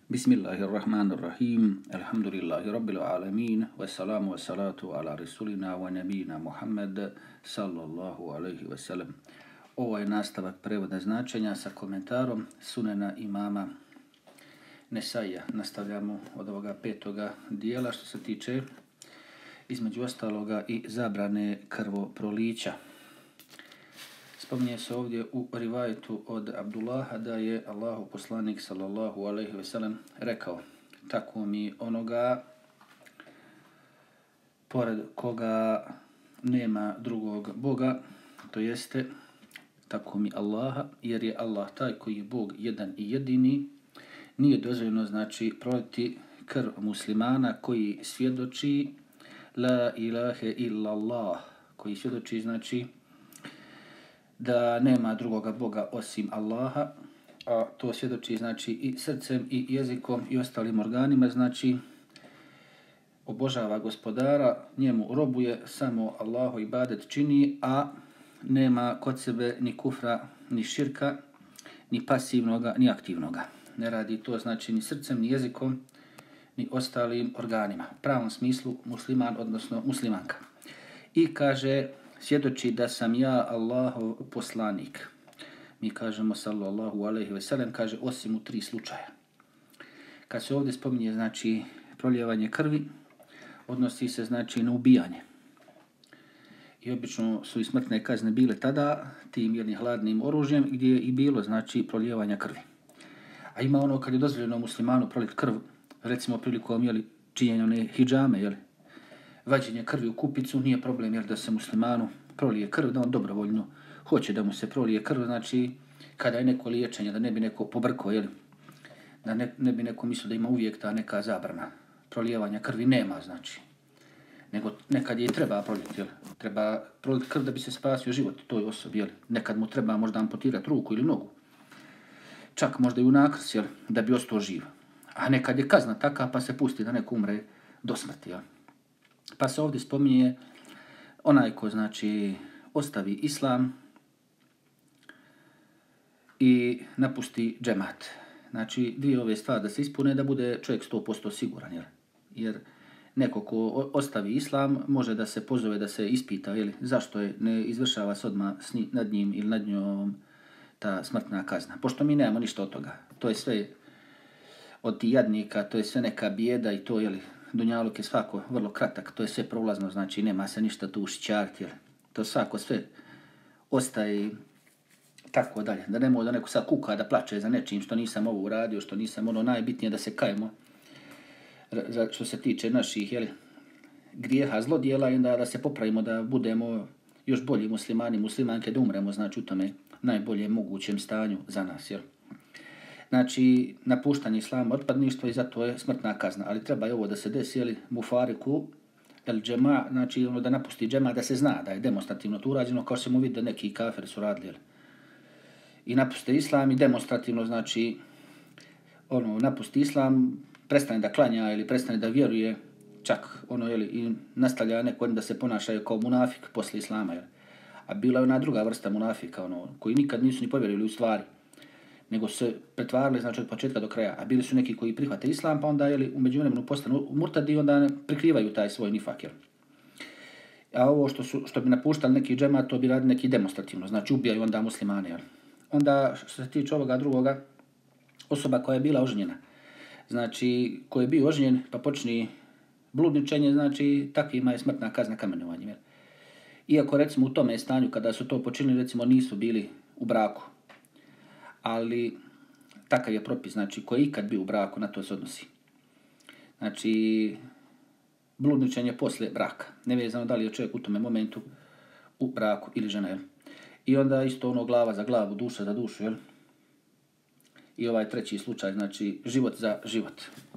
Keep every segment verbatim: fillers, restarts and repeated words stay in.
Bismillahirrahmanirrahim. Alhamdulillahi rabbil alamin. Wassalamu wassalatu ala rasulina wa nabina Muhammad sallallahu alaihi wasallam. Ovo je nastavak prevoda značenja sa komentarom Sunena imama Nesaija. Nastavljamo od ovoga petoga dijela što se tiče između ostaloga i zabrane krvoprolića. Spominje se ovdje u rivajetu od Abdullaha da je Allahu poslanik sallallahu alejhi ve sellem rekao: tako mi onoga pored koga nema drugog Boga, to jeste tako mi Allaha, jer je Allah taj koji je Bog jedan i jedini, nije dozvoljeno znači proliti krv muslimana koji svjedoči la ilahe illallah, koji svjedoči znači da nema drugoga Boga osim Allaha, a to svjedoči znači i srcem i jezikom i ostalim organima, znači obožava gospodara, njemu robuje, samo Allahu ibadet čini, a nema kod sebe ni kufra, ni širka, ni pasivnoga, ni aktivnoga. Ne radi to znači ni srcem, ni jezikom, ni ostalim organima. U pravom smislu musliman, odnosno muslimanka. I kaže, svjedoči da sam ja Allahov poslanik. Mi kažemo sallallahu alejhi ve sellem, kaže osim u tri slučaja. Kad se ovdje spominje znači prolijevanje krvi, odnosi se znači na ubijanje. I obično su i smrtne kazne bile tada tim jednim hladnim oružjem gdje je i bilo znači prolijevanja krvi. A ima ono kad je dozvoljeno muslimanu proliti krv, recimo prilikom jeli, činjenja one hidžame, jeli, vađenje krvi u kupicu, nije problem jer da se muslimanu prolije krv, da on dobrovoljno hoće da mu se prolije krv, znači kada je neko liječenje, da ne bi neko pobrkao, jeli, da ne, ne bi neko mislio da ima uvijek ta neka zabrana prolijevanja krvi, nema znači. Nego nekad je i treba prolijeti, jeli. Treba proliti krv da bi se spasio život toj osobi, jeli. Nekad mu treba možda amputirati ruku ili nogu, čak možda i u nakrs, jeli, da bi ostao živ. A nekad je kazna taka pa se pusti da neko umre do smrti, jeli. Pa se ovdje spominje onaj ko znači ostavi islam i napusti džemat. Znači dvije ove stvari da se ispune da bude čovjek sto posto siguran. Jer, jer neko ko ostavi islam može da se pozove da se ispita jeli, zašto je ne izvršava se odmah nad njim ili nad njom ta smrtna kazna. Pošto mi nemamo ništa od toga. To je sve od ti jadnika, to je sve neka bijeda i to jeli, dunjaluk je svako vrlo kratak, to je sve prolazno, znači nema se ništa tu ušićariti, to svako sve ostaje tako dalje. Da ne mogu da neko sad kuka, da plače za nečim što nisam ovo uradio, što nisam ono, najbitnije da se kajemo što se tiče naših jeli, grijeha, zlodjela i onda da se popravimo, da budemo još bolji muslimani, muslimanke, da umremo znači u tome najboljem mogućem stanju za nas. Jel? Znači, napuštanje islama, otpadništvo i zato je smrtna kazna. Ali treba je ovo da se desi, jeli, mufariku, el džema, znači ono da napusti džema, da se zna da je demonstrativno to urađeno, kao što ćemo vidjeti da neki kafiri su radili. Jeli. I napuste islam i demonstrativno, znači, ono, napusti islam, prestane da klanja ili prestane da vjeruje, čak ono, jeli, i nastavlja neko da se ponašaju kao munafik posle islama. Jeli. A bila je ona druga vrsta munafika, ono, koji nikad nisu ni povjerili u stvari, nego se pretvarali znači od početka do kraja, a bili su neki koji prihvate islam, pa onda jeli, u međuvremenu postanu murtadi i onda prikrivaju taj svoj nifak. Jeli. A ovo što, su, što bi napuštali neki džemat, to bi radili neki demonstrativno, znači ubijaju onda muslimane. Jeli. Onda što se tiče ovoga drugoga, osoba koja je bila oženjena, znači ko je bio oženjen pa počni bludničenje, znači takvima je smrtna kazna kamenovanjem. Jeli. Iako recimo u tome stanju kada su to počinili, recimo nisu bili u braku, ali takav je propis, znači ko je ikad bio u braku, na to se odnosi. Znači, bludničenje posle braka, nevezano da li je čovjek u tome momentu u braku ili žena. Jel? I onda isto ono glava za glavu, duša za dušu. Jel? I ovaj treći slučaj, znači život za život.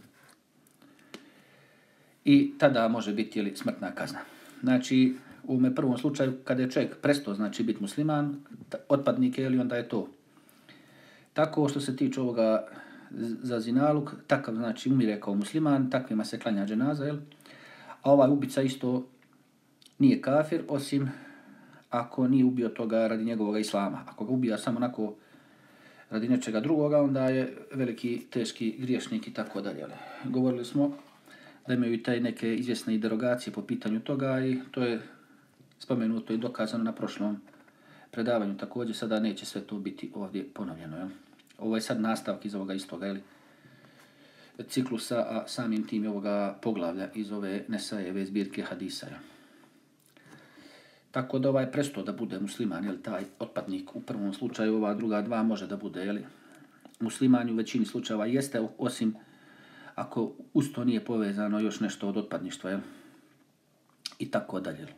I tada može biti jeli, smrtna kazna. Znači, u ovom prvom slučaju, kada je čovjek prestao znači biti musliman, otpadnik je, onda je to. Tako što se tiče ovoga za zinaluk, takav znači umire kao musliman, takvima se klanja dženaza, jel? A ovaj ubica isto nije kafir, osim ako nije ubio toga radi njegovog islama. Ako ga ubija samo onako radi nečega drugoga, onda je veliki, teški griješnik i tako dalje. Govorili smo da imaju i taj neke izvjesne derogacije po pitanju toga i to je spomenuto i dokazano na prošlom predavanju. Također sada neće sve to biti ovdje ponovljeno. Jel? Ovo je sad nastavak iz ovoga istoga jel? ciklusa, a samim tim ovoga poglavlja iz ove Nesajeve zbirke hadisa. Jel? Tako da ovaj presto da bude musliman, jel, taj otpadnik u prvom slučaju, ova druga dva može da bude jel, musliman u većini slučajeva jeste, osim ako uz to nije povezano još nešto od otpadništva. Jel? I tako dalje.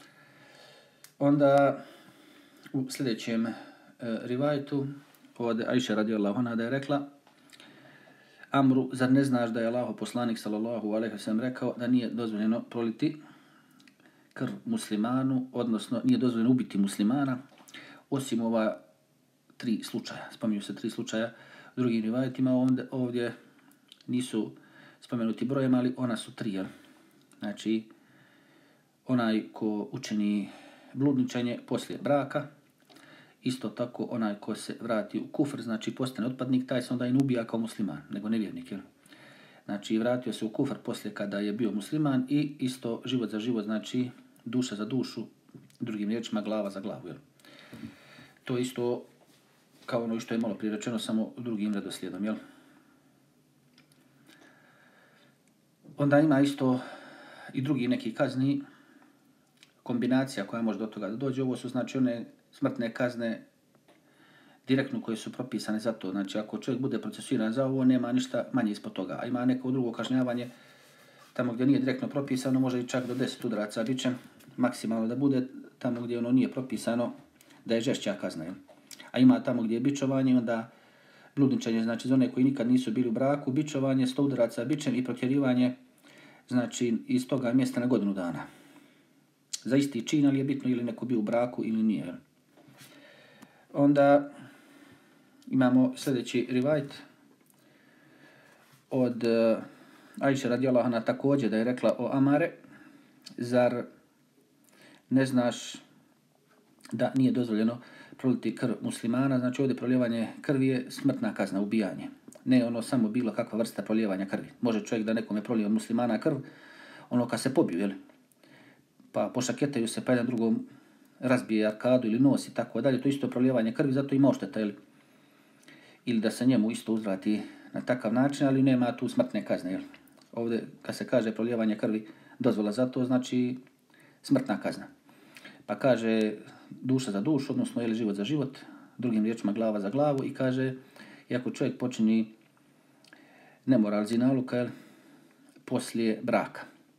Onda u sljedećem e, rivajetu od Ajše radijallahu anha da je rekla: Amru, zar ne znaš da je Allahov poslanik sallallahu alejhi ve sellem rekao da nije dozvoljeno proliti krv muslimanu, odnosno nije dozvoljeno ubiti muslimana, osim ova tri slučaja. Spominju se tri slučaja u drugim rivajetima, ovdje, ovdje nisu spomenuti brojem, ali ona su tri. Jel? Znači, onaj ko učini bludničenje poslije braka, isto tako onaj ko se vrati u kufr, znači postane otpadnik, taj se onda i ne ubija kao musliman, nego nevjernik. Jel? Znači, vratio se u kufr poslije kada je bio musliman i isto život za život, znači duša za dušu, drugim riječima glava za glavu. Jel? To isto kao ono što je malo prije rečeno, samo drugim redoslijedom. Jel? Onda ima isto i drugi neki kazni, kombinacija koja može do toga da dođe. Ovo su znači one smrtne kazne direktno koje su propisane za to. Znači ako čovjek bude procesuiran za ovo, nema ništa manje ispod toga. A ima neko drugo kažnjavanje tamo gdje nije direktno propisano, može i čak do deset udaraca bićem maksimalno da bude, tamo gdje ono nije propisano da je žešća kazna. Jel? A ima tamo gdje je bičovanje, onda bludničenje, znači za one koji nikad nisu bili u braku, bičovanje, sto udaraca bićem i protjerivanje, znači iz toga mjesta na godinu dana. Za isti čin, ali je bitno ili neko bio u braku ili nije. Jel? Onda imamo sljedeći rivajet od uh, Ajše radijallahu anha također da je rekla o Amare: zar ne znaš da nije dozvoljeno proliti krv muslimana? Znači ovdje prolijevanje krvi je smrtna kazna, ubijanje. Ne ono samo bilo kakva vrsta prolijevanja krvi. Može čovjek da nekome prolije od muslimana krv, ono kad se pobiju, jel? Pa pošaketaju se, pa jedan drugom razbije arkadu ili nos i tako dalje. To isto prolijevanje krvi, zato ima ošteta, jel? Ili da se njemu isto uzvrati na takav način, ali nema tu smrtne kazne. Jel? Ovdje kad se kaže prolijevanje krvi, dozvola za to, znači smrtna kazna. Pa kaže duša za dušu, odnosno je li život za život, drugim riječima glava za glavu, i kaže i ako čovjek počini nemoral zinaluka, jel, poslije braka.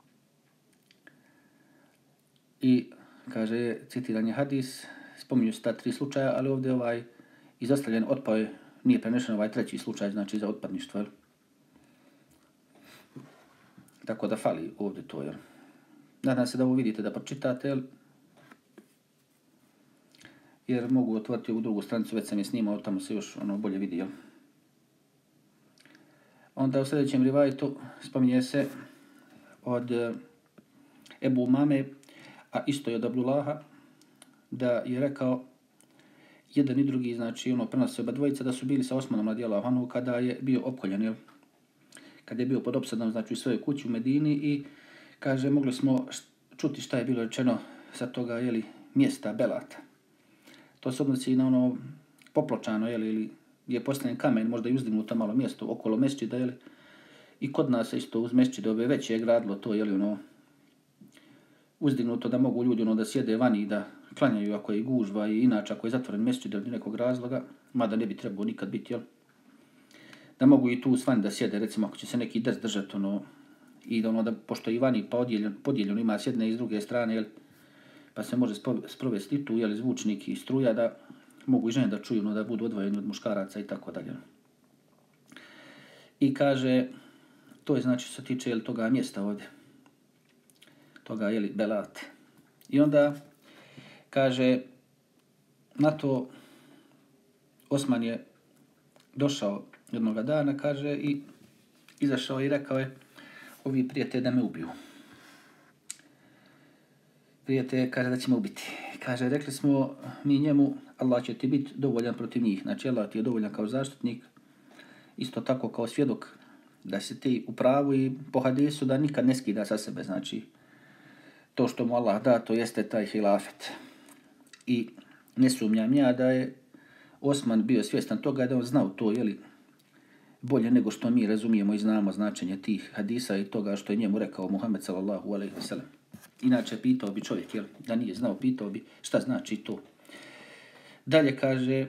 I kaže, citiran je hadis, spominju se ta tri slučaja, ali ovdje ovaj izostavljen otpao je, nije prenešen ovaj treći slučaj, znači za otpadništvo. Jel? Tako da fali ovdje to. Jel? Nadam se da ovo vidite, da pročitate, jel? Jer mogu otvoriti ovu drugu stranicu, već sam je snimao, tamo se još ono bolje vidi. Jel? Onda u sljedećem rivajetu spominje se od Ebu Umame, a isto je od Abdullaha, da je rekao jedan i drugi, znači ono prenose oba dvojica, da su bili sa Osmanom radijallahu anhu kada je bio opkoljen, jel? Kada je bio pod opsadom, znači u svojoj kući u Medini, i kaže mogli smo čuti šta je bilo rečeno sa toga, jeli, mjesta Belata. To se odnosi na ono popločano, jeli, ili je postavljen kamen, možda i uzdignuto malo mjesto okolo mesdžida, jeli. I kod nas isto uz mesdžide ove veće je gradilo to, jeli, ono uzdignuto da mogu ljudi ono da sjede vani i da klanjaju ako je gužva, i inače ako je zatvoren mesdžid ili nekog razloga, mada ne bi trebao nikad biti, jel? Da mogu i tu svani da sjede, recimo ako će se neki ders držati, ono, i da ono da, pošto i vani pa odjeljen, podijeljeno ima s jedne i s druge strane, jel? Pa se može sprovesti tu, jel, zvučnik i struja, da mogu i žene da čuju, ono, da budu odvojeni od muškaraca i tako dalje. I kaže, to je znači što se tiče, jel, toga mjesta ovdje. Toga, jeli, Belat. I onda kaže, na to Osman je došao jednoga dana, kaže, i izašao i rekao je, ovi prijete da me ubiju. Prijete, kaže, da će me ubiti. kaže, rekli smo mi njemu, Allah će ti biti dovoljan protiv njih. Znači, Allah ti je dovoljan kao zaštitnik, isto tako kao svjedok da si ti u pravu i po hadisu da nikad ne skida sa sebe. Znači, to što mu Allah da, to jeste taj hilafet. I ne sumnjam ja da je Osman bio svjestan toga da on znao to, jeli, bolje nego što mi razumijemo i znamo značenje tih hadisa i toga što je njemu rekao Muhammed sallallahu alejhi ve sellem. Inače, pitao bi čovjek, jel, da nije znao, pitao bi šta znači to. Dalje kaže,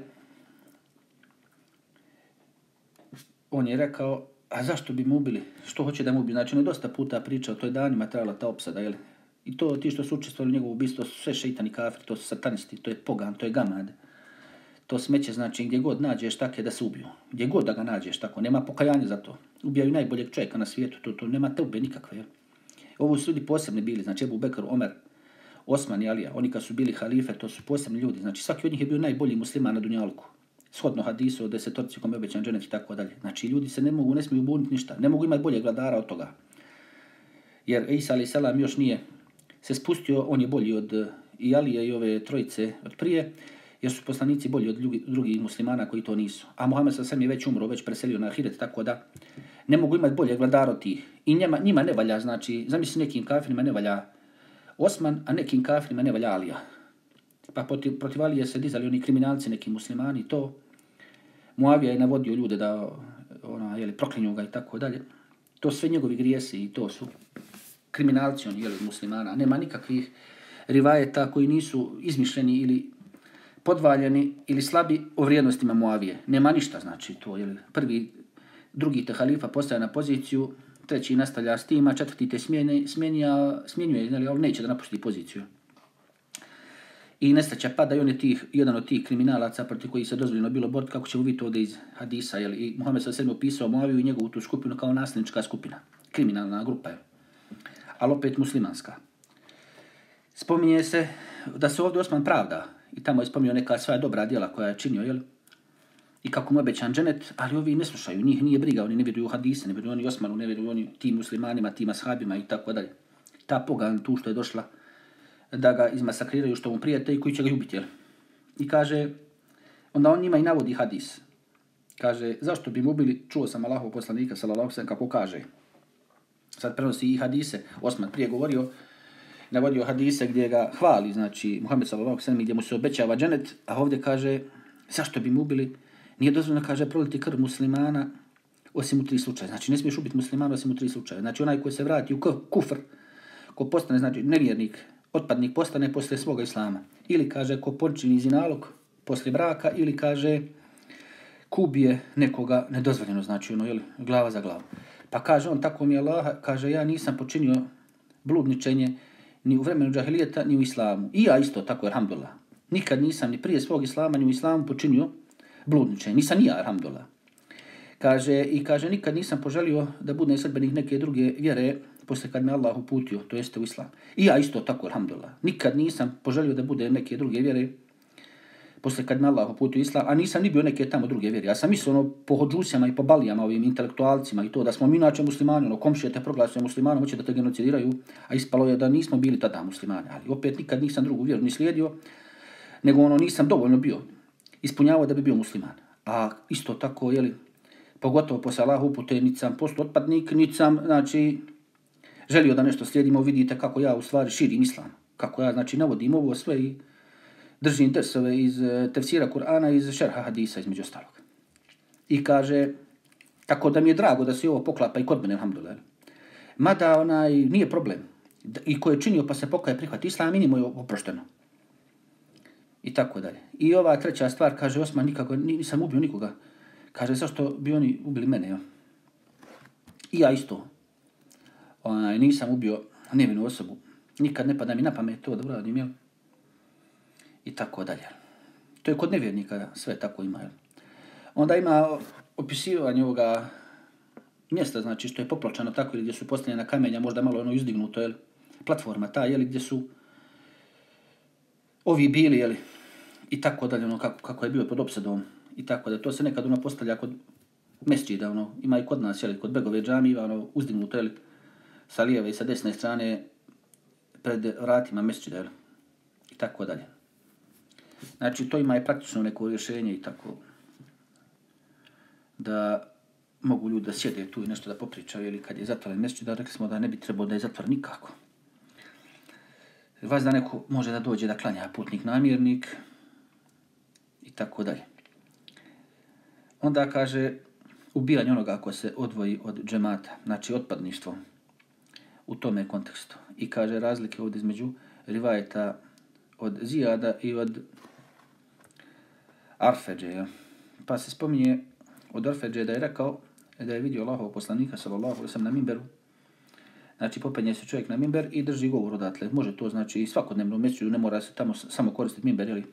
on je rekao, a zašto bi mu ubili? Što hoće da mu ubili? Znači, on je dosta puta pričao, to je danima trajala ta opsada, jel? I to ti što su učestvovali u njegovu ubistvu, to su sve šeitani kafiri, to su satanisti, to je pogan, to je gamad. To smeće, znači, gdje god nađeš tako je da se ubiju. Gdje god da ga nađeš tako, nema pokajanja za to. Ubijaju najboljeg čovjeka na svijetu, to, to nema teube nikakve, jel? Ovo su ljudi posebni bili, znači Ebu Bekr, Omer, Osman i Alija, oni kad su bili halife, to su posebni ljudi. Znači svaki od njih je bio najbolji musliman na dunjalku. Shodno hadisu o desetorci kome je obećan dženet i tako dalje. Znači ljudi se ne mogu, ne smiju buniti ništa, ne mogu imati boljeg vladara od toga. Jer Isa alaih salam još nije se spustio, on je bolji od i Alije i ove trojice od prije, jer su poslanici bolji od drugih muslimana koji to nisu. A Muhammed sallallahu je već umro, već preselio na ahiret, tako da ne mogu imati boljeg vladara od tih. I njima, njima ne valja, znači, zamisli nekim kafirima ne valja Osman, a nekim kafirima ne valja Alija. Pa protiv, protiv Alije se dizali oni kriminalci, neki muslimani, to. Muavija je navodio ljude da ona, jeli, proklinju ga i tako dalje. To sve njegovi grijesi i to su kriminalci, oni, jeli, muslimana. Nema nikakvih rivajeta koji nisu izmišljeni ili podvaljeni ili slabi o vrijednostima Muavije. Nema ništa, znači, to, jeli, prvi, drugi te halifa postaje na poziciju, treći nastavlja s tim, a četvrti te smjenja, smjenja, smjenjuje, ali neće da napusti poziciju. I nestaće pada i on je tih, jedan od tih kriminalaca protiv koji se dozvoljeno bilo boriti, kako ćemo vidjeti ovdje iz hadisa. Jel? I Muhammed sallallahu alejhi ve sellem opisao Muaviju i njegovu tu skupinu kao nasljednička skupina. Kriminalna grupa je. Ali opet muslimanska. Spominje se da se ovdje Osman pravda. I tamo je spominjao neka svoja dobra djela koja je činio, jel? I kako mu obećan dženet, ali ovi ne slušaju, njih nije briga, oni ne vjeruju u hadise, ne vjeruju oni Osmanu, ne vjeruju oni tim muslimanima, tim ashabima i tako dalje. Ta pogan tu što je došla da ga izmasakriraju što mu prijatelji koji će ga ubiti, jel? I kaže, onda on njima i navodi hadis. Kaže, zašto bi mu ubili, čuo sam Allahov poslanika, sallallahu alejhi ve sellem, kako kaže. Sad prenosi i hadise, Osman prije govorio, navodio hadise gdje ga hvali, znači Muhammed sallallahu alejhi ve sellem, gdje mu se obećava dženet, a ovdje kaže, zašto bi mu ubili? Nije dozvoljeno, kaže, proliti krv muslimana osim u tri slučaja. Znači, ne smiješ ubiti muslimana osim u tri slučaja. Znači, onaj koji se vrati u kufr, ko postane, znači, nevjernik, otpadnik postane posle svoga islama. Ili, kaže, ko počini zinalog posle braka, ili, kaže, kubije nekoga nedozvoljeno, znači, ono, jel, glava za glavu. Pa kaže on, tako mi je Allah, kaže, ja nisam počinio bludničenje ni u vremenu džahilijeta, ni u islamu. I ja isto, tako, alhamdulillah. Nikad nisam ni prije svog islama, ni u islamu počinio bludničenje. Nisam ni ja, alhamdulillah. Kaže, i kaže, nikad nisam poželio da budem sledbenik neke druge vjere posle kad me Allah uputio, to jeste u islam. I ja isto tako, alhamdulillah. Nikad nisam poželio da budem neke druge vjere posle kad me Allah uputio islam, a nisam ni bio neke tamo druge vjere. Ja sam mislio ono, po hođusima i po balijama, ovim intelektualcima i to, da smo mi inače muslimani, ono, komšije te proglasuje muslimanom, hoće da te genocidiraju, a ispalo je da nismo bili tada muslimani. Ali opet nikad nisam drugu vjeru ni slijedio, nego ono, nisam dovoljno bio ispunjavao da bi bio musliman. A isto tako, jeli, pogotovo posle Allahu upute, niti sam posto otpadnik, niti sam, znači, želio da nešto slijedimo, vidite kako ja u stvari širim islam. Kako ja, znači, navodim ovo sve i držim dersove iz tefsira Kur'ana i iz šerha hadisa, između ostalog. I kaže, tako da mi je drago da se ovo poklapa i kod mene, alhamdulillah. Mada onaj, nije problem. I ko je činio pa se pokaje prihvati islam, i njemu je oprošteno. I tako dalje. I ova treća stvar, kaže Osman, nikako, nisam ubio nikoga. Kaže, zašto bi oni ubili mene, jo? I ja isto. Onaj, nisam ubio nevinu osobu. Nikad ne pada mi na pamet to da uradim, jel? I tako dalje. To je kod nevjernika, sve tako ima, jel? Onda ima opisivanje ovoga mjesta, znači što je popločano tako, ili gdje su postavljena kamenja, možda malo ono izdignuto, jel? Platforma ta, jel? Gdje su ovi bili, jel? I tako dalje, ono, kako, kako je bio pod opsedom. I tako da to se nekad ono postavlja kod mesdžida, ono, ima i kod nas, jel? Kod Begove džamije, ono, uzdignuto, jel? Sa lijeve i sa desne strane pred vratima mesdžida, jel? I tako dalje. Znači, to ima i praktično neko rješenje i tako da mogu ljudi da sjede tu i nešto da popričaju, ili kad je zatvoren mesdžid, da rekli smo da ne bi trebao da je zatvor nikako. Vas da neko može da dođe da klanja putnik namjernik i tako dalje. Onda kaže ubijanje onoga ako se odvoji od džemata, znači otpadništvo u tome kontekstu. I kaže razlike ovdje između rivajeta od Zijada i od Arfeđe. Pa se spominje od Arfeđe da je rekao da je vidio Allahov poslanika sallallahu alejhi ve sellem na mimberu. Znači popenje se čovjek na mimber i drži govor odatle. Može to znači i svakodnevno u mesdžidu, ne mora se tamo samo koristiti mimber, ili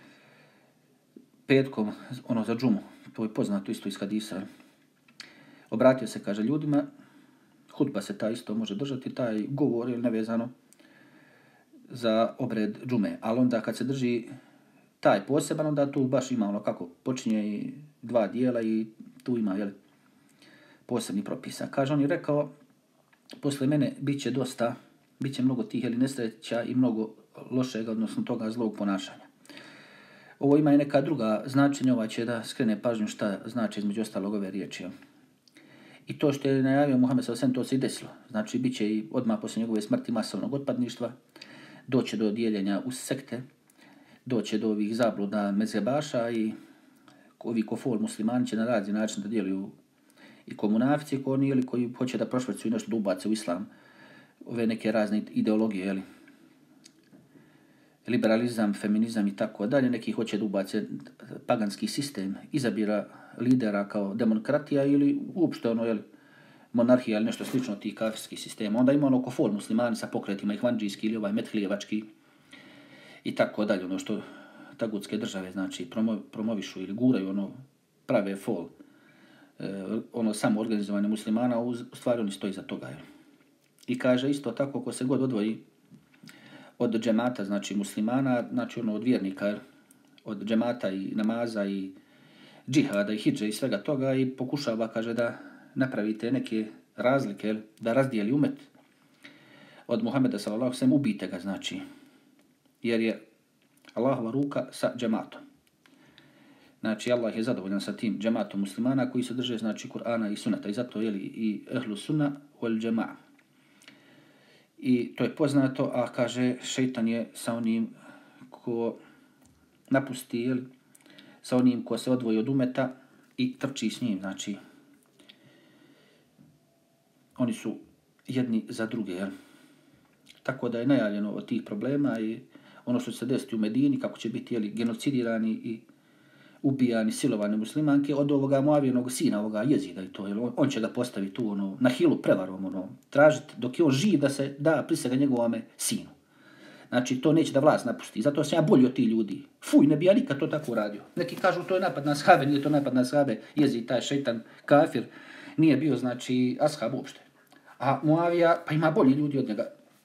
petkom, ono za džumu, to je poznato isto iz hadisa. Obratio se, kaže, ljudima, hutba se ta isto može držati, taj govor je nevezano za obred džume, ali onda kad se drži taj poseban, onda tu baš ima ono kako počinje i dva dijela i tu ima, jel, posebni propisa. Kaže, on je rekao, posle mene bit će dosta, bit će mnogo tih ili nesreća i mnogo lošega, odnosno toga zlog ponašanja. Ovo ima i neka druga značenja, ova će da skrene pažnju šta znači između ostalog ove riječi. I to što je najavio Muhammed sallallahu alejhi ve sellem, to se i desilo. Znači, bit će i odmah poslije njegove smrti masovnog otpadništva, doće do dijeljenja u sekte, doće do ovih zabluda mezhebaša i ovi kofol muslimani će na razni način da djeluju i komunafici i oni ili koji hoće da prošvercuju nešto da ubace u islam, ove neke razne ideologije, jeli, liberalizam, feminizam i tako dalje, neki hoće da ubace paganski sistem izabira lidera kao demokratija ili uopšte ono, jeli, monarhija ili nešto slično tih kafirskih sistema. Onda ima ono kofol muslimani sa pokretima ihvandžijski ili ovaj methljevački i tako dalje, ono što tagutske države znači promo, promovišu ili guraju, ono prave fol, e, ono samo organizovanje muslimana, u stvari oni stoji za toga. Jel? I kaže isto tako, ko se god odvoji od džemata, znači muslimana, znači ono od vjernika, jel? Od džemata i namaza i džihada i hidže i svega toga i pokušava, kaže, da napravite neke razlike, jel? Da razdijeli umet od Muhameda sallallahu alejhi ve sellem, ubijte ga, znači, jer je Allahova ruka sa džematom. Znači, Allah je zadovoljan sa tim džematom muslimana koji se drže, znači, Kur'ana i sunata i zato, jeli, i ehlu sunna wal džema'a. I to je poznato, a kaže, šeitan je sa onim ko napusti, jeli, sa onim ko se odvoji od umeta i trči s njim, znači, oni su jedni za druge, jel? Tako da je najavljeno od tih problema i ono što će se desiti u Medini, kako će biti, jeli, genocidirani i ubijani, silovani muslimanke od ovoga Muavijenog sina, ovoga Jezida i to, jel, on, on će ga postaviti tu, ono, na hilu prevarom, ono, tražiti dok je on živ da se da prisega njegovome sinu. Znači, to neće da vlast napusti. Zato sam ja bolji od tih ljudi. Fuj, ne bi ja nikad to tako uradio. Neki kažu, to je napad na ashabe, nije to napad na ashabe. Jezid, taj šeitan, kafir, nije bio, znači, ashab uopšte. A Muavija, pa ima bolji ljudi od njega.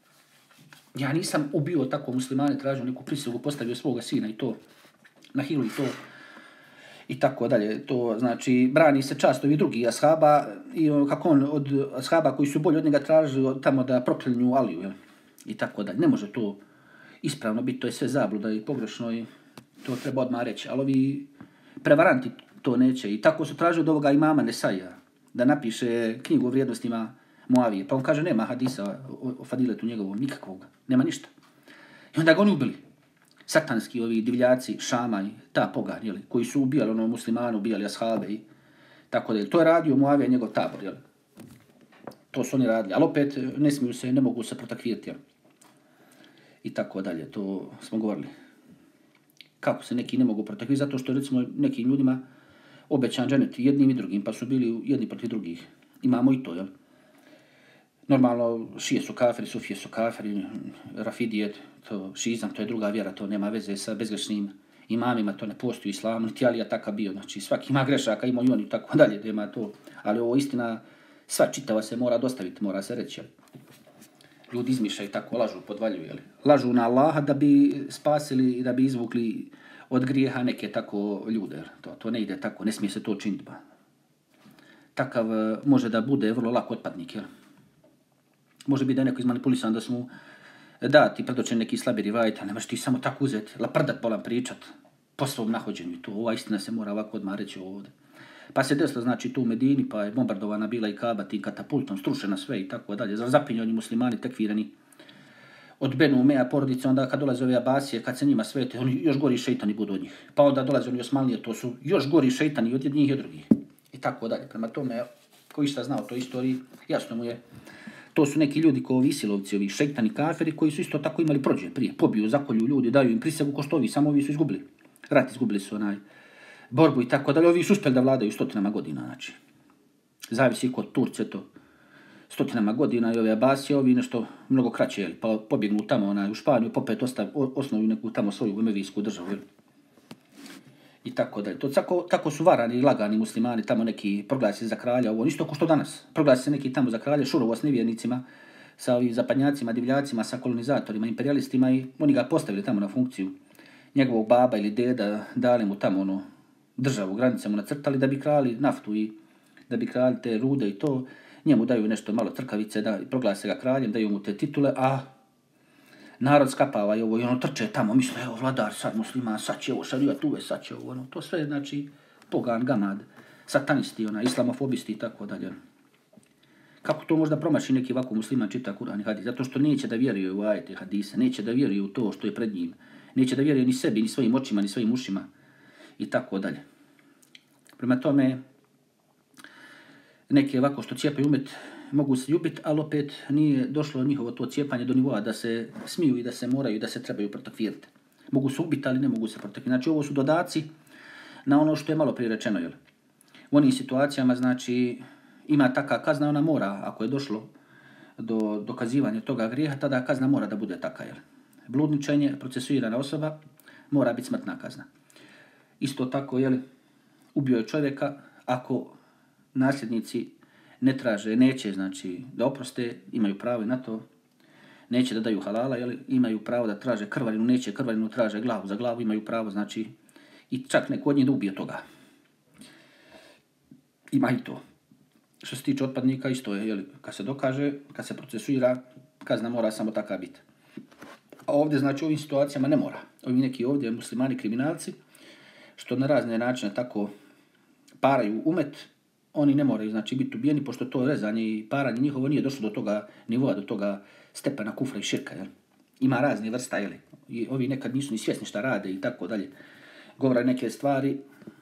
Ja nisam ubio tako muslimane, tražio neku prisegu, postavio svoga sina i to, na hilu i to, i tako dalje. To, znači, brani se čast ovih drugih ashaba i kako on od ashaba koji su bolji od njega tražili tamo da proklinju Aliju, jel? I tako dalje. Ne može to ispravno biti, to je sve zabluda i pogrešno i to treba odmah reći. Ali ovi prevaranti to neće. I tako su tražili od ovoga imama Nesaija da napiše knjigu o vrijednostima Muavije. Pa on kaže, nema hadisa o, o fadiletu njegovom, nikakvog, nema ništa. I onda ga oni ubili. Satanski ovi divljaci, Šama i ta pogan, jeli, koji su ubijali ono muslimanu, ubijali ashabe i tako dalje. To je radio Muavija njegov tabor, jeli. To su oni radili, ali opet ne smiju se, ne mogu se protakvirati, jeli. I tako dalje, to smo govorili. Kako se neki ne mogu protakvirati? Zato što, recimo, nekim ljudima obećan dženet jednim i drugim, pa su bili jedni protiv drugih. Imamo i to, jel? Normalno, šije su kafiri, sufije su kafiri, rafidije, to šizam, to je druga vjera, to nema veze sa bezgrešnim imamima, to ne postoji u islamu, niti Alija takav bio, znači svaki ima grešaka, ima i oni, tako dalje, da ima to. Ali ovo istina, sva čitava se mora dostaviti, mora se reći, jel? Ljudi izmišljaju tako, lažu, podvaljuju, jel? Lažu na Allaha da bi spasili i da bi izvukli od grijeha neke tako ljude, jel? To, to ne ide tako, ne smije se to činiti, ba. Takav može da bude vrlo lako otpadnik, jel? Može biti da je neko izmanipulisan da su mu da ti predočen neki slabi rivajt, a nemaš ti samo tako uzeti, laprdat bolan pričat po svom nahođenju. To, ova istina se mora ovako odmah reći ovdje. Pa se desilo, znači, tu u Medini, pa je bombardovana bila i Kaba tim katapultom, strušena sve i tako dalje. Zapinjani muslimani tekvirani od Benu Umeja porodice, onda kad dolaze ove Abasije, kad se njima svete, oni još gori šeitani budu od njih. Pa onda dolaze oni Osmanlije, to su još gori šeitani od njih i od drugih. I tako dalje. Prema tome, ko išta zna o toj istoriji, jasno mu je. To su neki ljudi kao ovi Isilovci, ovi šeitani kaferi, koji su isto tako imali prođe prije. Pobiju, zakolju ljudi, daju im prisegu ko što ovi, samo ovi su izgubili. Rat izgubili su onaj borbu i tako dalje. Ovi su uspjeli da vladaju stotinama godina, znači. Zavisi kod Turce to. Stotinama godina i ove Abasije, ovi nešto mnogo kraće, jel, pa pobjegnu tamo onaj, u Španiju, popet ostav, osnovu neku tamo svoju emevijsku državu, jel. I tako dalje. To tako, tako su varani i lagani muslimani, tamo neki proglasi za kralja, ovo isto ko što danas. Proglasi se neki tamo za kralja, šurovo s nevjernicima, sa ovim zapadnjacima, divljacima, sa kolonizatorima, imperialistima i oni ga postavili tamo na funkciju njegovog baba ili deda, dali mu tamo ono državu, granice mu nacrtali da bi krali naftu i da bi krali te rude i to. Njemu daju nešto malo crkavice, da proglase ga kraljem, daju mu te titule, a narod skapava i ovo i ono trče tamo, misle, evo vladar sad muslima, sad će ovo, šarija tuve, sad će ovo, ono, to sve znači pogan, gamad, satanisti, ona, islamofobisti i tako dalje. Kako to možda promaši neki ovako musliman čita Kur'an i hadis? Zato što neće da vjeruje u ajete i hadise, neće da vjeruje u to što je pred njim, neće da vjeruje ni sebi, ni svojim očima, ni svojim ušima i tako dalje. Prema tome, neki ovako što cijepaju umet mogu se ljubiti, ali opet nije došlo njihovo to cijepanje do nivoa da se smiju i da se moraju i da se trebaju protekvirati. Mogu se ubiti, ali ne mogu se protekvirati. Znači, ovo su dodaci na ono što je malo prije rečeno, jel? U onim situacijama, znači, ima taka kazna, ona mora, ako je došlo do dokazivanja toga grijeha, tada kazna mora da bude taka, jel? Bludničenje, procesuirana osoba, mora biti smrtna kazna. Isto tako, jel, ubio je čovjeka, ako nasljednici ne traže, neće, znači, da oproste, imaju pravo i na to, neće da daju halala, jel, imaju pravo da traže krvarinu, neće krvarinu, traže glavu za glavu, imaju pravo, znači, i čak neko od njih da ubije toga. Ima i to. Što se tiče otpadnika, isto je, jel, kad se dokaže, kad se procesuira, kazna mora samo taka biti. A ovdje, znači, u ovim situacijama ne mora. Ovi neki ovdje muslimani kriminalci, što na razne načine tako paraju umet, oni ne moraju, znači, biti ubijeni, pošto to rezanje i paranje njihovo nije došlo do toga nivoa, do toga stepena kufra i širka, jel? Ima razne vrsta, jel? I ovi nekad nisu ni svjesni šta rade i tako dalje. Govore neke stvari.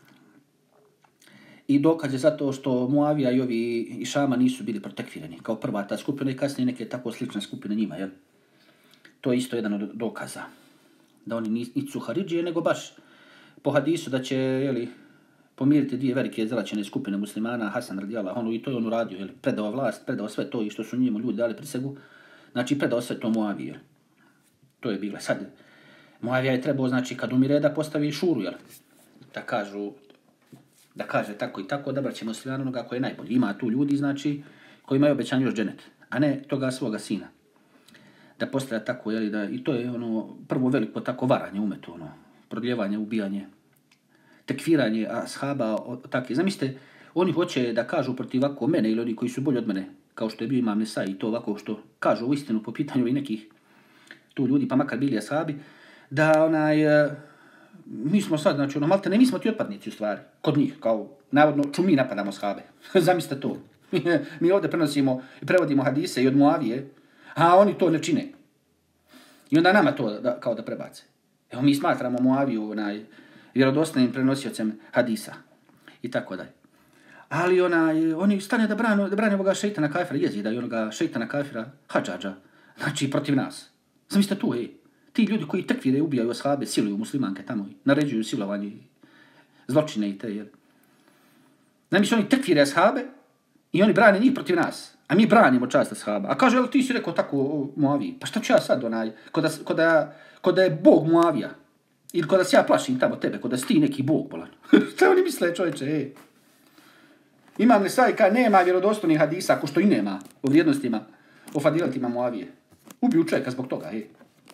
I dokaz je zato što Muavija i ovi i Šama nisu bili protekvirani, kao prva ta skupina i kasnije neke tako slične skupine njima, jel? To je isto jedan od dokaza. Da oni nisu Haridžije, nego baš po hadisu da će, jeli, pomiriti dvije velike zelačene skupine muslimana, Hasan radijallahu anhu, i to je on uradio, jel, predao vlast, predao sve to i što su njemu ljudi dali prisegu, znači predao sve to Muaviji, jel. To je bilo. Sad, Muavija je trebao, znači, kad umire da postavi šuru, jel, da kažu, da kaže tako i tako, da braće muslimana onoga koji je najbolji. Ima tu ljudi, znači, koji imaju obećan još dženet, a ne toga svoga sina. Da postavlja tako, jel, da, i to je ono prvo veliko tako varanje umetu, ono, prodljevanje, ubijanje, tekviranje ashaba, takve. Zamislite, oni hoće da kažu protiv ovako mene ili oni koji su bolji od mene, kao što je bio Imam Nesai i to ovako što kažu u istinu po pitanju i nekih tu ljudi, pa makar bili ashabi, da onaj, mi smo sad, znači, ono, malte ne, mi smo ti otpadnici u stvari, kod njih, kao, navodno, ču mi napadamo ashabe. Zamislite to. Mi ovdje prenosimo i prevodimo hadise i od Muavije, a oni to ne čine. I onda nama to da, kao da prebace. Evo, mi smatramo Muaviju onaj vjerodostojnim prenosiocem hadisa i tako dalje. Ali onaj, oni stane da brane, da brane ovoga šeitana kafira Jezida i onoga šeitana kafira Hadžadža, znači protiv nas. Zamislite tu, ej, ti ljudi koji tekvire, ubijaju ashabe, siluju muslimanke tamo, naređuju silovanje, zločine i te, jel. Zamislite, oni tekvire ashabe i oni brane njih protiv nas, a mi branimo čast ashaba. A kaže, jel, ti si rekao tako Muaviji, pa šta ću ja sad onaj, kod da, kod da, kod da je Bog Muavija, ili kod da se ja plašim tamo tebe, kod da si ti neki Bog bolan. Šta oni misle, čovječe, ej? Imam Nesai kaj nema vjerodostojnih hadisa, ako što i nema o vrijednostima, o fadilatima Muavije. Ubiju čovjeka zbog toga, ej.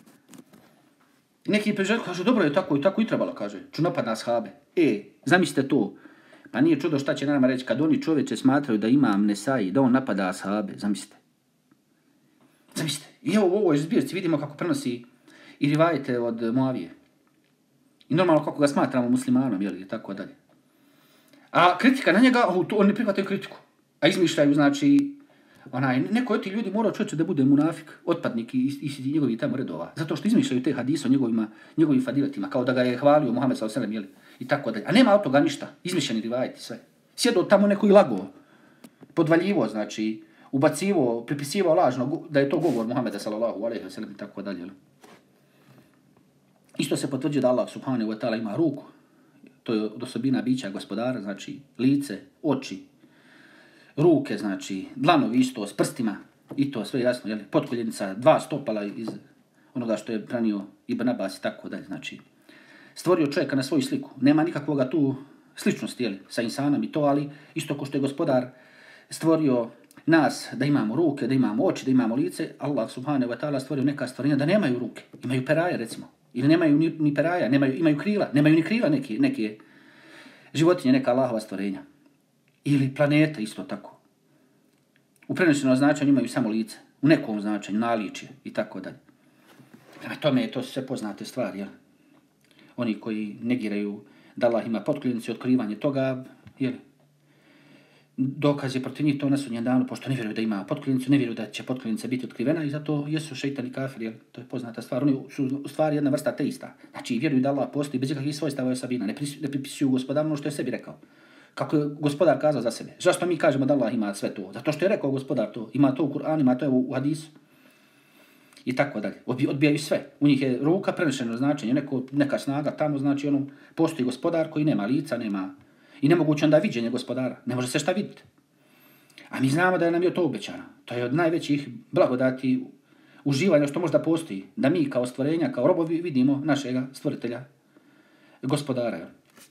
Neki prežel kažu, dobro je tako i tako i trebalo, kaže, ću napad na ashabe. E, zamislite to. Pa nije čudo šta će nama reći, kad oni čovječe smatraju da Imam Nesai, da on napada ashabe, zamislite. Zamislite. I evo u ovoj zbirci vidimo kako prenosi i rivajete od Muavije. I normalno kako ga smatramo muslimanom, jel, i tako dalje. A kritika na njega, oh, to, oni ne prihvataju kritiku. A izmišljaju, znači, onaj, neko od tih ljudi mora čovječe da bude munafik, otpadnik i iz njegovih tamo redova. Zato što izmišljaju te hadise o njegovima, njegovim fadiletima, kao da ga je hvalio Muhammed sallallahu alejhi ve sellem, jel, i tako dalje. A nema od toga ništa, izmišljeni rivajeti sve. Sjedo tamo neko i lago, podvaljivo, znači, ubacivo, pripisivo lažno da je to govor Muhammeda sallallahu alejhi ve sellem i tako dalje. Isto se potvrđuje da Allah subhanahu wa ta'ala ima ruku, to je od osobina bića gospodara, znači lice, oči, ruke, znači dlanovi isto s prstima, i to sve jasno, jel, potkoljenica, dva stopala iz onoga što je pranio Ibn Abbas i tako dalje, znači stvorio čovjeka na svoju sliku, nema nikakvoga tu sličnosti, jel, sa insanom i to, ali isto ko što je gospodar stvorio nas da imamo ruke, da imamo oči, da imamo lice, Allah subhanahu wa ta'ala stvorio neka stvorenja da nemaju ruke, imaju peraje recimo, ili nemaju ni, ni peraja, nemaju, imaju krila, nemaju ni krila neke, neke životinje, neka Allahova stvorenja. Ili planete isto tako. U prenošenom značenju imaju samo lice, u nekom značenju, naličje i tako dalje. Prema tome, to su sve poznate stvari, jel? Oni koji negiraju da Allah ima potkoljenicu i otkrivanje toga, jel? Dokaz je protiv njih to na sudnjem danu, pošto ne vjeruju da ima potkoljenicu, ne vjeruju da će potkoljenica biti otkrivena i zato jesu šeitani kafiri, jel? To je poznata stvar. Oni su u stvari jedna vrsta teista. Znači, vjeruju da Allah postoji bez ikakvih svojstava i osobina, ne, ne pripisuju gospodaru ono što je sebi rekao. Kako je gospodar kazao za sebe. Zašto mi kažemo da Allah ima sve to? Zato što je rekao gospodar to. Ima to u Kur'anu, ima to u hadisu. I tako dalje. Odbijaju sve. U njih je ruka prenešeno značenje, neko, neka snaga tamo, znači ono, postoji gospodar koji nema lica, nema... I nemoguće onda viđenje gospodara. Ne može se šta vidjeti. A mi znamo da nam je to obećano. To je od najvećih blagodati uživanja što možda postoji. Da mi kao stvorenja, kao robovi vidimo našega stvoritelja, gospodara.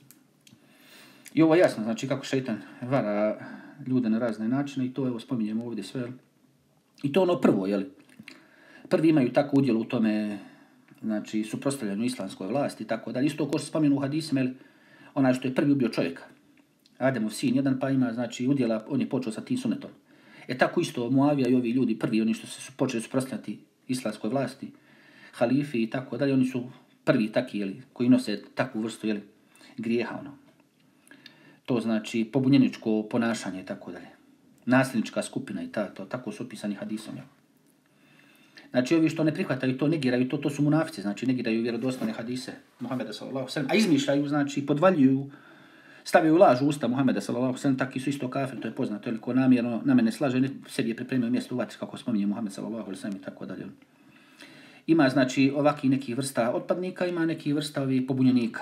I ovo je jasno, znači kako šeitan vara ljude na razne načine i to evo spominjemo ovdje sve. I to ono prvo, jel? Prvi imaju tako udjel u tome, znači suprotstavljanju islamskoj vlasti i tako da. Isto ko se spomenu u hadisima, jel? Onaj što je prvi ubio čovjeka. Ademov sin jedan pa ima, znači, udjela, on je počeo sa tim sunetom. E tako isto Muavija i ovi ljudi, prvi oni što se su počeli suprotstavljati islamskoj vlasti, halifi i tako dalje, oni su prvi taki, jeli, koji nose takvu vrstu, jeli, grijeha, ono. To znači pobunjeničko ponašanje i tako dalje. Nasilnička skupina i ta, to, tako su opisani hadisom, jel. Znači, ovi što ne prihvataju to, negiraju to, to su munafici, znači negiraju vjerodostojne hadise Muhameda sallallahu alejhi ve sellem, a izmišljaju, znači podvaljuju, stavljaju laž u usta Muhameda sallallahu alejhi ve sellem, taki su isto kafiri, to je poznato, ili ko namjerno na mene slaže, sebi je pripremio mjesto u vatri, kako spominje Muhammed sallallahu alejhi ve sellem i tako dalje. Ima, znači, ovakvi nekih vrsta otpadnika, ima nekih vrsta ovih pobunjenika.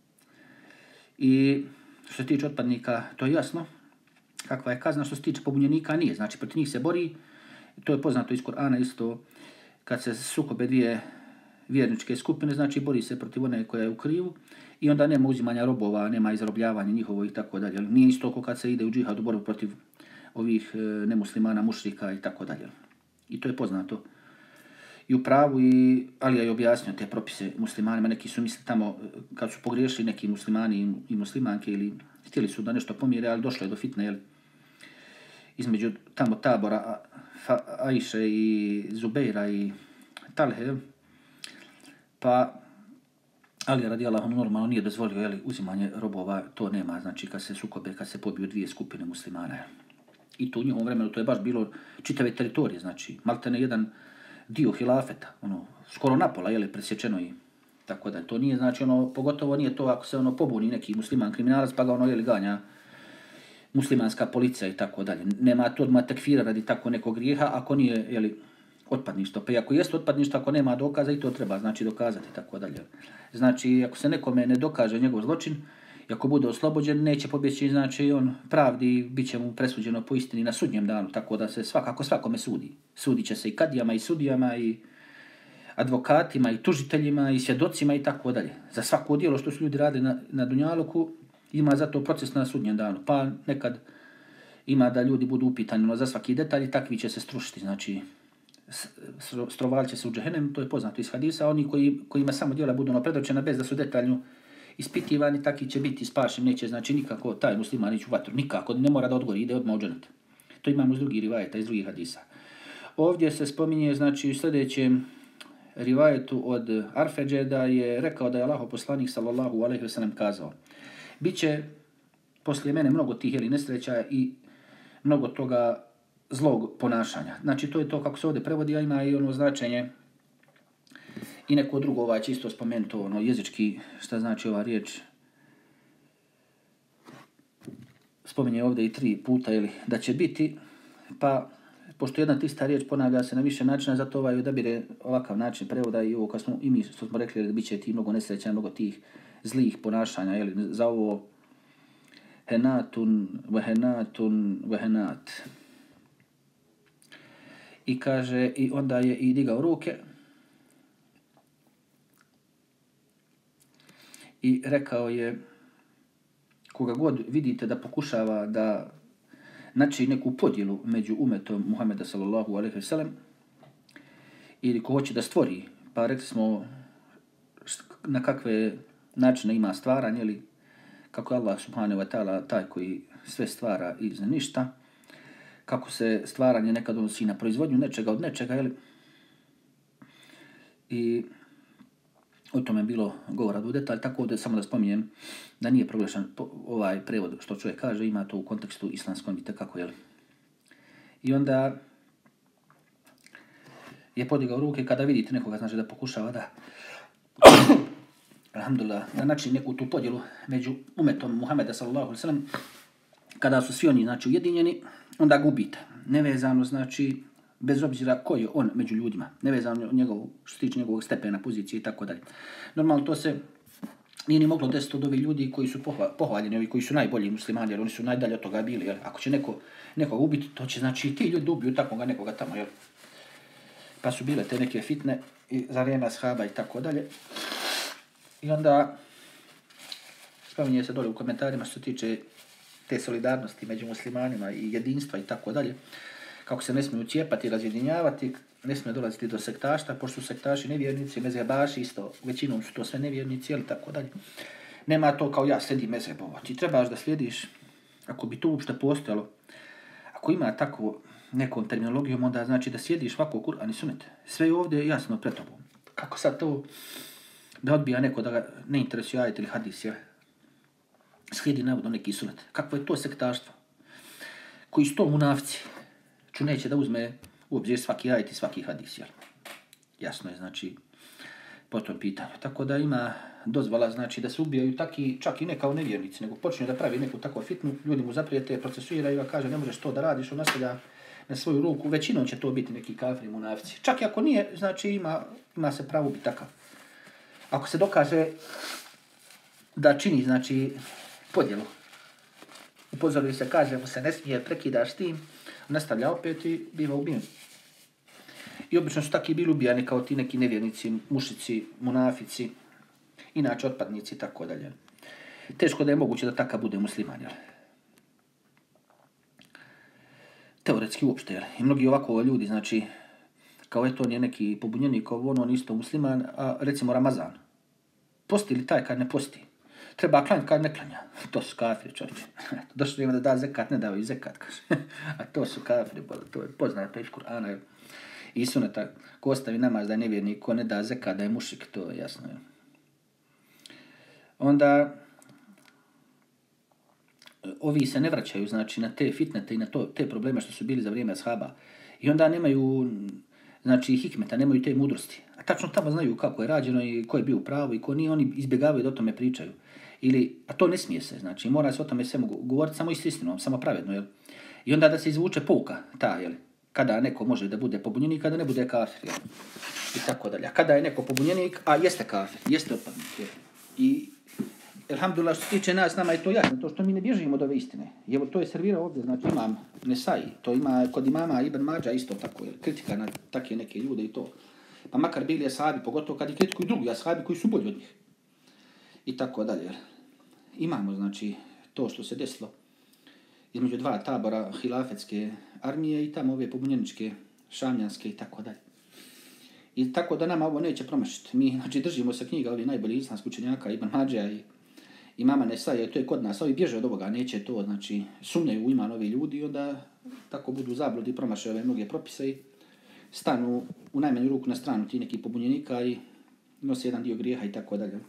I što se tiče otpadnika, to je jasno, kakva je kazna, što se tiče pobunjenika, nije, znači protiv njih se bori, to je poznato iz Kur'ana isto, kad se sukobe dvije vjerničke skupine, znači bori se protiv one koja je u krivu i onda nema uzimanja robova, nema izrobljavanja njihovo i tako dalje. Nije isto kao kad se ide u džihad u borbu protiv ovih nemuslimana, mušrika i tako dalje. I to je poznato. I u pravu, i Alija je objasnio te propise muslimanima, neki su misli tamo, kad su pogriješili neki muslimani i muslimanke ili htjeli su da nešto pomire, ali došlo je do fitne, jel, između tamo tabora Ajše i Zubeira i Talhe, pa Ali radijallahu anhu normalno nije dozvolio, jel, uzimanje robova, to nema, znači kad se sukobe, kad se pobiju dvije skupine muslimana. I to u njihovom vremenu to je baš bilo čitave teritorije, znači maltene jedan dio hilafeta, ono, skoro napola, jel, presječeno i tako da. To nije, znači, ono, pogotovo nije to ako se ono pobuni neki musliman kriminalac, pa ga ono, jel, ganja muslimanska policija i tako dalje. Nema to odmah tekfira radi tako nekog grijeha, ako nije, jel, otpadništvo. Pa i ako jest otpadništvo, ako nema dokaza, i to treba, znači, dokazati i tako dalje. Znači, ako se nekome ne dokaže njegov zločin, i ako bude oslobođen, neće pobjeći, znači, on pravdi, bit će mu presuđeno po istini na sudnjem danu, tako da se svakako svakome sudi. Sudit će se i kadijama, i sudijama, i advokatima, i tužiteljima, i svjedocima, i tako dalje. Za svako djelo što su ljudi rade na, na dunjaluku, ima zato proces na sudnjem danu. Pa nekad ima da ljudi budu upitani, no za svaki detalj, takvi će se strušiti, znači, strovalit će se u džehennem, to je poznato iz hadisa, oni koji, kojima samo djela budu ono predočena bez da su detaljno ispitivani, taki će biti spašen, neće, znači, nikako taj musliman ići u vatru, nikako, ne mora da odgori, ide odmah u dženet. To imamo iz drugih rivajeta, iz drugih hadisa. ovdje se spominje, znači, u sljedećem rivajetu od Arfeđe da je rekao da je Allahov poslanik sallallahu alejhi ve sellem kazao: biće poslije mene mnogo tih ili nesreća i mnogo toga zlog ponašanja. Znači, to je to kako se ovdje prevodi, a ima i ono značenje i neko drugo ovaj čisto spomenuto, ono jezički, šta znači ova riječ. Spominje ovdje i tri puta, ili da će biti, pa pošto jedna tista riječ ponavlja se na više načina, zato ovaj odabire ovakav način prevoda i ovo kad smo, i mi što smo rekli da biće ti mnogo nesreća, mnogo tih zlih ponašanja, jeli, za ovo henatun, vehenatun, vehenat. I kaže, i onda je i digao ruke i rekao je: koga god vidite da pokušava da znači neku podjelu među umetom Muhameda sallallahu alejhi ve sellem ili ko hoće da stvori, pa rekli smo na kakve načine ima stvaranje, ili kako je Allah subhanahu wa ta'ala taj koji sve stvara iz ništa, kako se stvaranje nekad odnosi na proizvodnju nečega od nečega, jeli? I o tome je bilo govora do detalj, tako da samo da spominjem da nije proglašan ovaj prevod što čovjek kaže, ima to u kontekstu islamskom i tako, jel? I onda je podigao ruke kada vidite nekoga, znači da pokušava da alhamdulillah, da načini neku tu podjelu među umetom Muhameda sallallahu alejhi ve sellem, kada su svi oni, znači, ujedinjeni, onda gubite. Nevezano, znači, bez obzira ko je on među ljudima, nevezano njegov, što se tiče njegovog stepena, pozicije i tako dalje. Normalno to se nije ni moglo desiti od ovih ljudi koji su pohvaljeni, ovi koji su najbolji muslimani, jer oni su najdalje od toga bili. Jel? Ako će neko nekoga ubiti, to će znači ti ljudi ubiju takvoga nekoga tamo. Jel? Pa su bile te neke fitne i za vrijeme ashaba i tako dalje. I onda spominje se dole u komentarima što se tiče te solidarnosti među muslimanima i jedinstva i tako dalje. Kako se ne smiju cijepati i razjedinjavati, ne smije dolaziti do sektašta, pošto su sektaši nevjernici, mezhebaši isto, većinom su to sve nevjernici, ili tako dalje. Nema to kao ja slijedim mezhebova. Ti trebaš da slijediš, ako bi to uopšte postojalo, ako ima tako nekom terminologijom, onda znači da slijediš ovako Kur'an i Sunet. Sve je ovdje jasno pred tobom. Kako sad to da odbija neko da ga ne interesuje ajet ili hadis, jer slijedi navodno neki Sunet. Kakvo je to sektaštvo? Koji su to munafici? Ču neće da uzme u obzir svaki ajet i svaki hadis, jel? Jasno je, znači, po tom pitanju. Tako da ima dozvala, znači, da se ubijaju taki, čak i ne kao nevjernici, nego počinju da pravi neku takvu fitnu, ljudi mu zaprijete, procesuiraju, a kaže ne možeš to da radiš, on nastavlja na svoju ruku, većinom će to biti neki kafiri munafici. Čak i ako nije, znači, ima, ima se pravo biti takav. Ako se dokaže da čini, znači, podjelu, upozoruje se, kaže mu se ne smije, prekidaš tim, nastavlja opet i biva ubijen. I obično su taki bili ubijani kao ti neki nevjernici, mušici, munafici, inače otpadnici i tako dalje. Teško da je moguće da takav bude musliman, jel? Teoretski uopšte, jel? I mnogi ovako ljudi, znači, kao eto on je neki pobunjenik, kao ono, on isto musliman, a recimo Ramazan. Posti li taj kad ne posti? Treba klanjati kad ne klanja. To su kafiri, čovječe. Došlo vrijeme da da zekat, ne dao i zekat, kaže. A to su kafiri, to je poznato iz Kur'ana. I Suneta, ko ostavi namaz da je nevjernik, ko ne da zekat, da je mušik, to je jasno. Je. Onda ovi se ne vraćaju, znači, na te fitnete i na to, te probleme što su bili za vrijeme ashaba. I onda nemaju, znači, hikmeta, nemaju te mudrosti. A tačno tamo znaju kako je rađeno i ko je bio u pravu i ko nije, oni izbjegavaju da o tome pričaju. Ili, a to ne smije se, znači, mora se o tome sve govoriti samo istinom, samo pravedno, jel? I onda da se izvuče pouka, ta, jel? Kada neko može da bude pobunjenik, kada ne bude kafir, jel? I tako dalje. A kada je neko pobunjenik, a jeste kafir, jeste otpadnik, jel? I, alhamdulillah, što se tiče nas, nama je to jasno, to što mi ne bježimo od ove istine. I evo, to je servirao ovdje, znači, imam Nesai, to ima kod imama Ibn Mađa isto tako, jel? Kritika na takve neke ljude i to. Pa makar bili ashabi, pogotovo kad i kritikuju drugi ashabi koji su bolji od njih. I tako dalje. Imamo, znači, to što se desilo između dva tabora hilafetske armije i tamo ove pobunjeničke, šamljanske i tako dalje. I tako da nama ovo neće promašiti. Mi, znači, držimo se knjiga ovih najboljih islamskih učenjaka, Ibn Mađa i imama Nesaja, i to je kod nas. Ovi bježe od ovoga, neće to, znači, sumnjaju u iman ovi ljudi i onda tako budu zabludi, promašaju ove mnoge propise i stanu u najmanju ruku na stranu ti neki pobunjenika i nose jedan dio grijeha i tako dalje.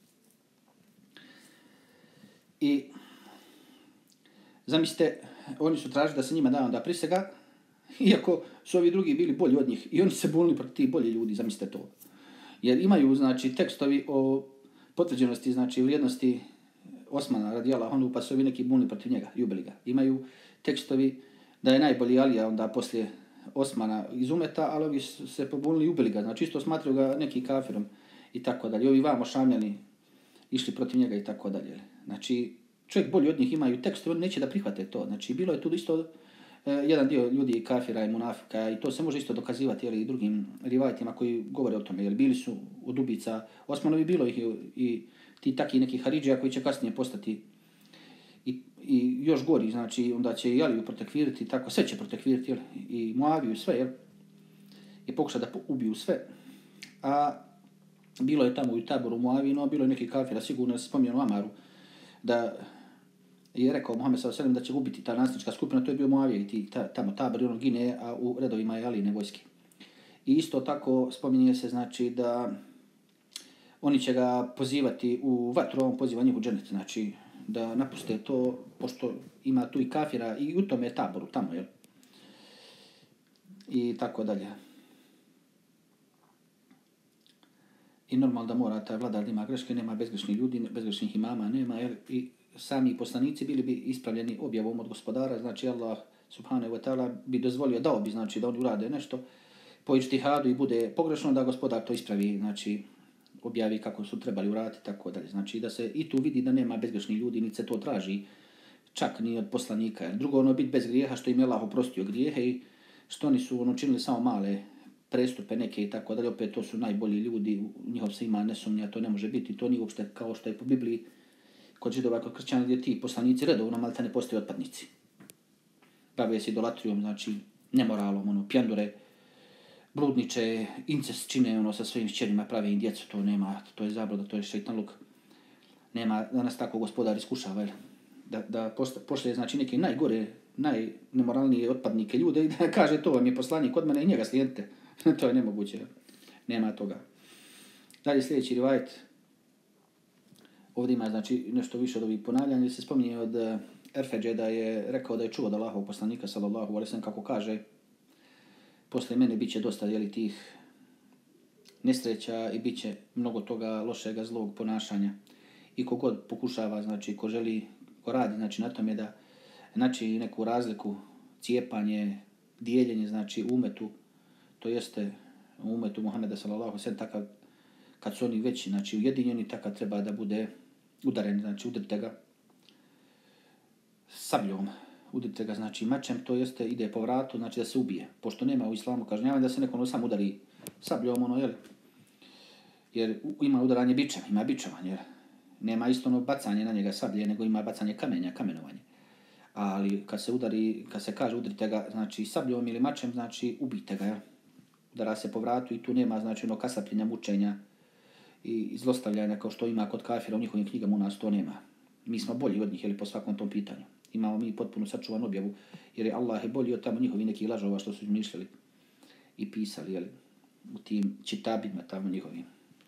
I zamislite, oni su tražili da se njima da onda prisega, iako su ovi drugi bili bolji od njih i oni se bunili protiv tih bolji ljudi, zamislite to. Jer imaju, znači, tekstovi o potvrđenosti, znači, vrijednosti Osmana radijallahu anhu, pa su ovi neki bunili protiv njega i ubili ga. Imaju tekstovi da je najbolji Alija onda poslije Osmana iz umeta, ali ovi su se pobunili i ubili ga. Znači, isto smatraju ga neki kafirom i tako dalje. Ovi vamo šamljani išli protiv njega i tako dalje. Znači, čovjek bolji od njih imaju tekstove, oni neće da prihvate to. Znači, bilo je tu isto eh, jedan dio ljudi kafira i munafika i to se može isto dokazivati jeli, i drugim rivajtima koji govore o tome. Jer bili su od ubica Osmanovi, bilo ih i, i ti taki neki Haridžija koji će kasnije postati i, i još gori, znači onda će i Aliju protekvirati, tako sve će protekvirati jel, i Muaviju sve, jel, i pokuša da ubiju sve. A bilo je tamo u taboru Muaviji, no bilo je neki kafira, sigurno se spominjeno Amaru, da je rekao Muhammed sallallahu alejhi ve sellem da će ubiti ta nasljednička skupina, to je bio Muavija i ti, ta, tamo tabor i ono gine, a u redovima je Alijine vojske. I isto tako spominje se, znači, da oni će ga pozivati u vatru, on poziva njih u dženet, znači da napuste to, pošto ima tu i kafira i u tome taboru, tamo, jel? I tako dalje. I normalno da mora taj vladar da ima greške, nema bezgrešnih ljudi, bezgrešnih imama, nema, jer i sami poslanici bili bi ispravljeni objavom od gospodara, znači Allah subhanahu wa ta'ala bi dozvolio, dao bi, znači da oni urade nešto po iđtihadu i bude pogrešno, da gospodar to ispravi, znači objavi kako su trebali uraditi, tako dalje. Znači da se i tu vidi da nema bezgrešnih ljudi, niti se to traži, čak ni od poslanika. Jer drugo ono biti bez grijeha, što im je Allah oprostio grijehe i što oni su ono činili samo male prestupe neke i tako dalje, opet to su najbolji ljudi, njihov se ima ne sumnja, to ne može biti, to nije uopšte kao što je po Bibliji kod židova, kod kršćana, gdje ti poslanici redovno, ali te ne postaju otpadnici. Bave se idolatrijom, znači nemoralom, ono, pjandure, bludniče, incest čine ono sa svojim šćerima, prave im djecu, to nema, to je zabluda, to je šejtanluk. Nema, danas tako gospodar iskušava, jel? Da, da pošle, znači, neke najgore, najnemoralnije otpadnike ljude i da kaže to vam je poslanik od mene i njega slijedite. To je nemoguće, nema toga. Dalje sljedeći rivajet. Ovdje ima, znači, nešto više od ovih ponavljanja, gdje se spominje od uh, Erfeđe da je rekao da je čuo od Allahovog poslanika, sallallahu alejhi ve sellem, kako kaže, posle mene bit će dosta jeli, tih nesreća i bit će mnogo toga lošega, zlog ponašanja. I kogod pokušava, znači, ko želi, ko radi, znači, na tome da znači neku razliku, cijepanje, dijeljenje, znači, umetu, to jeste u umetu Muhameda, sallallahu alejhi ve sellem, takav, kad su oni veći, znači, ujedinjeni, takav treba da bude udaren, znači, udrite ga sabljom, udrite ga, znači, mačem, to jeste, ide po vratu, znači, da se ubije. Pošto nema u islamu kažnjavanja da se neko sam udari sabljom, ono, jel? Jer ima udaranje bičem, ima bičovanje, jer nema isto ono bacanje na njega sablje, nego ima bacanje kamenja, kamenovanje. Ali kad se udari, kad se kaže udrite ga, znači, sabljom ili mačem, znači, ubijte ga, jel? Udara se po vratu i tu nema, znači, ono kasapljenja, mučenja i zlostavljanja kao što ima kod kafira u njihovim knjigama, u nas to nema. Mi smo bolji od njih, jel, po svakom tom pitanju. Imamo mi potpuno sačuvan objavu, jer je Allah je bolji od tamo njihovi neki lažova što su izmišljali i pisali, jel, u tim čitabima tamo njihovim.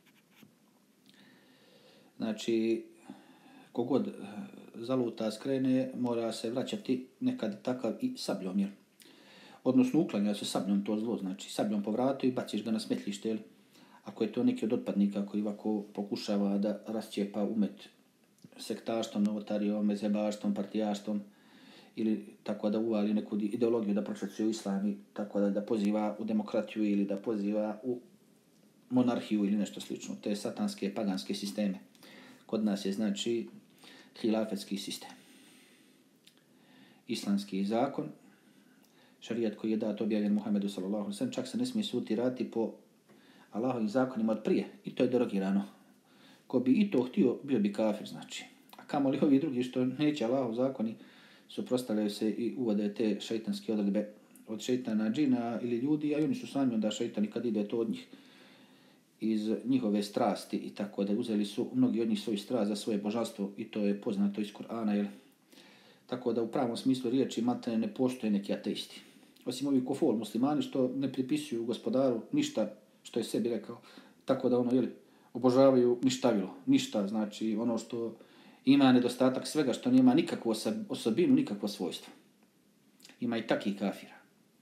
Znači, kogod zaluta, skrene, mora se vraćati nekad takav i sabljom, jel? Odnosno, uklanja se sabljom to zlo, znači sabljom po vratu i baciš ga na smetlište, jel? Ako je to neki od otpadnika koji ovako pokušava da rascijepa umet sektaštvom, novotarijom, mezhebaštvom, partijaštvom, ili tako da uvali neku ideologiju da prošvercuje u islam i tako da, da poziva u demokratiju ili da poziva u monarhiju ili nešto slično. Te satanske, paganske sisteme. Kod nas je, znači, hilafetski sistem. Islamski zakon, šarijat koji je dat objavljen Muhammedu sallallahu alejhi ve sellem, čak se ne smije suti raditi po Allahovim zakonima od prije. I to je derogirano. Ko bi i to htio, bio bi kafir, znači. A kamoli ovi drugi što neće Allahov zakoni, suprotstavljaju se i uvode te šejtanske odredbe od šejtana, džina ili ljudi, a oni su sami onda šejtani kad ide to od njih iz njihove strasti i tako da uzeli su mnogi od njih svoju strast za svoje božanstvo i to je poznato iz Kur'ana, jel? Tako da u pravom smislu riječi maltene ne postoje neki ateisti. osim ovi kofol muslimani što ne pripisuju gospodaru ništa što je sebi rekao, tako da ono, jeli, obožavaju ništavilo, ništa, znači ono što ima nedostatak svega, što nema nikakvu osobinu, nikakvo svojstvo. Ima i takih kafira.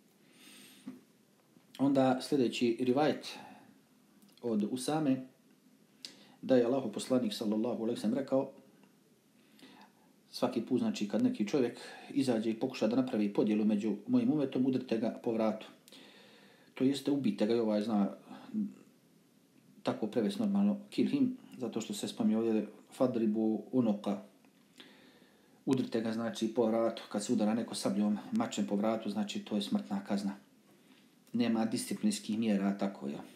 Onda sljedeći rivajet od Usame, da je Allahov poslanik sallallahu alejhi ve sellem rekao, svaki put, znači, kad neki čovjek izađe i pokuša da napravi podjelu među mojim umetom, udrite ga po vratu. To jeste, ubite ga, i ovaj zna tako prevesti normalno, kill him, zato što se spominje ovdje fadribu unuka. Udrite ga, znači, po vratu. Kad se udara neko sabljom, mačem po vratu, znači to je smrtna kazna. Nema disciplinskih mjera, tako je.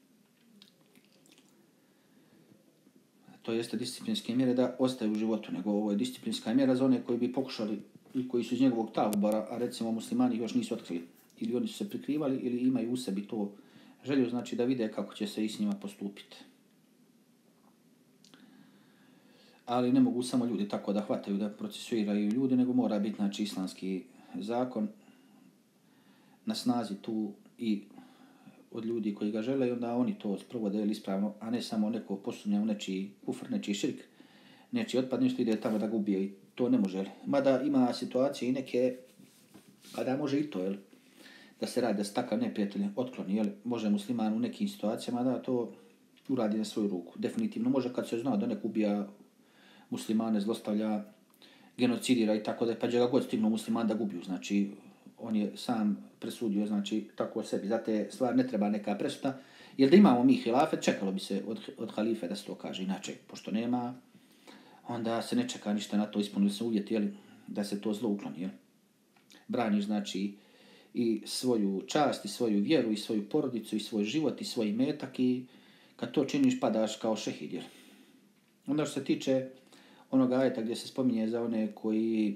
To jeste disciplinske mjere da ostaju u životu, nego ovo je disciplinska mjera za one koji bi pokušali i koji su iz njegovog tabora, a recimo muslimani još nisu otkrili. Ili oni su se prikrivali ili imaju u sebi to želju, znači da vide kako će se i s njima postupiti. Ali ne mogu samo ljudi tako da hvataju, da procesuiraju ljudi, nego mora biti, znači, islamski zakon na snazi tu i od ljudi koji ga žele, i onda oni to sprovode ispravno, a ne samo neko posumnja u nečiji kufr, nečiji širk, nečiji otpad, nešto ide tamo da ga ubije, i to ne može. Mada ima situacije i neke kada može i to, jel, da se radi, da se takav neprijatelj otkloni, jel, može musliman u nekim situacijama da to uradi na svoju ruku. Definitivno može kad se zna da neko ubija muslimane, zlostavlja, genocidira i tako da, pa će ga god stignu musliman da gubiju, znači on je sam presudio, znači, tako o sebi. Zato stvar ne treba neka presuda, jer da imamo mi hilafet, čekalo bi se od, od halife da se to kaže. Inače, pošto nema, onda se ne čeka ništa na to, ispunili se uvjeti, jel, da se to zlo ukloni. Jel. Braniš, znači, i svoju čast, i svoju vjeru, i svoju porodicu, i svoj život, i svoj imetak, i kad to činiš padaš kao šehid. Jel. Onda što se tiče onoga ajeta gdje se spominje za one koji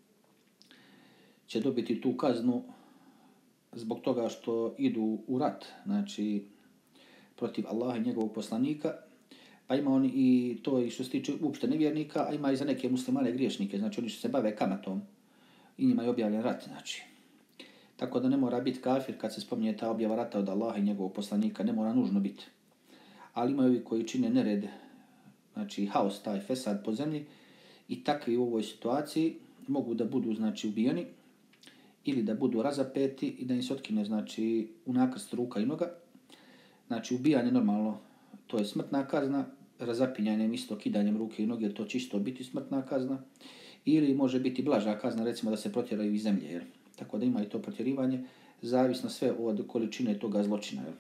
će dobiti tu kaznu zbog toga što idu u rat, znači protiv Allaha i njegovog poslanika, pa ima on i to i što se tiče uopšte nevjernika, a ima i za neke muslimane griješnike, znači oni što se bave kamatom i njima je objavljen rat, znači. Tako da ne mora biti kafir kad se spominje ta objava rata od Allaha i njegovog poslanika, ne mora nužno biti. Ali ima ovi koji čine nered, znači haos, taj fesad po zemlji, i takvi u ovoj situaciji mogu da budu, znači, ubijeni ili da budu razapeti i da im se otkine, znači, u nakrst ruka i noga. Znači, ubijanje normalno, to je smrtna kazna, razapinjanjem isto kidanjem ruke i noge, to će isto biti smrtna kazna. Ili može biti blaža kazna, recimo da se protjeraju iz zemlje. Jer. Tako da ima i to protjerivanje, zavisno sve od količine toga zločina. Jer.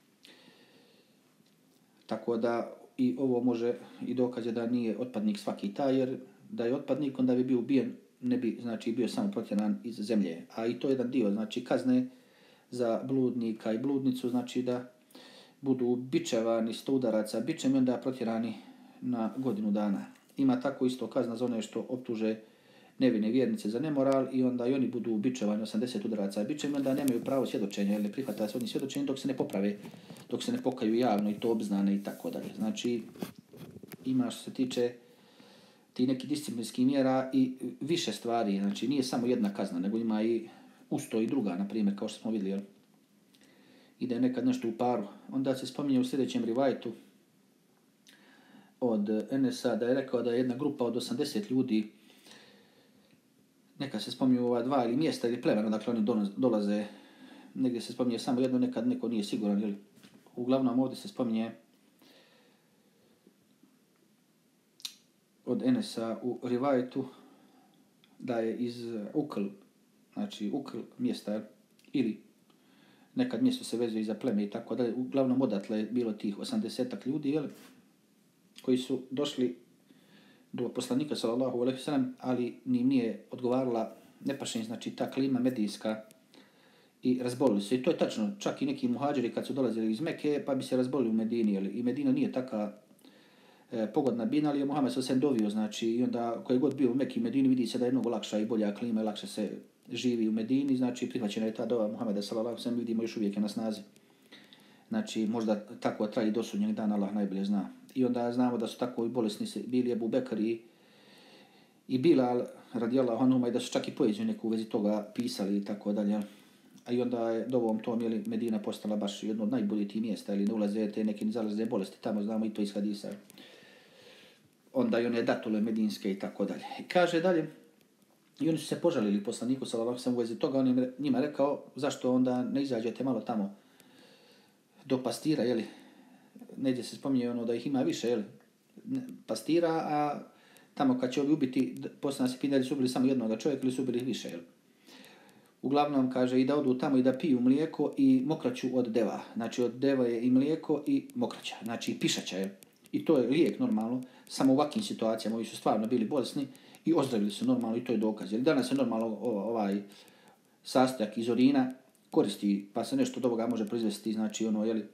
Tako da i ovo može i dokaz je da nije otpadnik svaki taj, jer da je otpadnik, onda bi bio ubijen, ne bi, znači, bio samo protjeran iz zemlje. A i to je jedan dio, znači, kazne za bludnika i bludnicu, znači da budu bičevani sto udaraca bičem i onda protjerani na godinu dana. Ima tako isto kazna za one što optuže nevine vjernice za nemoral i onda i oni budu bičevani osamdeset udaraca bičem i onda nemaju pravo svjedočenja, jer ne prihvata se od njih svjedočenja dok se ne poprave, dok se ne pokaju javno i to obznane i tako dalje. Znači, ima što se tiče ti neki disciplinskih mjera i više stvari, znači nije samo jedna kazna, nego ima i usto i druga, na primjer, kao što smo vidjeli, jel? Ide nekad nešto u paru. Onda se spominje u sljedećem rivajtu od Enesa da je rekao da je jedna grupa od osamdeset ljudi, nekad se spominju ova dva ili mjesta ili plemena, dakle oni dolaze, negdje se spominje samo jedno, nekad neko nije siguran, jel? Uglavnom ovdje se spominje od Enesa u rivajtu da je iz Ukl, znači Ukl mjesta, ili nekad mjesto se vezuje za pleme i tako dalje. Uglavnom odatle je bilo tih osamdesetak ljudi, jel, koji su došli do poslanika sallallahu alejhi ve sellem, ali ni nije odgovarala nepašenje, znači ta klima medijska, i razbolili se. I to je tačno, čak i neki muhađiri kad su dolazili iz Mekke, pa bi se razbolili u Medini, jel, i Medina nije taka e, pogodna bina, ali je Muhammed sallallahu alejhi ve sellem dovio, znači, i onda koji god bio u Mekki i Medini vidi se da je mnogo lakša i bolja klima i lakše se živi u Medini, znači prihvaćena je ta dova Muhameda sallallahu alejhi ve sellem, vidimo još uvijek je na snazi. Znači, možda tako traji do sudnjeg dana, Allah najbolje zna. I onda znamo da su tako i bolesni bili Ebu Bekr i, i Bilal radijallahu anhuma, i da su čak i poeziju neku u vezi toga pisali i tako dalje. a i onda je dovom tom, jeli, Medina postala baš jedno od najboljih tih mjesta, ili ne ulaze te neke zalazne bolesti, tamo znamo i to iz hadisa. Onda i one datule medinske i tako dalje. I kaže dalje, i oni su se požalili poslaniku, sallallahu alejhi ve sellem, u vezi toga, on je njima rekao, zašto onda ne izađete malo tamo do pastira, jeli, negdje se spominje ono da ih ima više, jeli, pastira, a tamo kad će ovi ubiti, poslije nas je pitali su ubili samo jednog čovjeka ili su ubili više, jeli. Uglavnom, kaže, i da odu tamo i da piju mlijeko i mokraću od deva. Znači, od deva je i mlijeko i mokraća, znači pišaća, jel. I to je lijek normalno, samo u ovakvim situacijama, ovi su stvarno bili bolesni i ozdravili su normalno i to je dokaz. Jer danas se normalno ovaj sastojak iz urina koristi, pa se nešto od ovoga može proizvesti, znači ono, jeli,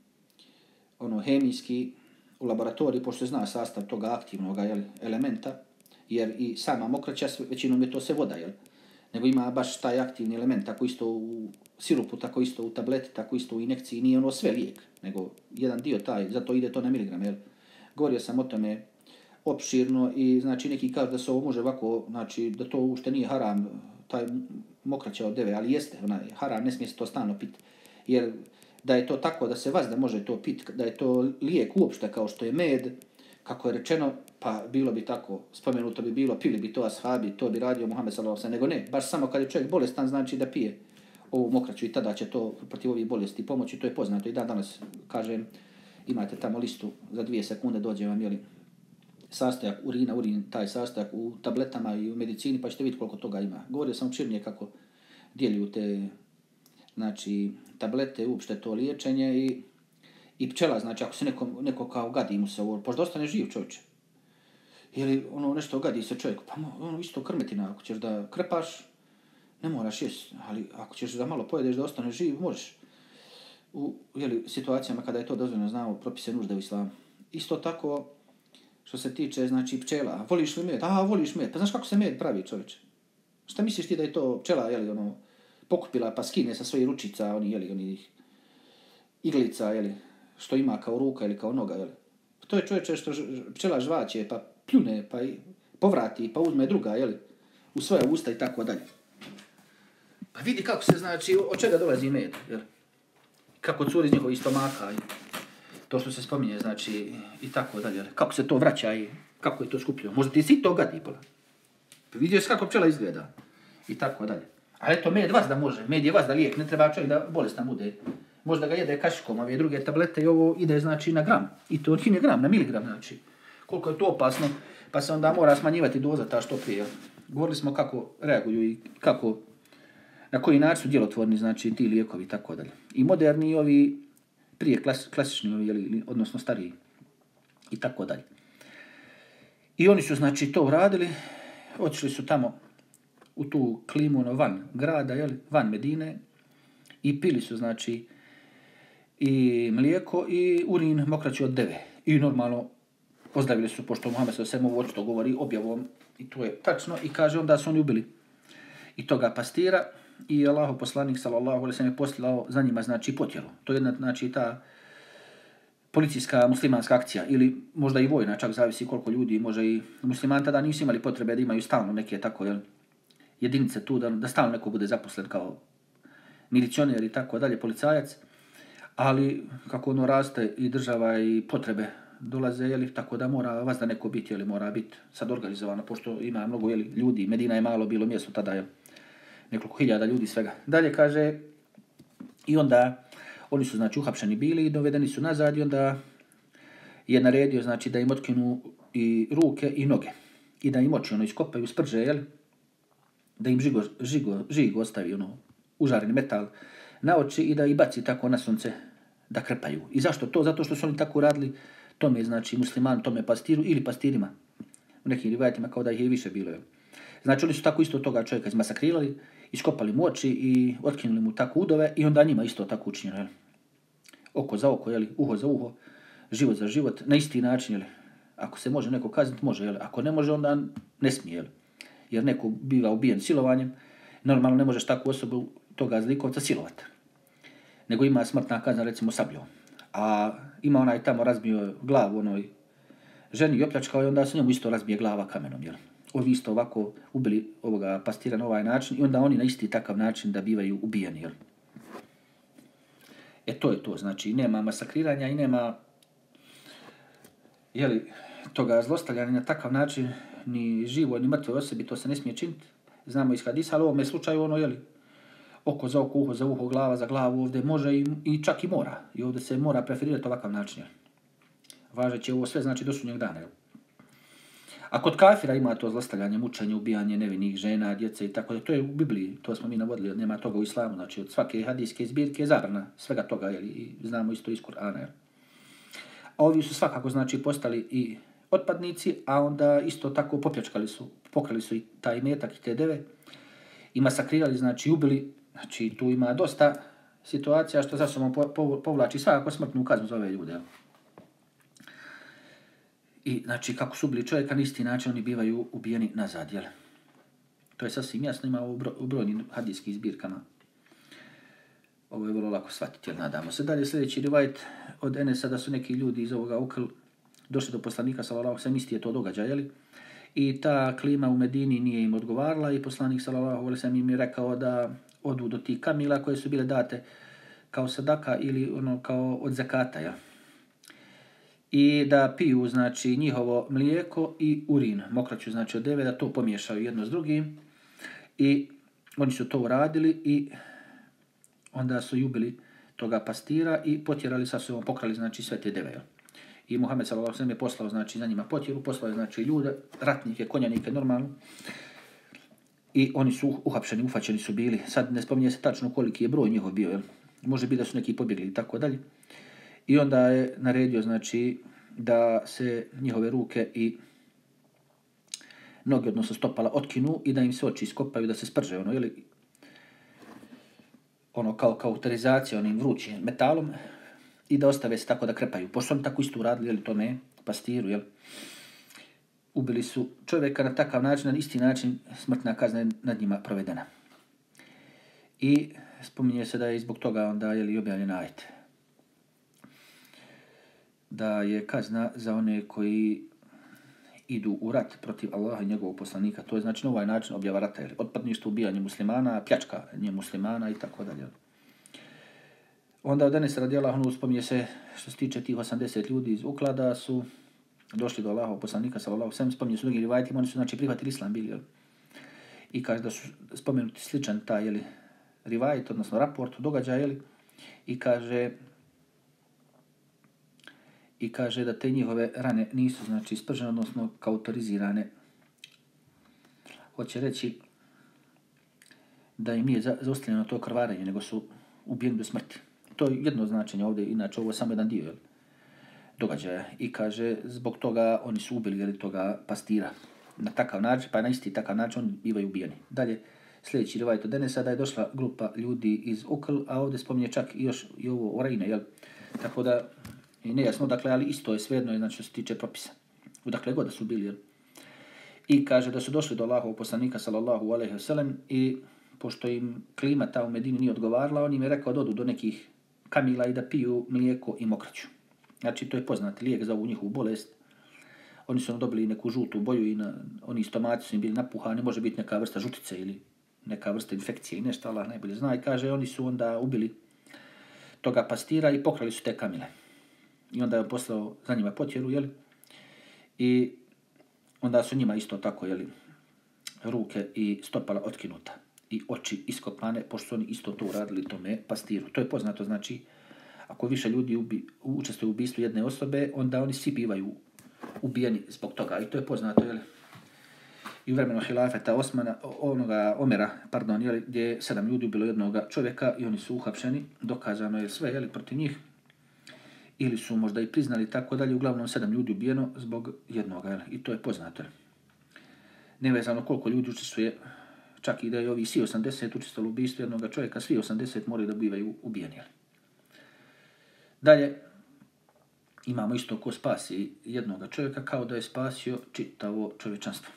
ono hemijski u laboratoriji, pošto se zna sastav toga aktivnog, jeli, elementa, jer i sama mokraća, većinom je to sve voda, jel, nego ima baš taj aktivni element, tako isto u sirupu, tako isto u tableti, tako isto u injekciji, nije ono sve lijek, nego jedan dio taj, zato ide to na miligram, jel. Govorio sam o tome opširno i znači neki kažu da se ovo može ovako, znači da to uopšte nije haram, taj mokraća od deve, ali jeste, onaj, haram, ne smije se to stalno piti. Jer da je to tako, da se vazda može to piti, da je to lijek uopšte kao što je med, kako je rečeno, pa bilo bi tako, spomenuto bi bilo, pili bi to ashabi, to bi radio Muhammed sallallahu alejhi ve sellem, nego ne, baš samo kad je čovjek bolestan znači da pije ovu mokraću i tada će to protiv ovih bolesti pomoći, to je poznato i dan danas, kažem, imate tamo listu, za dvije sekunde dođe vam, jeli, sastojak urina, urin, taj sastojak u tabletama i u medicini, pa ćete vidjeti koliko toga ima. Govorio sam opširnije kako djeljuju te, znači, tablete, uopšte to liječenje i, i pčela, znači, ako se neko, neko kao gadi mu se ovo, pošto ostane živ čovječe. Ili ono nešto gadi se čovjeku, pa ono isto krmetina, ako ćeš da krpaš, ne moraš jest, ali ako ćeš da malo pojedeš da ostane živ, možeš. U, jeli, situacijama kada je to dozvoljeno, znamo propise nužde u islamu. Isto tako, što se tiče, znači, pčela. Voliš li med? A, voliš med. Pa znaš kako se med pravi, čovječe? Šta misliš ti da je to pčela, jeli, ono, pokupila pa skine sa svojih ručica, oni, jeli, onih iglica, jeli, što ima kao ruka ili kao noga, jeli. To je čovječe što pčela žvaće, pa pljune, pa i povrati, pa uzme druga, jeli, u svoje usta i tako dalje. Pa vidi kako se, znači, od čega dolazi med, jeli. Kako curi iz njihovih stomaka i to što se spominje, znači, i tako dalje. Kako se to vraća i kako je to skupljeno. Možda ti si to gadi, pola. Pa vidio si kako pčela izgleda. I tako dalje. Ali eto, med vas da može. Med je vas da lijek. Ne treba čovjek da bolestan bude. Možda ga jede kašikom, ove druge tablete i ovo ide, znači, na gram. I to nije gram, na miligram, znači. Koliko je to opasno, pa se onda mora smanjivati doza ta što prije. Govorili smo kako reaguju i kako, na koji način su djelotvorni, znači, ti lijekovi i tako dalje. I moderni ovi, prije klas, klasični ovi, jeli, odnosno stariji i tako dalje. I oni su, znači, to uradili, otišli su tamo u tu klimu, no, van grada, jeli, van Medine i pili su, znači, i mlijeko i urin mokraću od deve. I normalno ozdravili su, pošto Muhammed sallallahu alejhi ve sellem očito govori objavom, i to je tačno, i kaže onda su oni ubili i toga pastira i Allahov poslanik sallallahu alejhi ve sellem je poslao za njima, znači, potjelu. To je jedna, znači, ta policijska muslimanska akcija ili možda i vojna, čak zavisi koliko ljudi, može i muslimani tada nisu imali potrebe da imaju stalno neke tako, jel, jedinice tu, da, da stalno neko bude zaposlen kao milicioner i tako dalje, policajac, ali kako ono raste i država i potrebe dolaze, jeli, tako da mora vas da neko biti, jeli, mora biti sad organizovano, pošto ima mnogo, jeli, ljudi, Medina je malo bilo mjesto tada, jel, nekoliko hiljada ljudi svega. Dalje kaže, i onda oni su, znači, uhapšeni bili i dovedeni su nazad i onda je naredio, znači, da im otkinu i ruke i noge i da im oči, ono, iskopaju, sprže, jel, da im žigo, žigo, žigo ostavi, ono, užareni metal na oči i da ih baci tako na sunce da krpaju. I zašto to? Zato što su oni tako radili tome, znači, musliman, tome pastiru ili pastirima. U nekim rivajetima kao da ih je više bilo, jel. Znači, oni su tako isto toga čovjeka izmasakrirali, iskopali mu oči i otkinuli mu tako udove i onda njima isto tako učinjeno, jel. Oko za oko, jel, uho za uho, život za život, na isti način, jel. Ako se može neko kazniti, može, jel. Ako ne može, onda ne smije, jel. Jer neko biva ubijen silovanjem, normalno ne možeš takvu osobu toga zlikovca silovati. Nego ima smrtna kazna, recimo, sabljom. A ima onaj tamo razbio glavu onoj ženi i opljačkao i onda se njemu isto razbije glava kamenom, jel. ovi isto ovako ubili ovoga pastira na ovaj način i onda oni na isti takav način da bivaju ubijeni. Jel? E to je to, znači nema masakriranja i nema jeli, toga zlostavljanja na takav način ni živo ni mrtvoj osobi, to se ne smije činiti. Znamo iz hadisa, ali u ovome slučaju ono, jeli, oko za oko, uho za uho, glava za glavu, ovdje može i, i čak i mora. I ovdje se mora preferirati ovakav način. Važeći ovo sve znači do sudnjeg dana. Jel? A kod kafira ima to zlostavljanje, mučenje, ubijanje nevinih žena, djece i tako da. To je u Bibliji, to smo mi navodili, nema toga u islamu. Znači od svake hadijske zbirke je zabrana svega toga, jel? I znamo isto iz Kur'ana. Jel? A ovi su svakako znači postali i otpadnici, a onda isto tako poplječkali su, pokrali su i taj metak i te deve i masakrirali, znači ubili. Znači tu ima dosta situacija što za sobom povlači svakako smrtnu kaznu za ove ljude. Jel? I znači kako su ubili čovjeka, na isti način oni bivaju ubijeni nazad. Jel? To je sasvim jasno, ima u, bro, u brojnim hadijskih zbirkama. Ovo je vrlo lako shvatiti, jer nadamo se. Dalje sljedeći rivajet od Enesa da su neki ljudi iz ovoga Ukl došli do poslanika, sallallahu alejhi ve sellem, isti je to događaj, jeli? I ta klima u Medini nije im odgovarala i poslanik, sallallahu alejhi ve sellem, im je rekao da odu do tih kamila koje su bile date kao sadaka ili ono kao od zakata, ja. I da piju, znači, njihovo mlijeko i urin, mokraću, znači, od deve, da to pomiješaju jedno s drugim. I oni su to uradili i onda su ubili toga pastira i potjerali sa sobom, pokrali, znači, sve te deve. I Muhammed sallallahu alejhi ve sellem je poslao, znači, za njima potjeru, poslao je, znači, ljude, ratnike, konjanike, normalno. I oni su uhapšeni, ufaćeni su bili. Sad ne spominje se tačno koliki je broj njihov bio, jel? Može biti da su neki pobjegli i tako dalje. I onda je naredio, znači, da se njihove ruke i noge, odnosno stopala, otkinu i da im se oči iskopaju, da se sprže, ono, jeli, ono kao kauterizacija, onim vrućim metalom, i da ostave se tako da krepaju. Pošto oni tako isto uradili, jeli, tome pastiru, jel, ubili su čovjeka na takav način, na isti način smrtna kazna je nad njima provedena. I spominje se da je zbog toga onda, jeli, objavljen ajet. Da je kazna za one koji idu u rat protiv Allaha i njegovog poslanika. To je znači na ovaj način objava rata, jer otpadništvo, ubijanje muslimana, pljačka nje muslimana i tako dalje. Onda od Enesa radijallahu anhu spominje se što se tiče tih osamdeset ljudi iz Uklada su došli do Allahovog poslanika sallallahu alejhi ve sellem, spominje su drugi rivajetima, oni su znači prihvatili islam bili, jel? I kaže da su spomenuti sličan taj, jeli, rivajet, odnosno raport, događaj, jeli? I kaže i kaže da te njihove rane nisu, znači, spržene, odnosno kautorizirane. Hoće reći da im nije zaustavljeno to krvarenje, nego su ubijeni do smrti. To je jedno značenje ovdje, inače ovo je samo jedan dio, jel, događaja. I kaže, zbog toga oni su ubili, jel, toga pastira. Na takav način, pa na isti takav način oni bivaju ubijeni. Dalje, sljedeći rivajet od Enesa da je došla grupa ljudi iz Ukl, a ovdje spominje čak i još i ovo Orejne, jel? Tako da i nejasno, dakle, ali isto je svejedno, znači što se tiče propisa. Udakle god da su bili, jel? I kaže da su došli do Allahovog poslanika, sallallahu alejhi ve sellem, i pošto im klima ta u Medini nije odgovarala, on im je rekao da odu do nekih kamila i da piju mlijeko i mokraću. Znači, to je poznati lijek za ovu njihovu bolest. Oni su dobili neku žutu boju i na, oni stomaci su im bili napuhani, može biti neka vrsta žutice ili neka vrsta infekcije i nešto, Allah najbolje zna. I kaže, oni su onda ubili toga pastira i pokrali su te kamile. I onda je poslao za njima potjeru, jeli? I onda su njima isto tako, jeli, ruke i stopala otkinuta i oči iskopane, pošto su oni isto to uradili tome pastiru. To je poznato, znači, ako više ljudi ubi, učestvuju u ubistvu jedne osobe, onda oni svi bivaju ubijeni zbog toga. I to je poznato, jeli? I u vremenu hilafeta Osmana, onoga Omera, pardon, jeli, gdje je sedam ljudi ubilo jednog čovjeka i oni su uhapšeni, dokazano je sve, jeli, protiv njih. Ili su možda i priznali tako dalje, uglavnom sedam ljudi ubijeno zbog jednoga, jel? I to je poznato. Nevezano koliko ljudi učestvuje, čak i da je ovi svi osamdeset učestvovali u ubistvu jednog čovjeka, svi osamdeset moraju da bivaju ubijeni, jel? Dalje, imamo isto ko spasi jednog čovjeka kao da je spasio čitavo čovječanstvo.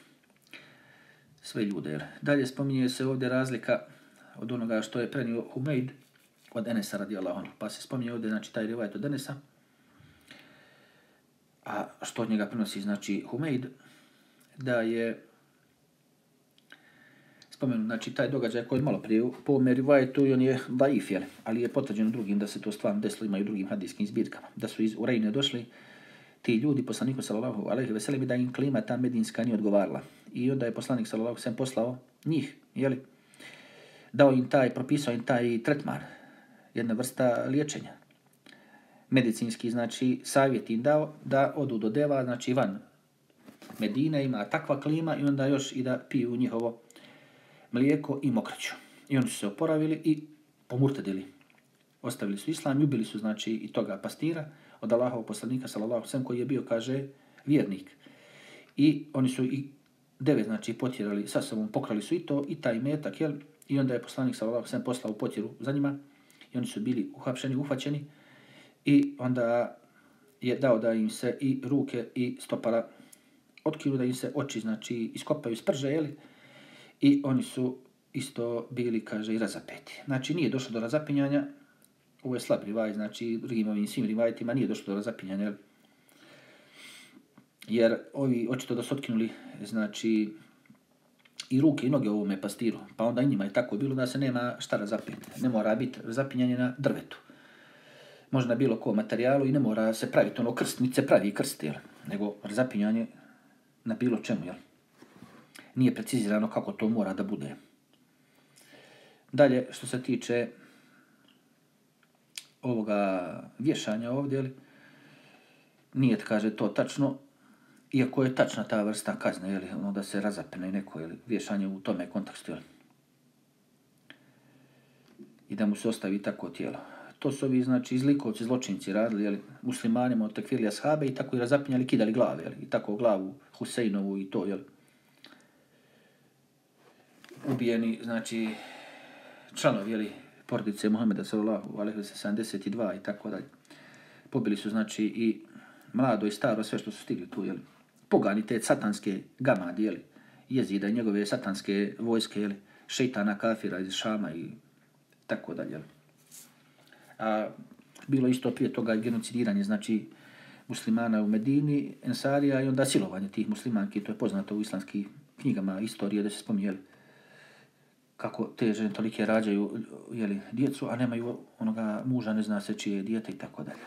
Sve ljude, jel? Dalje spominje se ovdje razlika od onoga što je prenio Humeid od Enesa radijallahu anhu. Pa se spominje ovdje, znači, taj rivajet od Enesa. A što od njega prenosi, znači, Humeid, da je spomenu, znači taj događaj koji je malo prije po ovome rivajetu i on je daif, jel? Ali je potvrđeno drugim da se to stvarno desilo, ima i u drugim hadijskim zbirkama. Da su iz Urejne došli ti ljudi, poslaniku sallallahu alejhi ve sellem, da im klima ta medinska nije odgovarala. I onda je poslanik sallallahu alejhi ve sellem poslao njih, jeli, dao im taj, propisao im taj tretman, jedna vrsta liječenja. Medicinski, znači, savjet im dao da odu do deva, znači van Medine, ima takva klima i onda još i da piju njihovo mlijeko i mokraću. I oni su se oporavili i pomurtadili. Ostavili su islam i ubili su, znači, i toga pastira od Allahovog poslanika, sallallahu alejhi ve sellem, koji je bio, kaže, vjernik. I oni su i devet, znači, potjerali sa sobom, pokrali su i to, i taj metak, jel? I onda je poslanik, sallallahu alejhi ve sellem, poslao potjeru za njima i oni su bili uhapšeni, uhvaćeni i onda je dao da im se i ruke i stopala otkinu, da im se oči, znači, iskopaju iz prže, jeli? I oni su isto bili, kaže, i razapeti. Znači, nije došlo do razapinjanja, ovo je slab rivaj, znači, drugim ovim svim rivajetima nije došlo do razapinjanja, jel? Jer ovi očito da su otkinuli, znači, i ruke i noge ovome pastiru, pa onda i njima je tako bilo da se nema šta razapeti. Ne mora biti razapinjanje na drvetu. Možda na bilo kom materijalu i ne mora se praviti ono krst, niti se pravi krst, jel? Nego razapinjanje na bilo čemu, jel? Nije precizirano kako to mora da bude. Dalje, što se tiče ovoga vješanja ovdje, jel? Nije, kaže, to tačno, iako je tačna ta vrsta kazne, jel? Ono da se razapne neko, jel? Vješanje u tome kontekstu, jel? I da mu se ostavi tako tijelo. To su ovi, znači, izlikovci, zločinci radili, jel, muslimanima od tekfirili ashabe i tako i razapinjali, kidali glave, jel, i tako glavu Huseinovu i to, jel. Ubijeni, znači, članovi, jel, porodice Muhameda sallallahu alejhi ve sellem, sedamdeset dva i tako dalje. Pobili su, znači, i mlado i staro, sve što su stigli tu, jel. Pogani te satanske gamadi, jel, Jezida i njegove satanske vojske, jel, šejtana kafira iz Šama i tako dalje, jel. A bilo isto prije toga genocidiranje, znači, muslimana u Medini, Ensarija i onda silovanje tih muslimanki, to je poznato u islamskih knjigama istorije da se spominje, kako te žene tolike rađaju, jeli, djecu, a nemaju onoga muža, ne zna se čije dijete i tako dalje.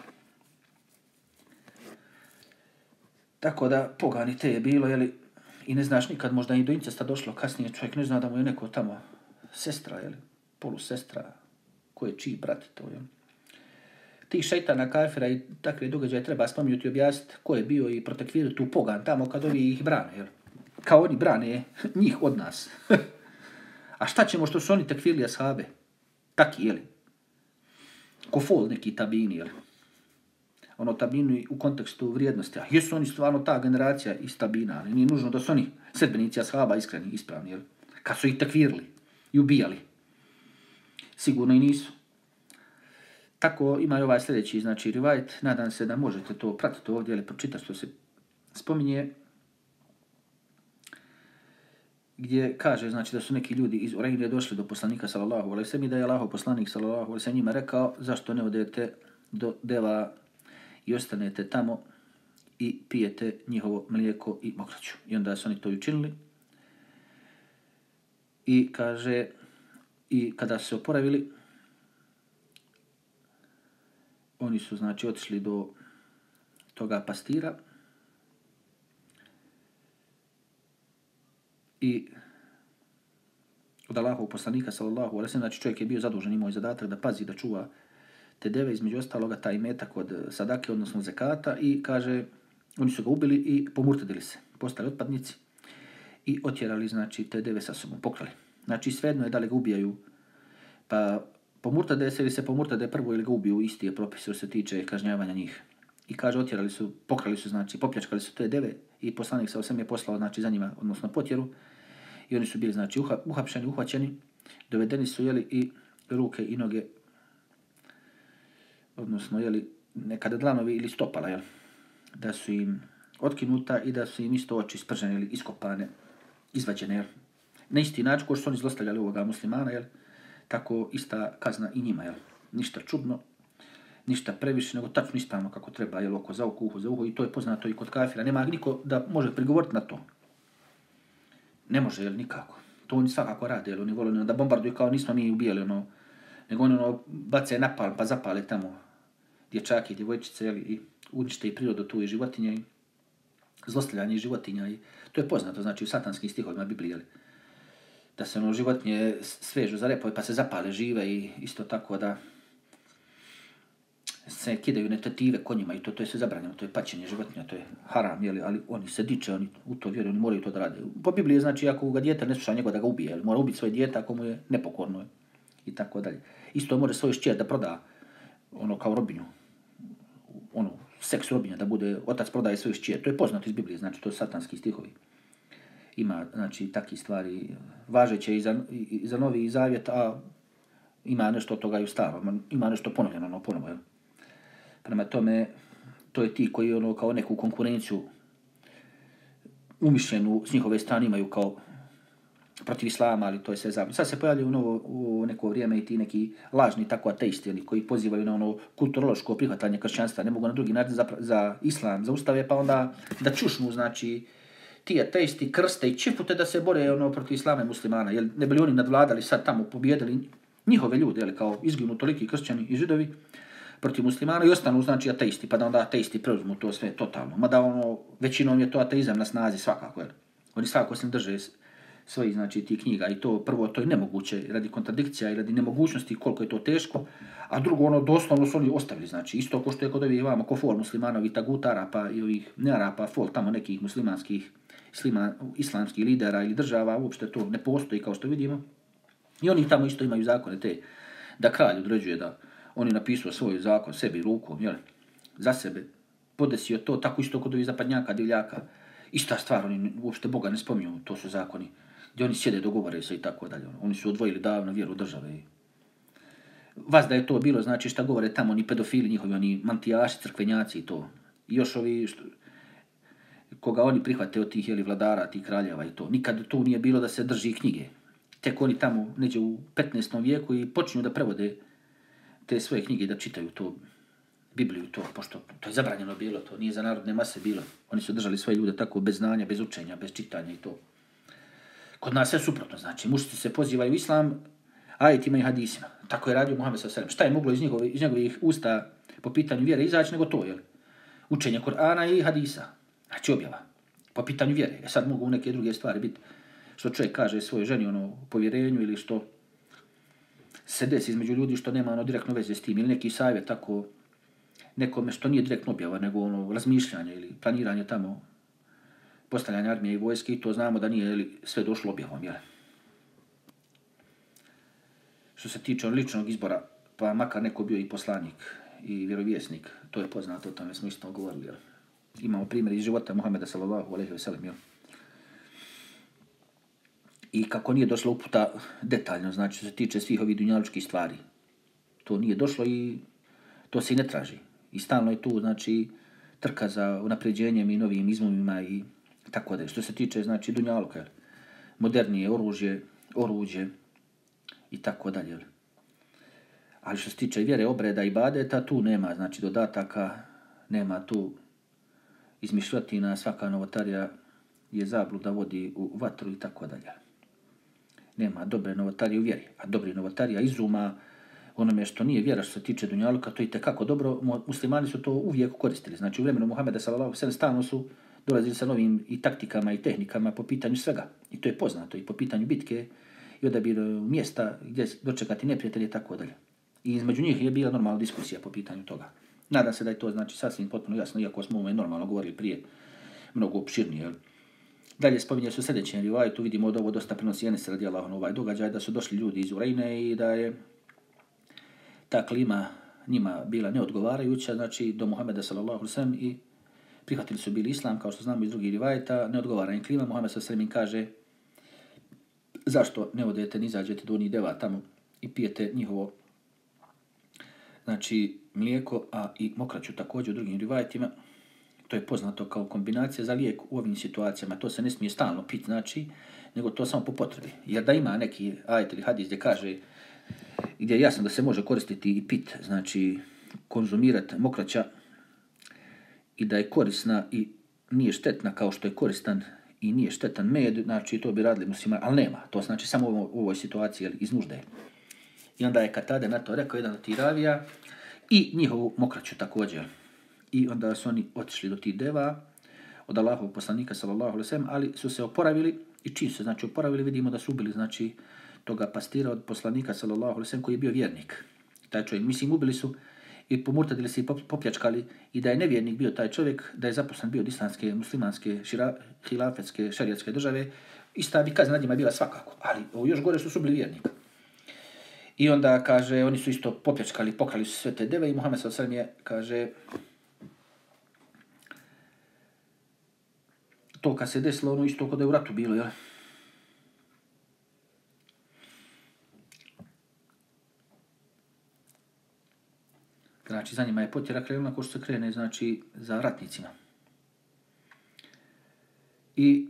Tako da pogani te je bilo, jeli, i ne znaš nikad, možda i do incesta došlo kasnije, čovjek ne zna da mu je neko tamo sestra, jeli, polusestra, ko je čiji brat to, jeli. Tih šejtana, kafira i takve događaje treba spomenuti i objasniti ko je bio i protekvirati tu pogan tamo kad ovi ih brane, jel? Kao oni brane njih od nas. A šta ćemo što su oni tekfirili ashabe? Taki, jeli? Ko fol neki tabini, jeli? Ono tabini u kontekstu vrijednosti. A jesu oni stvarno ta generacija iz tabina, ali nije nužno da su oni sedbenici ashaba iskreni, ispravni, jeli? Kad su ih tekfirili i ubijali. Sigurno i nisu. Tako ima i ovaj sljedeći, znači, rivajet. Nadam se da možete to pratiti ovdje, ali pročitati što se spominje. Gdje kaže, znači, da su neki ljudi iz Urejne došli do poslanika, sallallahu alejhi ve sellem, i da je Allahov poslanik, sallallahu alejhi ve sellem, njima rekao, zašto ne odete do deva i ostanete tamo i pijete njihovo mlijeko i mokraću. I onda su oni to učinili. I kaže, i kada su se oporavili, oni su, znači, otišli do toga pastira i od Allahovog poslanika, sallallahu alejhi ve sellem, znači, čovjek je bio zadužen, imao je zadatak da pazi, da čuva te deve, između ostaloga taj imetak od sadake, odnosno zekata, i kaže, oni su ga ubili i pomurtadili se, postali otpadnici i otjerali, znači, te deve sa sobom, pokrali. Znači, svejedno je da li ga ubijaju, pa pomurtade se ili se pomurtade prvo ili ga ubiju, isti je propis što se tiče kažnjavanja njih. I kaže, otjerali su, pokrali su, znači, popljačkali su te deve i poslanik sa osam je poslao, znači, za njima, odnosno potjeru, i oni su bili, znači, uhapšeni, uhvaćeni, dovedeni su, jeli, i ruke i noge, odnosno, jeli, nekada dlanovi ili stopala, jel, da su im otkinuta i da su im isto oči spržene ili iskopane, izvađene, jel. Na isti način ko što su oni zlostavljali ovoga muslimana, jel, tako ista kazna i njima, jel. Ništa čudno, ništa previše, nego tačno ispravno kako treba, jel, oko za oko, uho za uho, i to je poznato i kod kafira. Nema niko da može prigovoriti na to. Ne može, jel, nikako. To oni svakako rade, oni vole ono, da bombarduju kao nismo mi ubijali, ono, nego oni ono, bace napal pa zapale tamo dječake i djevojčice, jel, i unište i prirodu tu i životinje, i zlostavljanje životinja. I to je poznato, znači u satanskim stihovima Biblije, jel, da se ono životinje svežu za repove pa se zapale žive i isto tako da se kidaju netative konjima i to, to je sve zabranjeno, to je paćenje životinja, to je haram, jeli, ali oni se diče, oni u to vjeruju, oni moraju to da rade. Po Bibliji znači ako ga dijete ne sluša njega da ga ubije, jeli, mora ubiti svoje dijete ako mu je nepokorno i tako dalje. Isto može svoju šćer da proda ono kao robinju, ono, seks robinja, da bude, otac prodaje svoju šćer, to je poznato iz Biblije, znači to je satanski stihovi. Ima, znači, takve stvari važeće i za, i za Novi Zavjet, a ima nešto od toga i u starom, ima nešto ponovljeno, ono, ponovo, jel? Prema tome, to je ti koji ono kao neku konkurenciju umišljenu s njihove strane imaju kao protiv islama, ali to je sve zabranjeno. Sad se pojavljaju novo, u neko vrijeme i ti neki lažni tako ateisti koji pozivaju na ono kulturološko prihvatanje kršćanstva, ne mogu na drugi način za, za islam zaustave, pa onda da čušnu, znači, ti ateisti krste i čipute da se bore ono protiv islama i muslimana, jer ne bi li oni nadvladali sad tamo, pobijedili njihove ljude, jel, kao izginu toliki kršćani i židovi protiv muslimana i ostanu, znači, ateisti, pa da onda ateisti preuzmu to sve totalno. Mada ono, većinom je to ateizam na snazi svakako, jer oni svakako se drže svoji, znači, ti knjiga i to prvo to je nemoguće radi kontradikcija i radi nemogućnosti koliko je to teško, a drugo ono doslovno su oni ostavili, znači, isto ko što je kod ovih vama kofol muslimanovi, tagut Arapa i ovih ne Arapa, fol tamo nekih muslimanskih islima, islamskih lidera ili država, uopšte to ne postoji kao što vidimo. I oni tamo isto imaju zakone te, da kralj određuje da oni napisao svoj zakon sebi rukom, jel, za sebe, podesio to, tako isto kod ovih zapadnjaka, divljaka. Ista stvar, oni uopšte Boga ne spominju, to su zakoni, gdje oni sjede, dogovore se i tako dalje. Oni su odvojili davno vjeru države. Vas da je to bilo, znači šta govore tamo, oni pedofili njihovi, oni mantijaši, crkvenjaci i to. I još ovi, što, koga oni prihvate od tih, jeli, vladara, tih kraljeva i to. Nikad tu nije bilo da se drži knjige. Tek oni tamo, neđe u petnaestom vijeku i počinju da prevode te svoje knjige da čitaju to, Bibliju to, pošto to je zabranjeno bilo, to nije za narodne mase bilo. Oni su držali svoje ljude tako bez znanja, bez učenja, bez čitanja i to. Kod nas je suprotno, znači, mušnici se pozivaju u islam, ajetima i hadisima. Tako je radio Muhammed sallallahu alejhi ve sellem. Šta je moglo iz, njegove, iz njegovih usta po pitanju vjere izaći nego to, jel? Učenje Kur'ana i hadisa, znači objava, po pitanju vjere. E sad mogu neke druge stvari biti, što čovjek kaže svojoj ženi, ono, povjerenju ili što se desi između ljudi što nema ono direktno veze s tim, ili neki savjet tako nekome što nije direktno objava, nego ono razmišljanje ili planiranje tamo postavljanje armije i vojske, i to znamo da nije, jeli, sve došlo objavom, jel? Što se tiče ličnog izbora, pa makar neko bio i poslanik i vjerovjesnik, to je poznato, o tome smo isto govorili, jel? Imamo primjer iz života Muhameda sallallahu alejhi ve sellem, jel? I kako nije došla uputa detaljno, znači što se tiče svih ovih dunjalučkih stvari. To nije došlo i to se i ne traži. I stalno je tu, znači, trka za unapređenjem i novim izumima i tako da. Što se tiče, znači, dunjaluka, modernije oružje, oruđe i tako dalje. Ali što se tiče vjere, obreda i ibadeta, tu nema, znači, dodataka, nema tu izmišljotina, svaka novotarija je zabluda, vodi u vatru i tako dalje. Nema dobre novotarije u vjeri, a dobri novotarija izuma onome što nije vjera što se tiče dunjaluka, to je itekako dobro. Muslimani su to uvijek koristili. Znači u vremenu Muhameda sallallahu alejhi ve sellem stalno su dolazili sa novim i taktikama i tehnikama po pitanju svega. I to je poznato i po pitanju bitke i odabiru mjesta gdje dočekati neprijatelje i tako dalje. I između njih je bila normalna diskusija po pitanju toga. Nadam se da je to, znači, sasvim potpuno jasno, iako smo ovome normalno govorili prije mnogo opširnije. Dalje spominje su sljedeće rivaje, tu vidimo od ovo dosta prenosi Enes radijallahu anhu ovaj događaj, da su došli ljudi iz Urejne i da je ta klima njima bila neodgovarajuća, znači do Muhameda sallallahu alejhi ve sellem, i prihvatili su bili islam, kao što znamo iz drugih rivajeta, ne odgovara im klima. Muhammed sallallahu alejhi ve sellem kaže: zašto ne odete, ne izađete do onih deva tamo i pijete njihovo, znači, mlijeko, a i mokraću također u drugim rivajetima. To je poznato kao kombinacija za lijek u ovim situacijama. To se ne smije stalno piti, znači, nego to samo po potrebi. Jer da ima neki ajet ili hadis gdje kaže, gdje je jasno da se može koristiti i pit, znači konzumirati mokraća, i da je korisna i nije štetna kao što je koristan i nije štetan med, znači to bi radili muslimani, ali nema. To znači samo u ovoj situaciji iz nužde. I onda je Katade na to rekao jedan od tih ravija i njihovu mokraću također. I onda su oni otišli do tih deva od Allahovog poslanika sallallahu alejhi ve sellem, ali su se oporavili i čim su se znači oporavili vidimo da su ubili znači toga pastira od poslanika sallallahu alejhi ve sellem koji je bio vjernik. Taj čovjek, mislim, ubili su i pomurtadili se i popljačkali i da je nevjernik bio taj čovjek, da je zaposlen bio od islamske, muslimanske, šira, hilafetske, šerijatske države, ista bi kazna nad njima bila svakako, ali još gore što su bili vjernik. I onda, kaže, oni su isto popljačkali, pokrali su sve te deve i Muhammed sallallahu alejhi ve sellem je, kaže, to kad se desilo, ono isto kod je u ratu bilo, jel? Znači, za njima je potjera krenula ko što se krene, znači, za ratnicima. I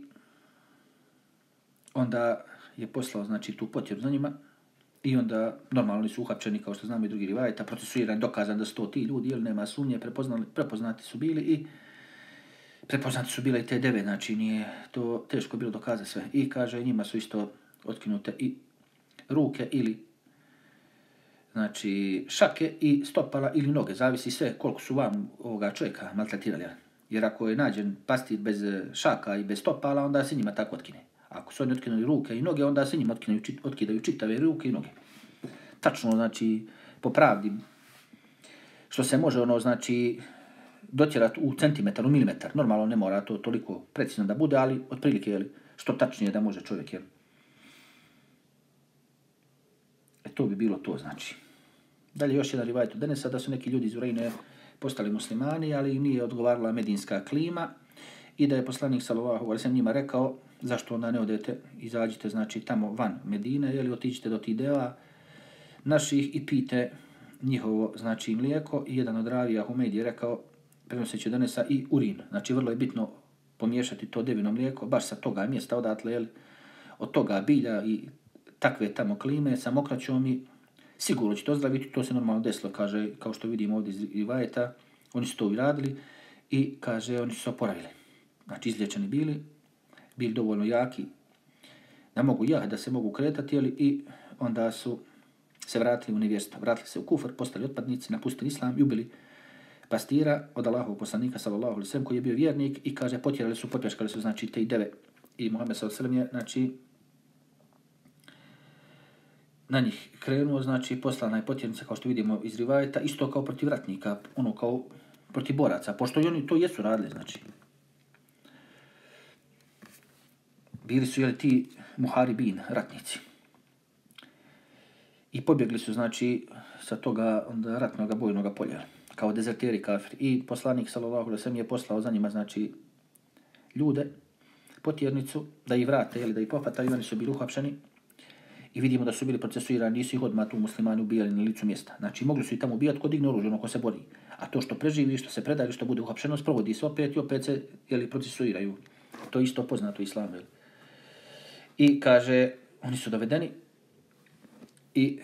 onda je poslao, znači, tu potjeru za njima i onda, normalno, su uhapčeni, kao što znamo i drugi rivajeta, procesuiran, dokazan da su to ti ljudi, jer nema sumnje, prepoznati su bili i prepoznati su bile i te deve, znači, nije to teško bilo dokazati sve. I, kaže, njima su isto otkinute i ruke ili znači šake i stopala ili noge, zavisi sve koliko su vam ovoga čovjeka maltretirali. Jer ako je nađen pastir bez šaka i bez stopala, onda se njima tako otkine. Ako su oni otkinuli ruke i noge, onda se njima otkidaju, otkidaju čitave ruke i noge. Tačno, znači, po pravdi, što se može, ono, znači, dotjerati u centimetar, u milimetar. Normalno ne mora to toliko precizno da bude, ali otprilike, jel, što tačnije da može čovjek, jel. E to bi bilo to, znači. Dalje još jedan rivajet od Enesa da su neki ljudi iz Urejne postali muslimani, ali nije odgovarala medinska klima i da je poslanik sallallahu alejhi ve sellem njima rekao zašto onda ne odete, izađite znači tamo van Medine, ili otiđite do tih deva naših i pite njihovo znači mlijeko. I jedan od ravija Humeid je rekao, prenoseći od Enesa, i urin. Znači vrlo je bitno pomiješati to devino mlijeko baš sa toga mjesta odatle, jel, od toga bilja i takve tamo klime sa mokraćom i sigurno će to ozdraviti. To se normalno desilo, kaže, kao što vidimo ovdje iz rivajeta, oni su to uradili i, kaže, oni su se oporavili. Znači, izliječeni bili, bili dovoljno jaki da mogu jah, da se mogu kretati, jeli, i onda su se vratili u nevjerstvo. Vratili se u kufr, postali otpadnici, napustili islam i ubili pastira od Allahovog poslanika sallallahu alejhi ve sellem koji je bio vjernik i, kaže, potjerali su, popljačkali su, znači, te i deve. I Muhammed sallallahu alejhi ve sellem je, znači, na njih krenuo, znači poslana je potjernica, kao što vidimo iz rivajeta, isto kao protiv ratnika, ono kao protiv boraca, pošto i oni to jesu radili, znači. Bili su, jeli, ti muharibin, ratnici. I pobjegli su, znači, sa toga onda ratnog bojnog polja, kao dezerteri kafiri. I poslanik, sallallahu alejhi ve sellem, je poslao za njima, znači, ljude, potjernicu, da ih vrate, jeli, da ih pohvataju, oni su bili uhapšeni. I vidimo da su bili procesuirani, nisu ih odmah tu muslimani ubijali na licu mjesta. Znači, mogli su i tamo ubijati ko digne oružje, ono ko se bori. A to što preživi, što se predaje, što bude uhapšeno, sprovodi se opet i opet se, jeli, procesuiraju. To je isto poznato u islamu. I, kaže, oni su dovedeni i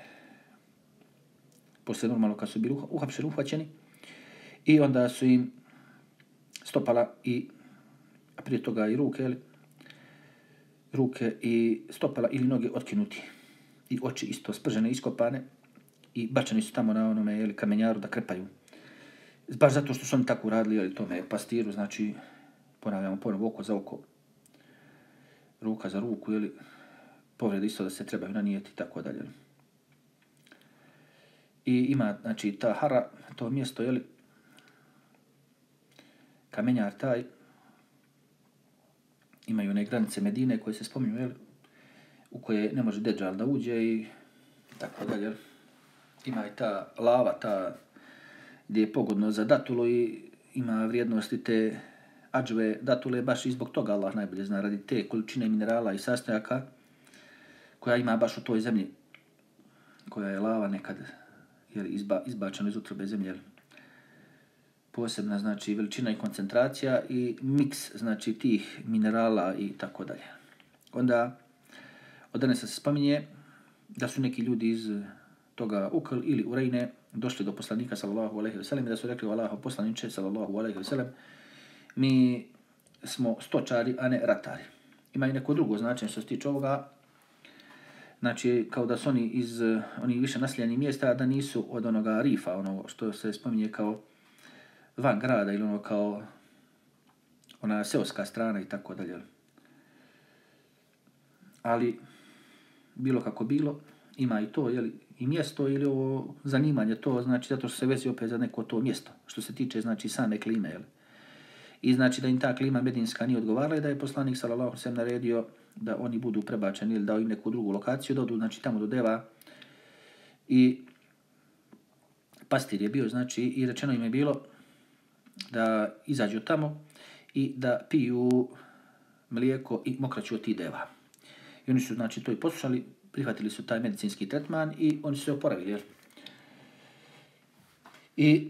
poslije normalno kad su bili uhapšeni, uhvaćeni, i onda su im stopala i, a prije toga i ruke, jeli, ruke i stopala ili noge otkinuti. I oči isto spržene, iskopane i bačeni su tamo na onome, jeli, kamenjaru da krpaju. Baš zato što su oni tako uradili, jeli, tome pastiru, znači, ponavljamo ponovo oko za oko, ruka za ruku, jeli, povrede isto da se trebaju nanijeti i tako dalje. I ima, znači, ta hara, to mjesto, jeli, kamenjar taj, imaju one granice Medine koje se spominju, jel, u koje ne može Deđal da uđe i tako dalje. Ima i ta lava, ta gdje je pogodno za datulu i ima vrijednosti te adžve datule, baš i zbog toga Allah najbolje zna, radi te količine minerala i sastojaka koja ima baš u toj zemlji, koja je lava nekad, jel, izba, izbačena iz utrobe zemlje, jel. Posebna, znači, veličina i koncentracija i miks, znači, tih minerala i tako dalje. Onda, od danas se spominje da su neki ljudi iz toga Ukl ili Urejne došli do poslanika, sallallahu alejhi ve sellem, da su rekli, Allahov poslaniče, sallallahu alejhi ve sellem, mi smo stočari, a ne ratari. Ima i neko drugo značenje što se tiče ovoga. Znači, kao da su oni iz onih više naseljenih mjesta, da nisu od onoga rifa, ono što se spominje kao van grada ili ono kao ona seoska strana i tako dalje. Ali, bilo kako bilo, ima i to, jeli, i mjesto ili ovo zanimanje, to znači zato što se vezi opet za neko to mjesto, što se tiče znači same klime, jeli. I znači da im ta klima medinska nije odgovarala i da je poslanik sallallahu alejhi ve sellem naredio da oni budu prebačeni ili dao im neku drugu lokaciju, da odu znači tamo do deva. I pastir je bio, znači, i rečeno im je bilo da izađu tamo i da piju mlijeko i mokraću od tih deva. I oni su, znači, to i poslušali, prihvatili su taj medicinski tretman i oni su se oporavili, jer i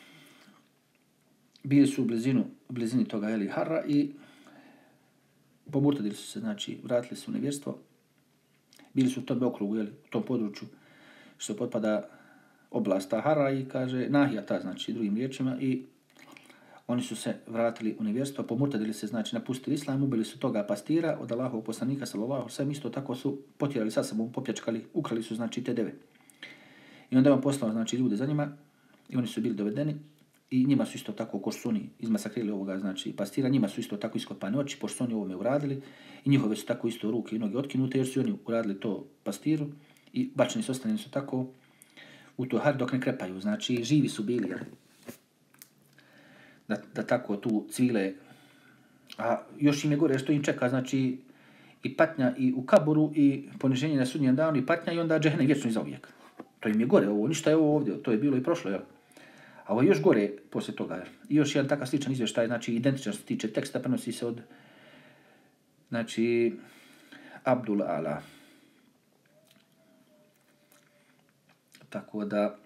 bili su u blizinu, u blizini toga jeli Harra i pomurtadili su se, znači, vratili se u nevjerstvo. Bili su u tom okrugu, jeli, u tom području što potpada oblast Harra i kaže Nahija ta, znači, drugim riječima, i oni su se vratili u nevjerstvo, pomurtadili se, znači, napustili islam, ubili su toga pastira od Allahovog poslanika, sallallahu alejhi ve sellem, isto tako su potjerali sa sobom, popjačkali, ukrali su, znači, te deve. I onda je on poslao, znači, ljude za njima i oni su bili dovedeni i njima su isto tako, ko su oni izmasakrili ovoga, znači, pastira, njima su isto tako iskopane oči, pošto su oni ovome uradili i njihove su tako isto ruke i noge otkinute, jer su oni uradili to pastiru i bačeni su, ostanjeni su tako u to har dok ne krepaju, znači, živi su bili, jer Da, da tako tu cvile. A još im je gore što im čeka, znači, i patnja i u kaburu i poniženje na sudnjem danu i patnja i onda džehennem vječno i zauvijek. To im je gore ovo, ništa je ovo ovdje, to je bilo i prošlo, jel? A ovo je još gore poslije toga, jel? I još jedan takav sličan izvještaj, znači, identičan što se tiče teksta, prenosi se od, znači, Abdul Ala. Tako da,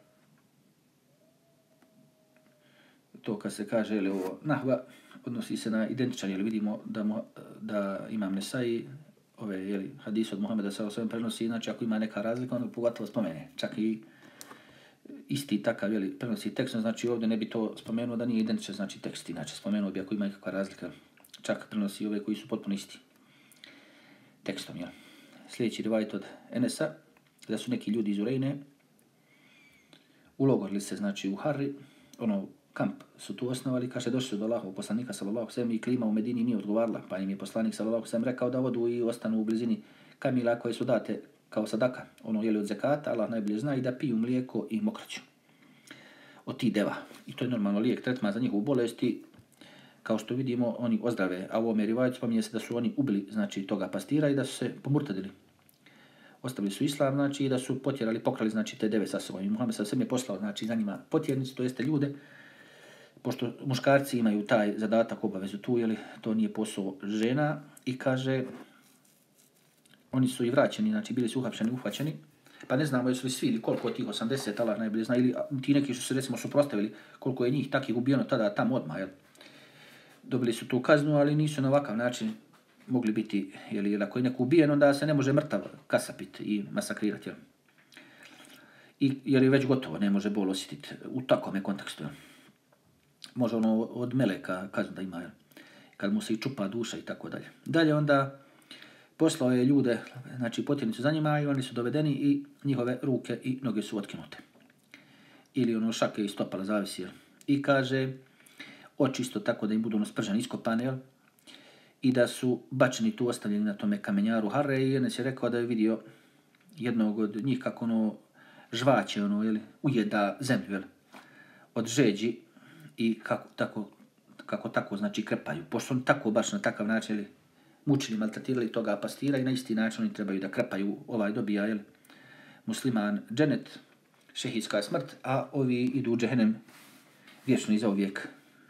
to kad se kaže, jel, ovo nahva, odnosi se na identičan, jel, vidimo da, mo, da Imam Nesai, ove, jel, hadis od Muhameda sallallahu alejhi ve sellem prenosi, znači ako ima neka razlika, onda pogotovo spomene. Čak i isti takav, jel, prenosi tekstom, znači ovdje ne bi to spomenuo da nije identičan, znači tekst, inače spomenuo bi ako ima nekakva razlika, čak prenosi ove koji su potpuno isti tekstom, jel. Sljedeći rivajt od Enesa, da su neki ljudi iz Urejne ulogorili se, znači, u Harri, ono, kamp su tu osnovali, kaže, došli su do Allahovog poslanika, sallallahu alejhi ve sellem, i klima u Medini nije odgovarala, pa im je poslanik, sallallahu alejhi ve sellem, rekao da odu i ostanu u blizini kamila koje su date kao sadaka, ono, jeli od zekata, Allah najbolje zna, i da piju mlijeko i mokraću od tih deva. I to je normalno lijek, tretman za njihovu bolesti, kao što vidimo, oni ozdrave, a u ovome rivajtu spominje se da su oni ubili, znači, toga pastira i da su se pomurtadili. Ostavili su islam, znači, i da su potjerali, pokrali, znači, te deve sa sobom. I Muhammed sallallahu alejhi ve sellem je poslao, znači, za njima potjernicu, to jeste ljude, pošto muškarci imaju taj zadatak, obavezu tu, jeli, to nije posao žena, i kaže, oni su i vraćeni, znači bili su uhapšeni, uhvaćeni, pa ne znamo jesu li svi ili koliko od tih osamdeset, Allah najbolje zna, ili ti neki što se recimo suprotstavili, koliko je njih takih ubijeno tada tamo odmah, jel. Dobili su tu kaznu, ali nisu na ovakav način mogli biti, jeli, jel, ako je neko ubijen, onda se ne može mrtav kasapiti i masakrirati, jel. I, jer je već gotovo, ne može bol osjetiti u takome kontekstu, jel. Može ono od meleka kaznu da ima, jel, kad mu se i čupa duša i tako dalje. Dalje onda poslao je ljude, znači potjernicu za njima, i oni su dovedeni i njihove ruke i noge su otkinute. Ili ono šake i stopala, zavisi, jel. I kaže, oči isto tako da im budu ono spržani, iskopane, jel, i da su bačeni tu, ostavljeni na tome kamenjaru Harre, i Enes je rekao da je vidio jednog od njih kako ono žvaće, ono, jel, ujeda zemlju, jel, od žeđi, i kako tako, kako tako, znači, krepaju. Pošto oni tako baš na takav način, jel, mučili, maltretirali toga pastira, i na isti način oni trebaju da krepaju, ovaj dobija, jel, musliman dženet, šehidska smrt, a ovi idu u džehennem vječno i zauvijek.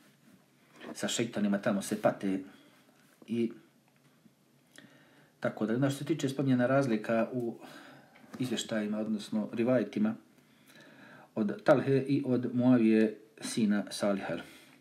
Sa šeitanima tamo se pate. I tako da, znači, se tiče spominjena razlika u izvještajima, odnosno rivajetima od Talhe i od Muavije sina Saliha.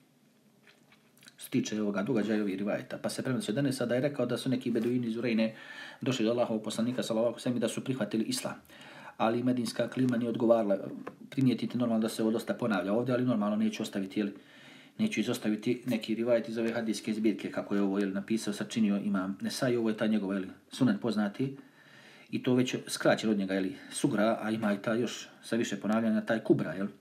Se tiče ovoga događaja, ovih rivajeta, pa se prenosi od Enesa da je rekao da su neki beduini iz Urejne došli do Allahovog poslanika, sallallahu alejhi ve sellem, i da su prihvatili islam. Ali medinska klima nije odgovarala. Primijetite normalno da se ovo dosta ponavlja ovdje, ali normalno neću ostaviti, jeli, Neću izostaviti neki rivajet iz ove hadijske zbirke, kako je ovo jel, napisao, sačinio imam Nesai, ovo je taj njegov jel, sunan poznati. I to već skraćeno od njega, jel, sugra, a ima i ta još sa više ponavljanja, taj kubra, jel.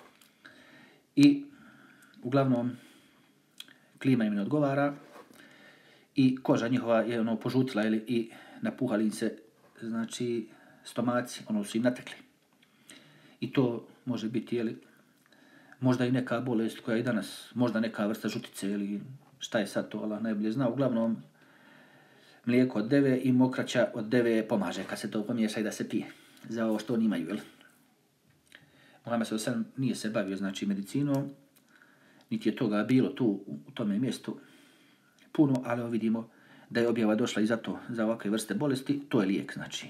I uglavnom klima im ne odgovara i koža njihova je ono požutila, jel, i napuhali im se, znači, stomaci, ono su im natekli. I to može biti, jel, možda i neka bolest koja i danas, možda neka vrsta žutice, ili šta je sad to, Allah najbolje zna. Uglavnom, mlijeko od deve i mokraća od deve pomaže kad se to pomiješa i da se pije. Za ovo što oni imaju, jel? Muhammed sallallahu alejhi ve sellem nije se bavio, znači, medicinom, niti je toga bilo tu u tome mjestu puno, ali vidimo da je objava došla i za to, za ovakve vrste bolesti, to je lijek, znači.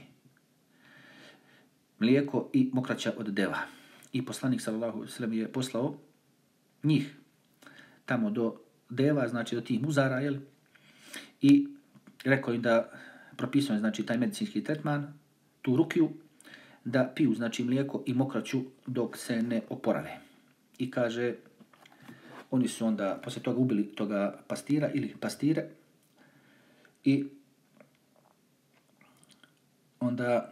Mlijeko i mokraća od deva. I poslanik sallallahu alejhi ve sellem je poslao njih tamo do deva, znači do tih muzara, jel? I rekao im da propisuje, znači, taj medicinski tretman, tu rukiju, da piju, znači, mlijeko i mokraću dok se ne oporave. I kaže, oni su onda poslije toga ubili toga pastira ili pastire i onda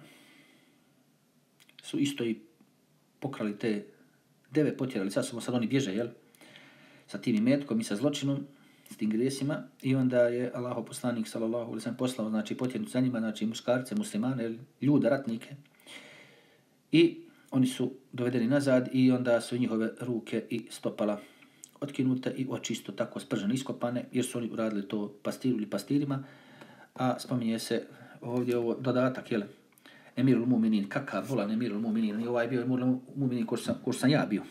su isto i pokrali te deve, potjerali sa sobom, sad oni bježe, jel? Sa tim imetkom i sa zločinom, s tim grijesima, i onda je Allahov poslanik sallallahu alejhi ve sellem poslao, znači, potjernicu za njima, znači, muškarce, muslimane, ljude, ratnike, i oni su dovedeni nazad i onda su njihove ruke i stopala otkinute i oči isto tako spržene, iskopane, jer su oni uradili to pastiru ili pastirima, a spominje se ovdje ovo dodatak, jel? Emirul Muminin, kakav volan Emirul Muminin, i ovaj bio Emirul Muminin ko sam, ko sam ja bio.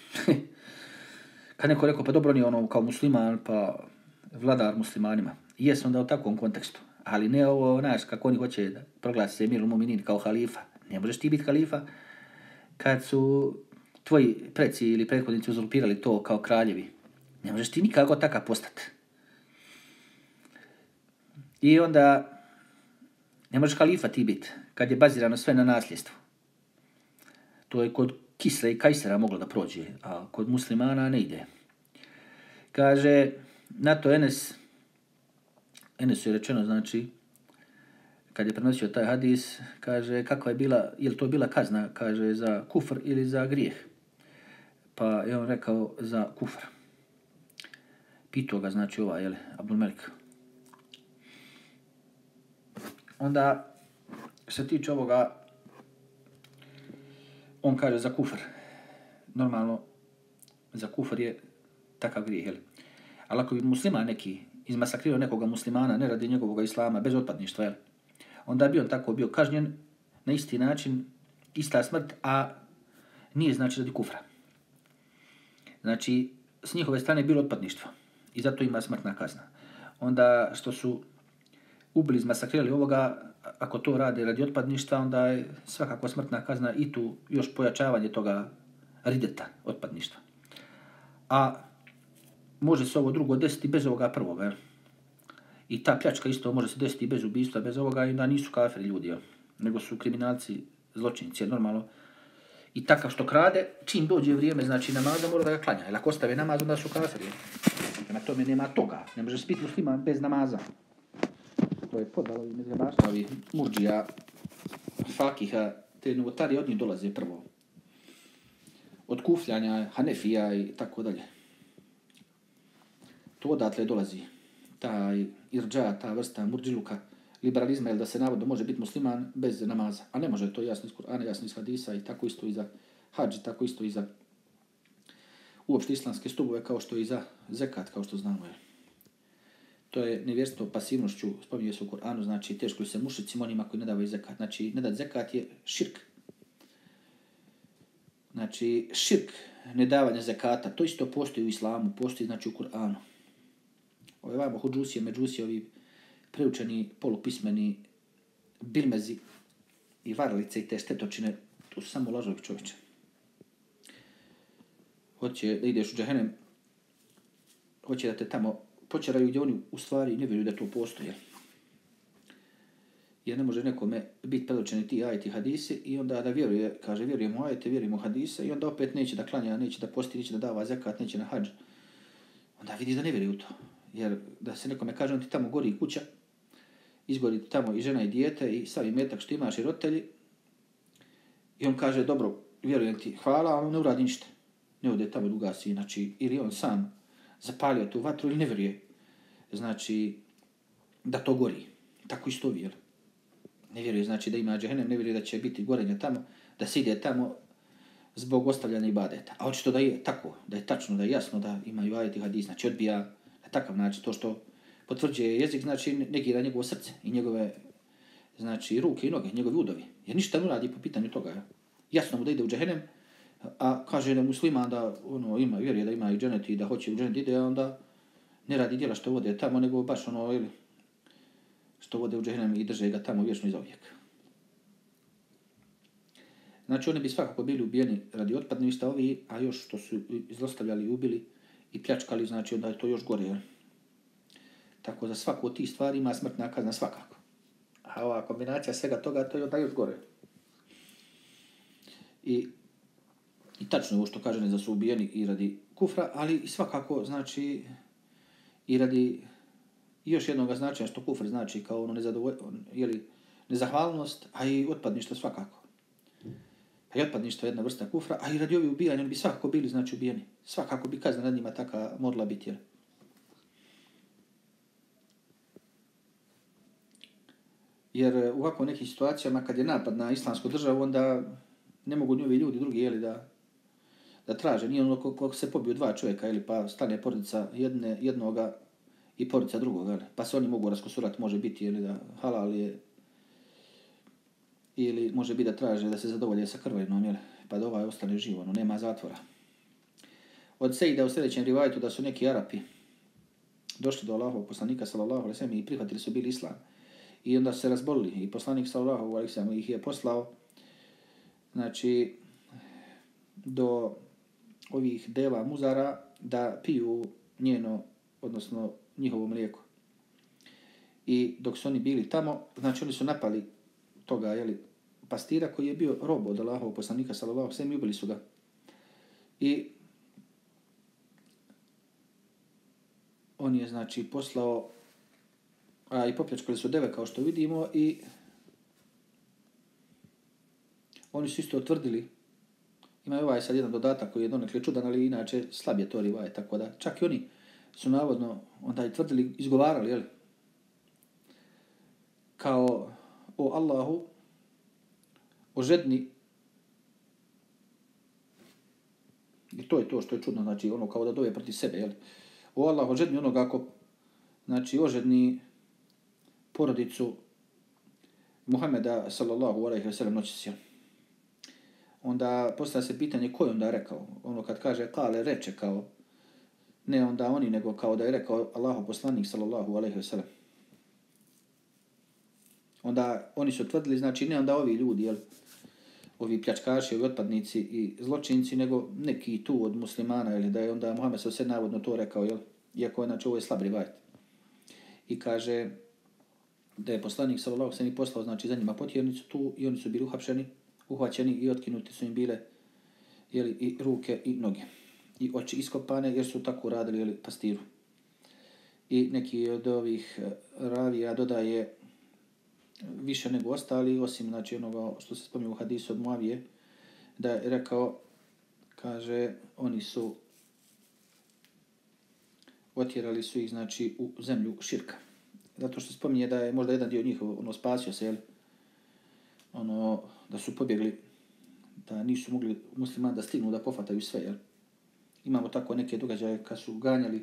Kad neko rekao, pa dobro, on je ono kao musliman, pa vladar muslimanima. Jesu onda u takvom kontekstu, ali ne ovo, znaš, kako oni hoće da proglasi se Emirul Muminin kao halifa. Ne možeš ti biti halifa kad su tvoji preci ili prethodnici uzurpirali to kao kraljevi. Ne možeš ti nikako takav postati. I onda ne možeš halifa ti biti kad je bazirano sve na nasljedstvu. To je kod Kisra i Kajsera moglo da prođe, a kod muslimana ne ide. Kaže, na to Enes, Enesu je rečeno, znači, kad je prenosio taj hadis, kaže, kakva je bila, je li to bila kazna, kaže, za kufr ili za grijeh? Pa je on rekao za kufr. Pitao ga, znači, ovaj, jel, Abdul Melik. Onda, što se tiče ovoga, on kaže za kufr. Normalno, za kufr je takav grijeh, jel? Ali ako bi musliman neki izmasakrirao nekoga muslimana, ne radi njegovog islama, bez otpadništva, jel? Onda bi on tako bio kažnjen na isti način, ista smrt, a nije znači radi kufra. Znači, s njihove strane je bilo otpadništvo i zato ima smrtna kazna. Onda što su ubili, izmasakrirali ovoga, ako to rade radi otpadništva, onda je svakako smrtna kazna i tu još pojačavanje toga rideta, otpadništva. A može se ovo drugo desiti bez ovoga prvoga, jel? I ta pljačka isto može se desiti bez ubistva, bez ovoga, i da nisu kafiri ljudi, jel? Nego su kriminalci, zločinci, jer normalno. I takav što krade, čim dođe vrijeme, znači namaza, mora da ga klanja. Jer ako ostave namaz, onda su kafiri. Na tome nema toga. Ne možeš biti musliman bez namaza. To je podalo i mezhebaštva, ovih murdžija, fakiha, te novotari od njih dolaze prvo. Od kufljanja, hanefija i tako dalje. To odatle dolazi. Taj irđa, ta vrsta murdžiluka, liberalizma, je da se navodno može biti musliman bez namaza. A ne može, to jasno iz Kur'ana, jasno iz hadisa, i tako isto i za hadž, tako isto i za uopšte islamske stubove, kao što i za zekat, kao što znamo. Je. To je nevjerstvo pasivnošću, spominje se u Kur'anu, znači teško se mušicima onima koji ne davaju zekat. Znači, ne dati zekat je širk. Znači, širk, nedavanje zekata, to isto postoji u islamu, postoji znači u Kur'anu. Ove vamo huđusije, međusije, ovi preučeni, polupismeni bilmezi i varalice i te štetočine, to su samo lažovi čovječe. Hoće da ideš u džahenem, hoće da te tamo počeraju gdje oni u stvari ne vjeruju da to postoje. Jer ne može nekome biti predočeni ti ajeti hadise i onda da vjeruje, kaže vjerujemo ajete, vjerujemo hadise, i onda opet neće da klanja, neće da posti, neće da dava zekat, neće na hadž. onda vidiš da ne vjeruje u to. Jer da se nekome kaže, on ti tamo gori kuća, izgori ti tamo i žena i dijete i savi metak što imaš i roditelji. I on kaže, dobro, vjerujem ti, hvala, ali on ne uradi ništa. Ne ode tamo da ugasi, znači, ili on sam zapalio tu vatru ili ne vjeruje. Znači, da to gori. Tako isto vjer. Ne vjeruje, znači da ima džehennem, ne vjeruje da će biti gorenja tamo, da se ide tamo zbog ostavljanja ibadeta. A očito da je tako, da je tačno, da je jasno da ima i ajet i hadis, znači odbija na takav način to što potvrđuje jezik, znači negira njegovo srce i njegove, znači, ruke i noge, njegovi udovi. Jer ništa ne radi po pitanju toga. Ja. Jasno mu da ide u džehennem, a kaže da musliman da ono, ima, vjeruje da ima i dženet i da hoće u dženet ide, a onda ne radi djela što vode tamo, nego baš ono, ili, što vode u džehennem i drže ga tamo vječno i zauvijek. Znači oni bi svakako bili ubijeni radi otpadništva ovi, a još što su zlostavljali i ubili i pljačkali, znači onda je to još gore. Tako za svaku od tih stvari ima smrtna kazna svakako. A ova kombinacija svega toga, to je onda još gore. I, i tačno je ovo što kaže da su ubijeni i radi kufra, ali i svakako znači i radi još jednog značaja što kufr znači kao ono jeli, nezahvalnost, a i otpadništvo svakako. Pa i otpadništvo je jedna vrsta kufra, a i radi ovi ubijanja oni bi svakako bili znači ubijeni. Svakako bi kazna nad njima taka morala biti. Jel? Jer u ovako nekih situacijama kad je napad na islamsku državu, onda ne mogu njovi ljudi drugi jeli, da, da traže. Nije ono kako se pobiju dva čovjeka ili pa stane porodica jedne, jednoga i porodica drugog. Jeli. Pa se oni mogu raskosurati, može biti jeli, da halal je ili može biti da traže da se zadovolje sa krvarinom, jel? Pa da ovaj ostane živo, no nema zatvora. Od Sejda u sljedećem rivajetu da su neki Arapi došli do Allahovog poslanika sallallahu alejhi ve sellem i prihvatili su bili islam. I onda su se razbolili i poslanik sallallahu alejhi ve sellem ih je poslao znači do ovih deva muzara da piju njeno, odnosno njihovo mlijeko. I dok su oni bili tamo, znači oni su napali toga, jeli, pastira koji je bio rob od Allahovog poslanika sallallahu alejhi ve sellem i ubili su ga. I on je znači poslao, a i popljačkali su deve kao što vidimo i oni su isto otvrdili. Ima ovaj sad jedan dodatak koji je donekle čudan, ali inače slab je to rivajet, tako da čak i oni su navodno onda i tvrdili, izgovarali, jel? Kao o Allahu, o žedni, i to je to što je čudno, znači ono kao da dove protiv sebe, jel? O Allahu, o žedni onoga ako, znači ožedni porodicu Muhameda sallallahu alejhi ve sellem noćas, jel? Onda postavlja se pitanje ko je onda rekao. Ono kad kaže kale reče kao, ne onda oni, nego kao da je rekao Allahov poslanik sallallahu alejhi ve sellem. Onda oni su tvrdili, znači ne onda ovi ljudi, jel, ovi pljačkaši, ovi otpadnici i zločinci, nego neki tu od muslimana, ili da je onda Muhammed sallallahu alejhi ve sellem navodno to rekao, jel, iako je, znači ovo je slab rivajet. I kaže da je poslanik sallallahu alejhi ve sellem poslao, znači za njima potjernicu tu i oni su bili uhapšeni, uhvaćeni i otkinuti su im bile, jeli, i ruke i noge. I oči iskopane jer su tako radili, jeli, pastiru. I neki od ovih ravija dodaje više nego ostali, osim znači onoga što se spominje u hadisu od Muavije, da je rekao, kaže, oni su otjerali su ih znači u zemlju širka. Zato što spominje da je možda jedan dio njihov ono spasio se, jel, ono, da su pobjegli, da nisu mogli muslimani da stignu da pofataju sve, jel? Imamo tako neke događaje kad su ganjali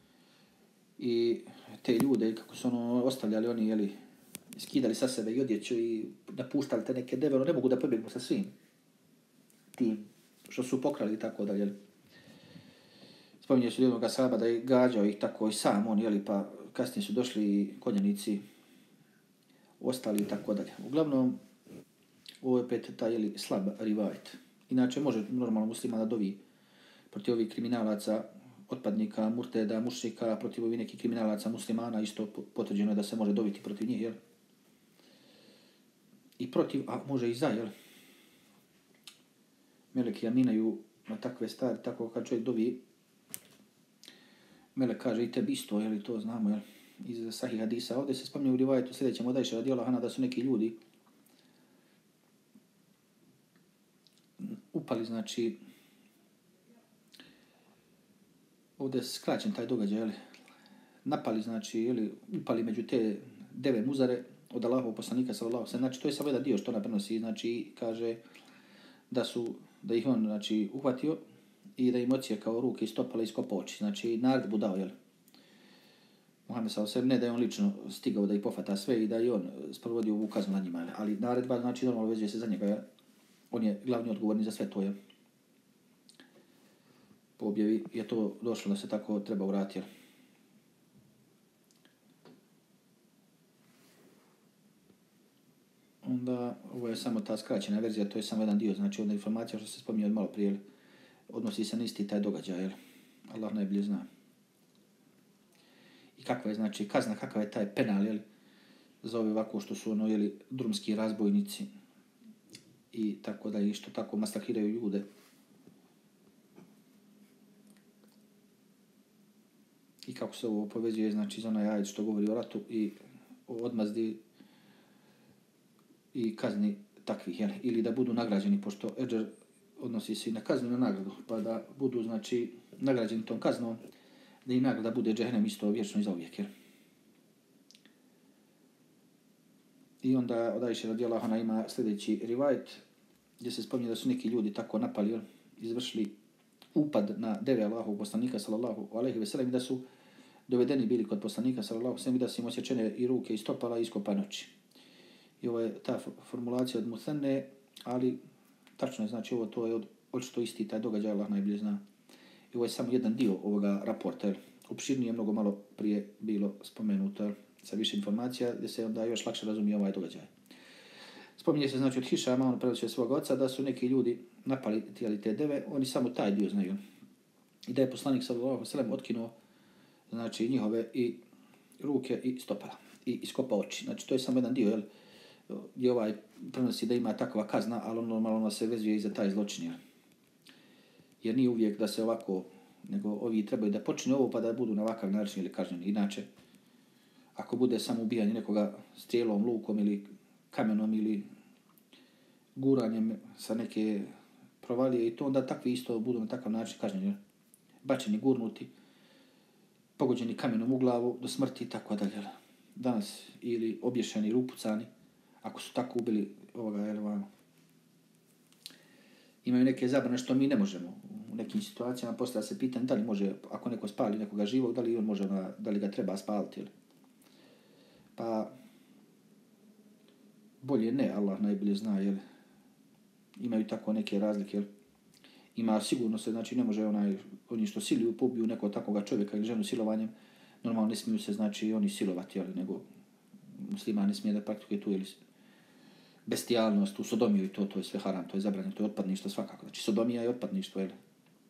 i te ljude, kako su ono ostavljali oni, jeli, skidali sa sebe i odjeću i napuštali te neke deve, ono ne mogu da pobjegnu sa svim tim što su pokrali i tako dalje, jeli. Spominje su jednog ashaba da je gađao ih tako i sam on, jeli, pa kasnije su došli konjanici, ostali i tako dalje. Uglavnom, ovo je opet taj, jeli, slab rivajet. Inače, može normalno muslima da dovi protiv ovih kriminalaca, otpadnika, murteda, mušrika, protiv ovih nekih kriminalaca, muslimana, isto potvrđeno je da se može dobiti protiv njih, jel? I protiv, a može i za, jel? Meleki aminaju na takve stvari, tako kad čovjek dovi, Melek kaže i tebi isto, jel, to znamo, jel, iz Sahih hadisa. Ovdje se spominje u rivajetu sljedećem od Ajše radijallahu anha da su neki ljudi upali, znači, ovdje je skraćen taj događaj, jel, napali, znači, jel, upali među te deve muzare od Allahovog poslanika sallallahu alejhi ve sellem. Znači, to je samo jedan dio što ona prenosi, znači, kaže da su, da ih on, znači, uhvatio i da im odsjekao ruke i stopala i iskopao oči. Znači, naredbu dao, jel? Muhammed sallallahu alejhi ve sellem, ne da je on lično stigao da ih pofata sve i da je on sprovodio ovu kaznu nad njima, ali naredba, znači, normalno vezuje se za njega, jel? On je glavni odgovorni za sve to, jel? Po objavi je to došlo da se tako treba uraditi, jel? Onda, ovo je samo ta skraćena verzija, to je samo jedan dio, znači onda informacija što se spominje od malo prije, odnosi se na isti taj događaj, jel? Allah najbolje zna. I kakva je, znači, kazna, kakav je taj penal, jel? Za ove ovako što su, ono, jeli, drumski razbojnici i tako da i što tako masakriraju ljude. I kako se ovo povezuje, znači, za onaj ajet što govori o ratu i o odmazdi i kazni takvih, jel? Ili da budu nagrađeni, pošto eđer odnosi se i na kaznu i na nagradu, pa da budu, znači, nagrađeni tom kaznom, da i nagrada bude džehennem isto vječno i zauvijek, jel? I onda od Ajše radijallahu anha ima sljedeći rivajet, gdje se spominje da su neki ljudi tako napali, jel? Izvršili upad na deve Allahovog poslanika sallallahu alejhi ve sellem, da su dovedeni bili kod poslanika sallallahu alejhi ve sellem, da su im osječene i ruke i stopala i iskopane oči. I ovo je ta formulacija od Muthenne, ali tačno je, znači ovo to je od, očito isti taj događaj, Allah najbolje zna. I ovo je samo jedan dio ovoga raporta, jel? Opširnije mnogo malo prije bilo spomenuto, jel? Sa više informacija, gdje se onda još lakše razumije ovaj događaj. Spominje se, znači, od Hišama, on prenosi od svog oca, da su neki ljudi napali tijeli te deve, oni samo taj dio znaju. I da je poslanik sallallahu alejhi ve sellem otkinuo, znači, njihove i ruke i stopala i iskopao oči. Znači, to je samo jedan dio, jel? Gdje ovaj prenosi da ima takva kazna, ali normalno se vezuje i za taj zločin, jel? Jer nije uvijek da se ovako, nego ovi trebaju da počne ovo pa da budu na ovakav način ili kažnjeni. Inače, ako bude samo ubijanje nekoga strijelom, lukom ili kamenom ili guranjem sa neke provalije i to, onda takvi isto budu na takav način kažnjeni. Bačeni, gurnuti, pogođeni kamenom u glavu do smrti i tako dalje. Danas ili obješeni ili upucani, ako su tako ubili ovoga, jel, vano. Imaju neke zabrane što mi ne možemo. U nekim situacijama postavlja se pitanje da li može, ako neko spali nekoga živog, da li on može, da li ga treba spaliti, jel? Pa bolje ne, Allah najbolje zna, jel? Imaju tako neke razlike, jel? Ima sigurno se, znači ne može onaj, oni što siliju, pobiju nekog takvoga čovjeka ili ženu silovanjem, normalno ne smiju se, znači, oni silovati, jel? Nego musliman ne smije da praktikuje tu, jel? Bestijalnost, u sodomiju i to, to je sve haram, to je zabranjeno, to je otpadništvo svakako. Znači, sodomija je otpadništvo, jel?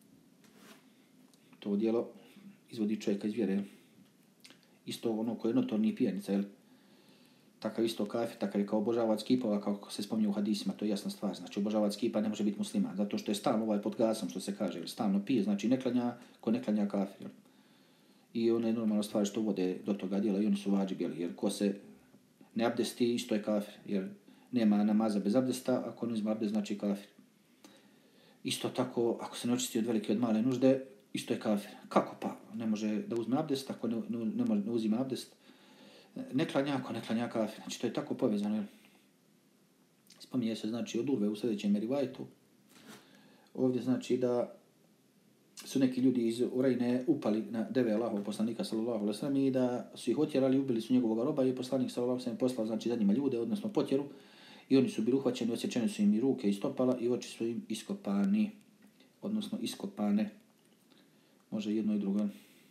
To djelo izvodi čovjeka iz vjere, jel? Isto ono koje je notorni pijanica, jel? Takav isto kafir, takav je kao obožavac kipova, kako se spominje u hadisima, to je jasna stvar. Znači, obožavac kipa ne može biti musliman, zato što je stalno ovaj pod gasom, što se kaže, jel? Stalno pije, znači ne klanja, ko ne klanja kafir, jel? I one normalno stvari što vode do toga djela i oni su vađib, jel? Jer ko se ne abdesti, isto je kafir, jer nema namaza bez abdesta, ako ne uzme abdest, znači kafir. Isto tako, ako se ne očisti od velike od male nužde, isto je kafir. Kako pa? Ne može da uzme abdest, ako ne, ne, ne, može, ne uzima abdest, ne klanja, ako ne klanja kafir. Znači, to je tako povezano, jel? Spominje se, znači, od Urve u sljedećem rivajtu. Ovdje, znači, da su neki ljudi iz Urejne upali na deve Allahovog poslanika sallallahu alejhi ve sellem i da su ih otjerali, ubili su njegovog roba i poslanik sallallahu alejhi ve sellem poslao, znači, za njima ljude, odnosno potjeru, i oni su bili uhvaćeni, osječeni su im i ruke i stopala i oči su im iskopani, odnosno iskopane. Može jedno i drugo.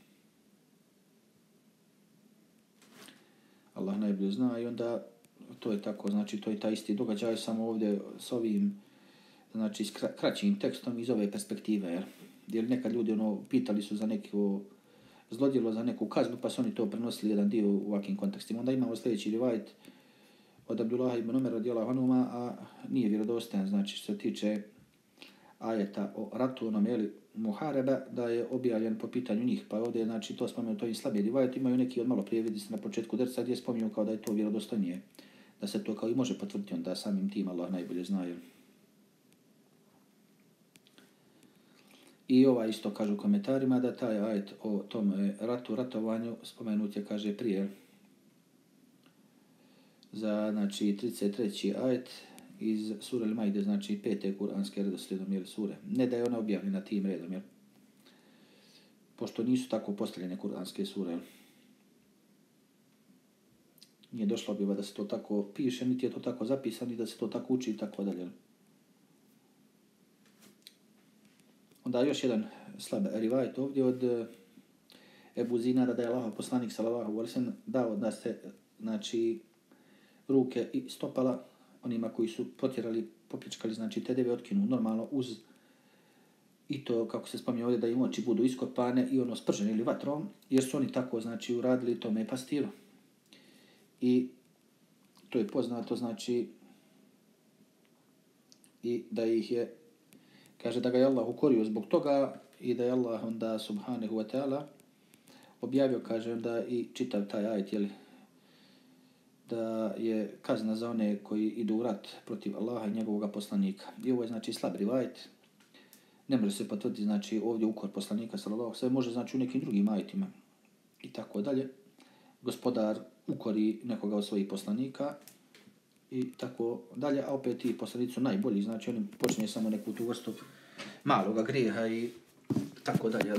Allah najbolje zna i onda to je tako, znači to je taj isti događaj, samo ovdje s ovim, znači s kraćim tekstom iz ove perspektive, jer, jer nekad ljudi ono pitali su za neko zlodjelo, za neku kaznu, pa su oni to prenosili jedan dio u ovakvim kontekstima. Onda imamo sljedeći rivajet od Abdullah ibn Umar radijallahu anhuma, a nije vjerodostojan, znači što se tiče ajeta o ratu, onom jeli Muhareba, da je objavljen po pitanju njih. Pa ovdje, znači, to spomenuto i slabije rivajet, imaju neki od malo prije, vidi se na početku dersa gdje spominju kao da je to vjerodostojnije, da se to kao i može potvrditi, onda samim tim Allah najbolje zna. I ova isto kaže u komentarima da taj ajet o tom ratu, ratovanju spomenut je, kaže, prije za, znači, trideset treći ajet iz sure Al-Maide, znači pete kuranske redoslijedom, jel, sure. Ne da je ona objavljena tim redom, jel, pošto nisu tako postavljene kuranske sure, jel. Nije došlo objava da se to tako piše, niti je to tako zapisano, da se to tako uči i tako dalje. Onda još jedan slab rivajet ovdje od Ebu Zinada, da je Allahov poslanik sallallahu alejhi ve sellem dao da se, znači, ruke i stopala onima koji su potjerali, popljačkali, znači, tedeve otkinu normalno uz i to, kako se spominje ovdje, da im oči budu iskopane i ono spržene ili vatrom, jer su oni tako, znači, uradili tome pastiru. I to je poznato, znači, i da ih je, kaže da ga je Allah ukorio zbog toga i da je Allah onda subhanahu wa ta'ala objavio, kaže, da i čitav taj ajet, jeli, da je kazna za one koji idu u rat protiv Allaha i njegovog poslanika. I ovo je, znači, slab rivajet. Ne može se potvrditi, znači, ovdje ukor poslanika sallallahu sve može, znači, u nekim drugim ajetima i tako dalje. Gospodar ukori nekoga od svojih poslanika i tako dalje, a opet ti poslanici su najbolji, znači oni počinje samo neku tu vrstu maloga grijeha i tako dalje.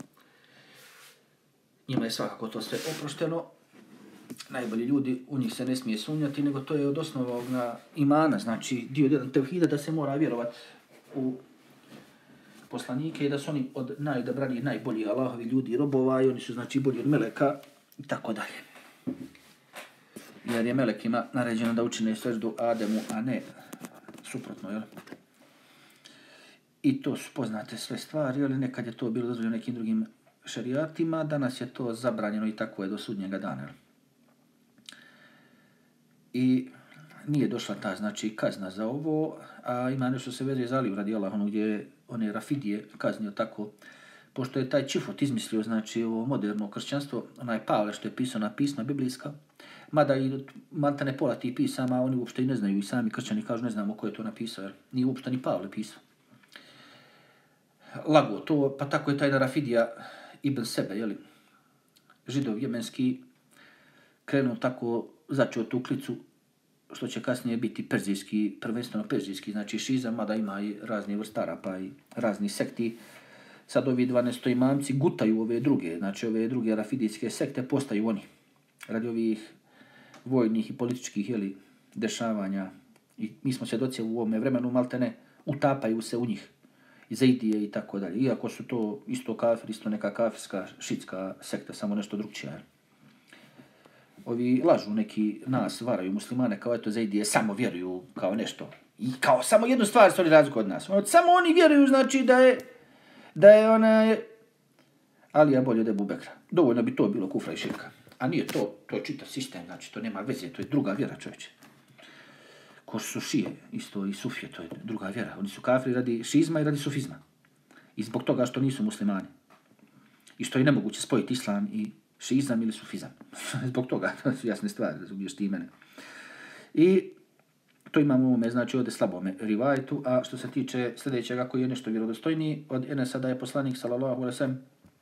Njima je svakako to sve oprošteno. Najbolji ljudi, u njih se ne smije sumnjati, nego to je od osnovog imana, znači dio jedan tevhida, da se mora vjerovati u poslanike i da su oni od najodabranijih, najboljih Allahovi ljudi i robova i oni su, znači, bolji od meleka i tako dalje. Jer je melekima naređeno da učine seždu Ademu, a ne suprotno, jel? I to su poznate sve stvari, jel? Nekad je to bilo dozvoljeno nekim drugim šerijatima, danas je to zabranjeno i tako je do sudnjega dana, jel? I nije došla ta, znači, kazna za ovo, a ima nešto se vezuje za Aliju radijallahu anhu, gdje je one Rafidije kaznio tako, pošto je taj Čifot izmislio, znači, ovo moderno kršćanstvo, onaj Pavle što je pisao na pisma biblijska, mada i maltene pola tih pisama, oni uopšte i ne znaju, i sami kršćani kažu ne znamo ko je to napisao, jer nije uopšte ni Pavle pisao. Lago to, pa tako je taj Rafidija Ibn Sebe, jeli, židov jemenski, krenuo tako, začeo tu klicu, što će kasnije biti perzijski, prvenstveno perzijski, znači šizam, mada ima i razni vrstara, pa i razni sekti. Sad ovi dvanaestoimamci gutaju ove druge, znači ove druge rafidijske sekte postaju oni. Radi ovih vojnih i političkih, jeli, dešavanja. I mi smo svjedoci u ovome vremenu, maltene utapaju se u njih. Zaidije i tako dalje. Iako su to isto kafir, isto neka kafirska, šitska sekta, samo nešto drugčija. Ovi lažu, neki nas varaju muslimane kao eto Zaidije, samo vjeruju kao nešto. I kao samo jednu stvar su oni razliku od nas. Samo oni vjeruju, znači da je da je ona Alija bolje od Ebu Bekra. Dovoljno bi to bilo kufra i širka. A nije to, to je čitav sistem, znači to nema veze, to je druga vjera, čovječe. Ko su šije, isto i sufije, to je druga vjera. Oni su kafiri radi šizma i radi sufizma. I zbog toga što nisu muslimani. I što je nemoguće spojiti islam i šizam ili sufizam. Zbog toga, to su jasne stvari, razumiješ ti mene. I to imamo u ovome, znači ovdje slabome rivajetu, a što se tiče sljedećega koji je nešto vjerodostojniji, od Enesa da je poslanik sallallahu alejhi ve sellem,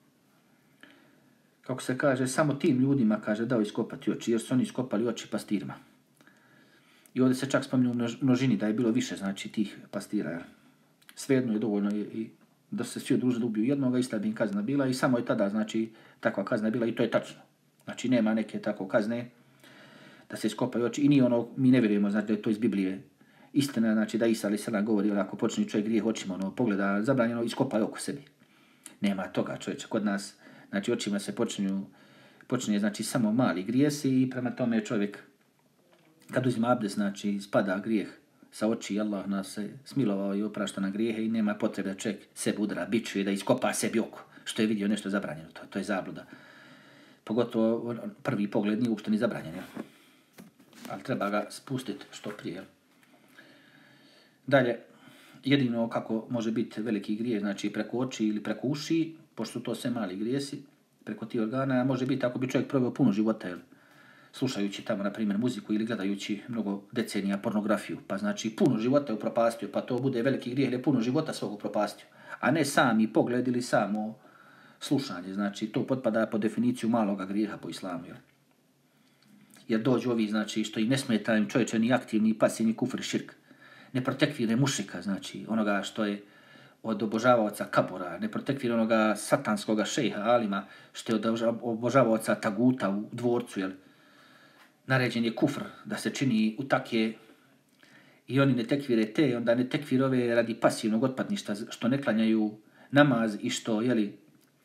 kako se kaže, samo tim ljudima, kaže, dao iskopati oči, jer su oni iskopali oči pastirima. I ovdje se čak spominju u množini da je bilo više, znači, tih pastira. Jer svejedno je dovoljno i, i da se svi odužili da ubiju jednoga, ista bi im kazna bila i samo je tada, znači, takva kazna bila i to je tačno. Znači, nema neke tako kazne da se iskopaju oči i nije ono, mi ne vjerujemo, znači, da je to iz Biblije. Istina, znači, da Isa alejhi selam govori, ako počne čovjek grijeh očima, ono, pogleda zabranjeno, iskopaj oko sebi. Nema toga, čovječe, kod nas, znači, očima se počinju, počinje, znači, samo mali grijesi i prema tome čovjek, kad uzima abdest, znači, spada grijeh sa oči, Allah nas se smilovao i oprašta na grijehe i nema potrebe da čovjek sebe udara biću i da iskopa sebi oko, što je vidio nešto zabranjeno, to, to je zabluda. Pogotovo prvi pogled nije uopšte ni zabranjen, jel? Ali treba ga spustiti što prije. Dalje, jedino kako može biti veliki grijeh, znači preko oči ili preko uši, pošto su to sve mali grijesi, preko tih organa, može biti ako bi čovjek proveo puno života, jel, slušajući tamo, na primjer, muziku ili gledajući mnogo decenija pornografiju, pa znači puno života je upropastio, pa to bude veliki grijeh, jer je puno života svog upropastio, a ne sami pogled ili samo slušanje, znači to potpada po definiciju maloga grijeha po islamu, jel. Jer dođu ovi, znači, što im ne smeta im čovječe ni aktivni, ni pasivni kufr i širk. Ne protekvire mušika, znači, onoga što je od obožavaoca kabura, ne protekvire onoga satanskoga šejha, alima, što je od obožavaoca taguta u dvorcu, jel. Naređen je kufr da se čini u takje i oni ne tekvire te, onda ne tekvire ove radi pasivnog otpadništa, što ne klanjaju namaz i što, jeli,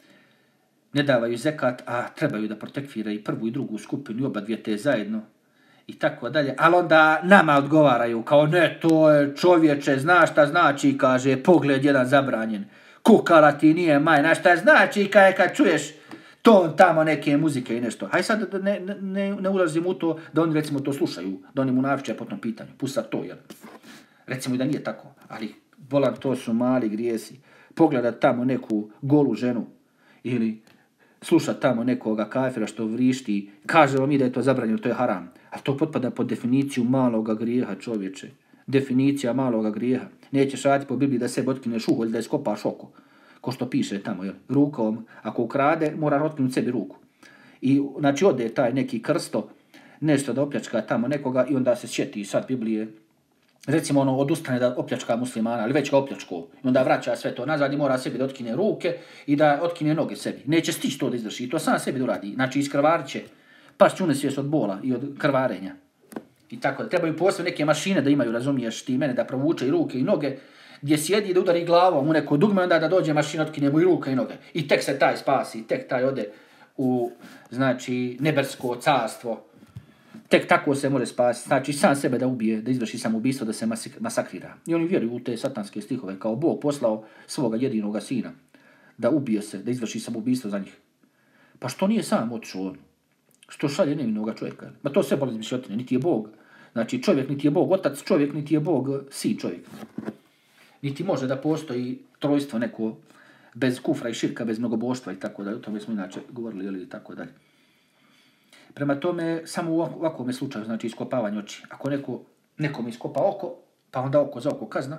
ne davaju zekat, a trebaju da protekvire i prvu i drugu skupinu i oba dvije te zajedno i tako dalje. Ali onda nama odgovaraju kao ne, to je čovječe, znaš šta znači, kaže, pogled jedan zabranjen. Kukala ti nije majna, šta znači kad, kad čuješ ton tamo neke muzike i nešto. Haj sad ne, ne, ne ulazim u to da oni recimo to slušaju, da oni mu naviče po tom pitanju. Pusa to, jel? Recimo i da nije tako, ali volam, to su mali grijesi. Pogledat tamo neku golu ženu ili slušat tamo nekoga kafira što vrišti, kaže mi da je to zabranjeno, to je haram. A to potpada pod definiciju maloga grijeha, čovječe. Definicija maloga grijeha. Nećeš raditi po Bibliji da sebe otkineš uho ili da je skopaš oko. Ko što piše tamo, jel? Rukom, ako ukrade, mora otkinuti sebi ruku. I znači ode taj neki krsto, nešto da opljačka tamo nekoga i onda se sjeti sad Biblije. Recimo ono odustane da opljačka muslimana, ali već ga opljačko. I onda vraća sve to nazad i mora sebi da otkine ruke i da otkine noge sebi. Neće stići to da izvrši i to sam sebi da uradi. Znači iskrvarit će, pa će unesvijest od bola i od krvarenja. I tako da trebaju posebno neke mašine da imaju, razumiješ ti mene, da provuče i ruke i noge, gdje sjedi da udari glavom u neko dugme, onda da dođe mašina, otkine mu i ruke i noge. I tek se taj spasi, tek taj ode u, znači, nebesko carstvo. Tek tako se može spasiti. Znači sam sebe da ubije, da izvrši samoubistvo, da se masakrira. I oni vjeruju u te satanske stihove, kao Bog poslao svoga jedinoga sina da ubije se, da izvrši samoubistvo za njih. Pa što nije sam otišao on? Što šalje nevinoga čovjeka? Ma to sve boli izmišljotine, niti je Bog. Znači čovjek niti je Bog otac, čovjek niti je Bog sin čovjek. Niti može da postoji trojstvo neko bez kufra i širka, bez mnogoboštva i tako dalje. O tome smo inače govorili ili tako dalje. Prema tome, samo u ovakvom slučaju, znači iskopavanje oči. Ako neko, nekom iskopa oko, pa onda oko za oko kazna,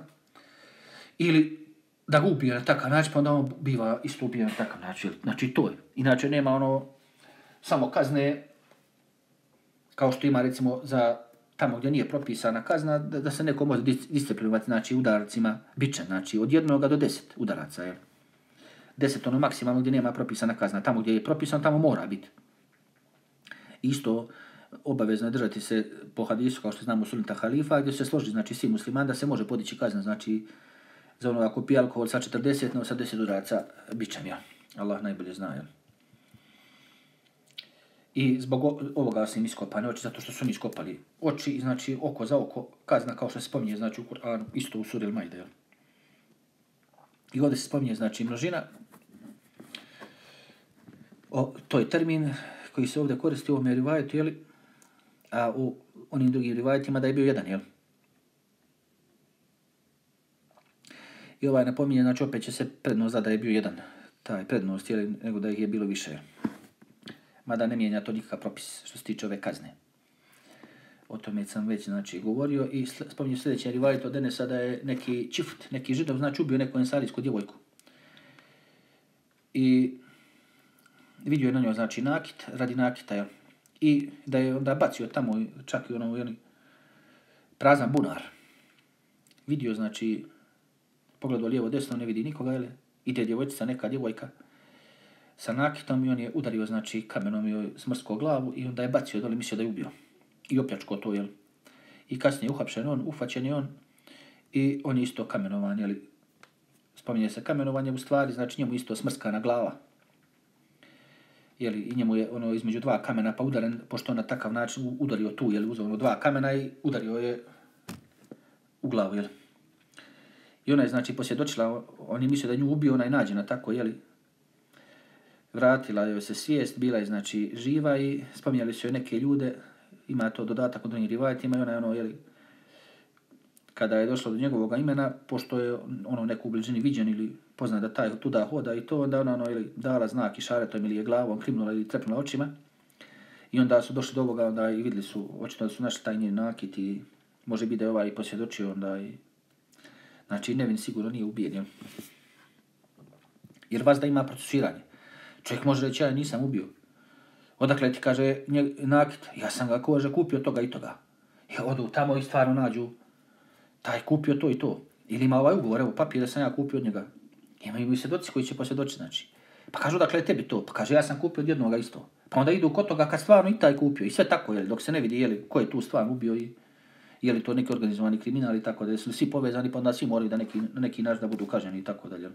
ili da ga ubije na takav način, pa onda on biva isto ubijen na takav način. Znači to je. Inače nema ono samo kazne, kao što ima recimo za tamo gdje nije propisana kazna, da, da se neko može disciplinovati, znači udarcima bičem, znači od jednoga do deset udaraca. Je. Deset ono maksimalno gdje nema propisana kazna. Tamo gdje je propisan, tamo mora biti. Isto obavezno je držati se po hadisu, kao što znamo suneta halifa, gdje se složi, znači svi muslimani, da se može podići kazna, znači za onoga ko pije alkohol sa četrdeset, no sa deset udaraca bičem, ja. Allah najbolje zna, ja. I zbog ovoga su im iskopane oči, zato što su oni iskopali oči, znači oko za oko, kazna kao što se spominje, znači u Kur'anu, isto u suri Al-Maide, ja. I ovdje se spominje, znači množina, o, to je termin koji se ovdje koristi u ovome rivajetu, jeli, a u onim drugim rivajetima da je bio jedan, jel? I ovaj napominje, znači opet će se prednost da je bio jedan, taj prednost, jeli, nego da ih je bilo više. Mada ne mijenja to nikakav propis što se tiče ove kazne. O tome sam već, znači, govorio i spominje sljedeći rivajet od Enesa da je neki čifut, neki židov, znači ubio neku ensarijsku djevojku. I vidio je na njoj, znači, nakit, radi nakita, jel? I da je onda bacio tamo, čak i ono, jel, prazan bunar. Vidio, znači, pogledao lijevo desno, ne vidi nikoga, jel? Ide djevojčica, neka djevojka, sa nakitom i on je udario, znači, kamenom joj smrsko glavu i onda je bacio dole, mislio da je ubio. I opljačko to, jel? I kasnije uhapšen on, ufaćen je on i on je isto kamenovan, jel? Spominje se kamenovanje, u stvari, znači njemu isto smrskana glava. Jel, i njemu je ono između dva kamena pa udaren, pošto on na takav način udario tu, jel, uzeo ono dva kamena i udario je u glavu, jel. I ona je, znači, posvjedočila, on je mislio da je nju ubio, ona je nađena tako, jel, vratila joj se svijest, bila je, znači, živa i spominjali su joj neke ljude, ima to dodatak u drugim rivajetima i ona je ono, jel, kada je došlo do njegovog imena, pošto je ono neko u bližini viđen ili pozna da taj tuda hoda i to, onda ona ono, ili dala znak išaretom ili je glavom klimnula ili trepnula očima. I onda su došli do ovoga, onda i vidjeli su, očito da su našli taj njen nakit i može biti da je ovaj i posvjedočio onda i... Znači, nevin sigurno nije ubijen, jel? Jer vas da ima procesuiranje. Čovjek može reći, ja nisam ubio. Odakle ti kaže nakit, ja sam ga kože kupio toga i toga. I odu tamo i stvarno nađu, taj kupio to i to. Ili ima ovaj ugovor, evo papir da sam ja kupio od njega. Imaju i svjedoci koji će posvjedočiti, znači. Pa kažu, dakle je tebi to? Pa kaže, ja sam kupio od jednoga isto. Pa onda idu kod toga kad stvarno i taj kupio. I sve tako, jel, dok se ne vidi jeli, ko je tu stvarno ubio i je li to neki organizovani kriminal i tako da su svi povezani, pa onda svi moraju da neki, na neki način da budu kažnjeni i tako dalje.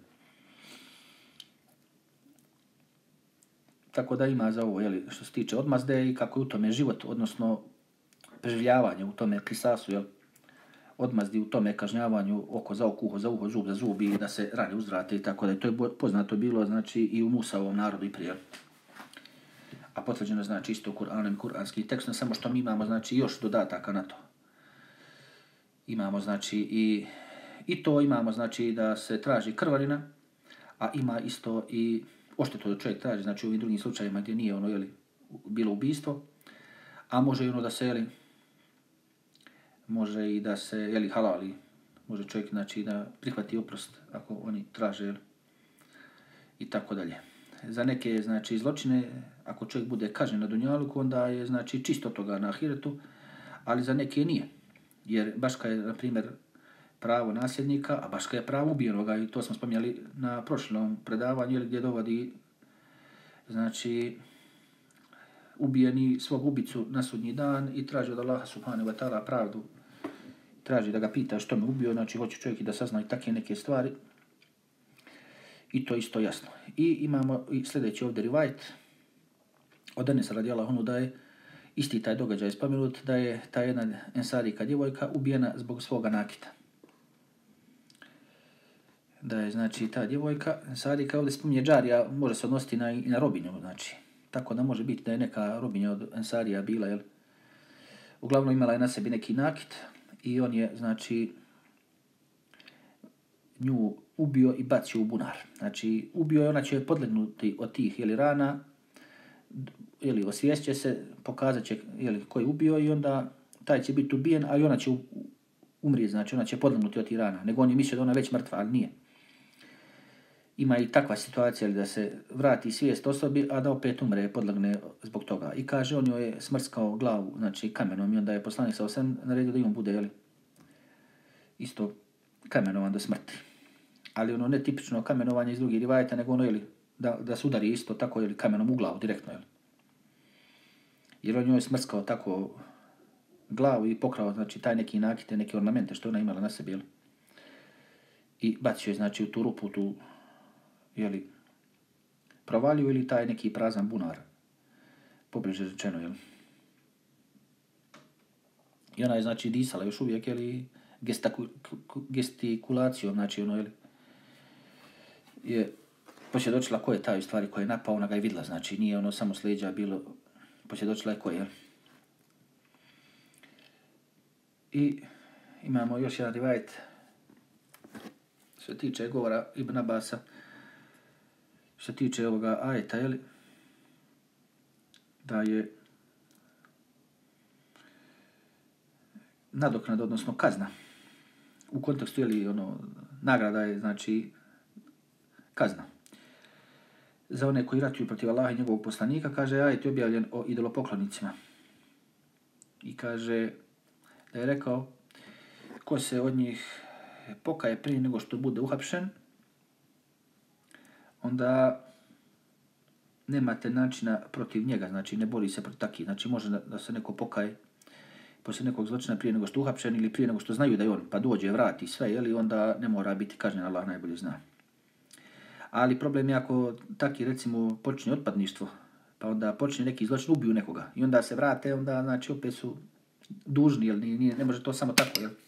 Tako da ima za ovo, jeli, što se tiče odmazde i kako je u tome život, odnosno preživljavanje u tome krisasu, jel, odmazdi u tome kažnjavanju oko za oko, uho za uho, zub za zub i da se rane uzvrate i tako da je to je poznato bilo, znači, i u Musaovom narodu i prije. A potvrđeno znači isto Kur'anom i kur'anskim tekstom, samo što mi imamo, znači, još dodataka na to. Imamo, znači, i, i to imamo, znači, da se traži krvarina, a ima isto i oštetu da čovjek traži, znači u ovim drugim slučajima gdje nije ono, jeli, bilo ubistvo, a može i ono da se, jeli, može i da se, jeli, halali, može čovjek, znači, da prihvati oprost ako oni traže, jeli, i tako dalje. Za neke, znači, zločine, ako čovjek bude kažnjen na dunjaluku, onda je, znači, čisto toga na ahiretu, ali za neke nije. Jer baška je, na primjer, pravo nasljednika, a baška je pravo ubijenoga i to smo spominjali na prošlom predavanju gdje dovodi, znači, ubijeni svog ubicu na sudnji dan i traži od Allaha subhanahu wa ta'ala pravdu. Traži da ga pita što me ubio, znači hoće čovjek i da sazna i takve neke stvari. I to isto jasno. I imamo i sljedeći ovdje rivajet od Enesa radijallahu anhu da je isti taj događaj spomenut, da je ta jedna ensarika djevojka ubijena zbog svoga nakita. Da je, znači, ta djevojka, ensarika, ovdje spominje džarija, može se odnositi na, i na robinju, znači. Tako da može biti da je neka robinja od ensarija bila, jel? Uglavnom imala je na sebi neki nakit i on je, znači, nju ubio i bacio u bunar. Znači, ubio je, ona će podlegnuti od tih, jeli, rana, jeli, osviješće se, pokazat će, jeli, ko je ubio i onda taj će biti ubijen, a i ona će umrijeti, znači ona će podlegnuti od tih rana. Nego on je mislio da ona već mrtva, ali nije. Ima i takva situacija da se vrati svijest osobi, a da opet umre, podlegne zbog toga. I kaže, on joj je smrskao glavu, znači kamenom, i onda je poslanik sa osam naredio da i on bude, jeli, isto kamenovan do smrti. Ali ono ne tipično kamenovanje iz drugih rivajeta, nego ono, jeli, da, da se udari isto tako, jeli, kamenom u glavu, direktno, jeli. Jer on joj je smrskao tako glavu i pokrao, znači, taj neki nakite, neke ornamente što ona imala na sebi, jeli. I bacio je, znači, u tu rupu, tu, jeli, provalio ili taj neki prazan bunar, pobliže rečeno, jel? I ona je, znači, disala još uvijek, jeli, gestikulacijom, znači, ono, jeli, je posvjedočila ko je taj u stvari ko je napao, ona ga je vidjela, znači, nije ono samo s leđa bilo, posvjedočila je ko je, jel? I imamo još jedan rivajet, što se tiče govora Ibn Abasa, što se tiče ovoga ajeta, jeli, da je nadoknada, odnosno kazna, u kontekstu, jeli, ono, nagrada je, znači, kazna. Za one koji ratuju protiv Allaha i njegovog poslanika, kaže, ajet je objavljen o idolopoklonicima. I kaže, da je rekao, ko se od njih pokaje prije nego što bude uhapšen, onda nemate načina protiv njega, znači ne bori se protiv takih, znači može da se neko pokaje poslije nekog zločina prije nego što uhapšen ili prije nego što znaju da je on, pa dođe, vrati sve, jeli, onda ne mora biti kažnjen, Allah najbolje zna. Ali problem je ako taki, recimo, počne otpadništvo, pa onda počne neki zločin, ubiju nekoga i onda se vrate, onda, znači, opet su dužni, jel, nije, ne može to samo tako, jel.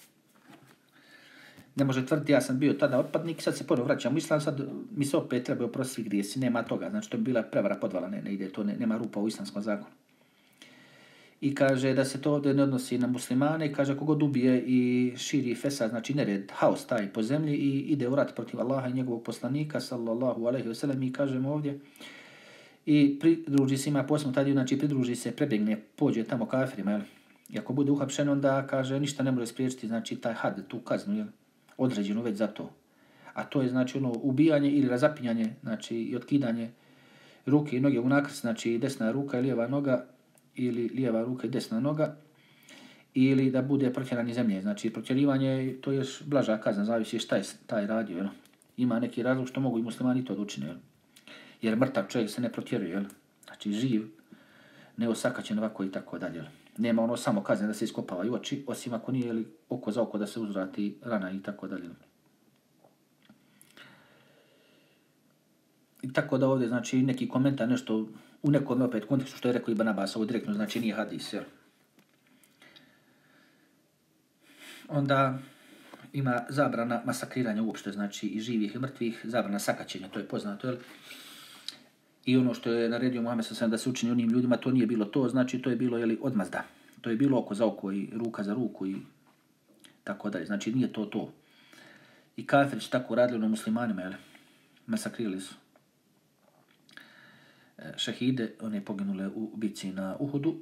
Ne može tvrditi, ja sam bio tada otpadnik, sad se ponovno vraćam u islam, sad mi se opet trebaju oprostiti grijesi, nema toga, znači to bi bila prevara podvala, ne, ne ide, to ne, nema rupa u islamskom zakonu. I kaže da se to ovdje ne odnosi na muslimane, kaže ako god ubije i širi fesad, znači nered, haos taj po zemlji i ide u rat protiv Allaha i njegovog poslanika, sallallahu alejhi ve sellem, mi kažemo ovdje, i pridruži se, ima posebno taj dio, znači pridruži se, prebjegne, pođe tamo kafirima, jel? I ako bude uhapšen, onda kaže ništa ne može spriječiti, znači taj had, tu kaznu, jel? Određenu već za to. A to je znači ono ubijanje ili razapinjanje, znači i otkidanje ruke i noge u nakrst, znači desna ruka i lijeva noga, ili lijeva ruka i desna noga, ili da bude protjeran iz zemlje. Znači protjerivanje, to je još blaža kazna, zavisi šta je taj radio, jel? Ima neki razlog što mogu i muslimani to da učine, jel? Jer mrtav čovjek se ne protjeruje, jel? Znači živ, ne osakaćen ovako i tako dalje, jel? Nema ono samo kazne da se iskopavaju oči, osim ako nije jel, oko za oko da se uzvrati rana i tako dalje. I tako da ovdje, znači, neki komentar, nešto u nekom opet kontekstu što je rekao Ibn Abbas, ovo direktno znači nije hadis, jel? Onda ima zabrana masakriranja uopšte, znači i živih i mrtvih, zabrana sakaćenja, to je poznato, jel? I ono što je naredio Muhammed sallallahu alejhi ve sellem da se učini onim ljudima, to nije bilo to, znači to je bilo jeli, odmazda. To je bilo oko za oko i ruka za ruku i tako dalje. Znači nije to to. I kafiri su tako radili na muslimanima, jel? Masakrili su šehide, one poginule u bici na Uhudu.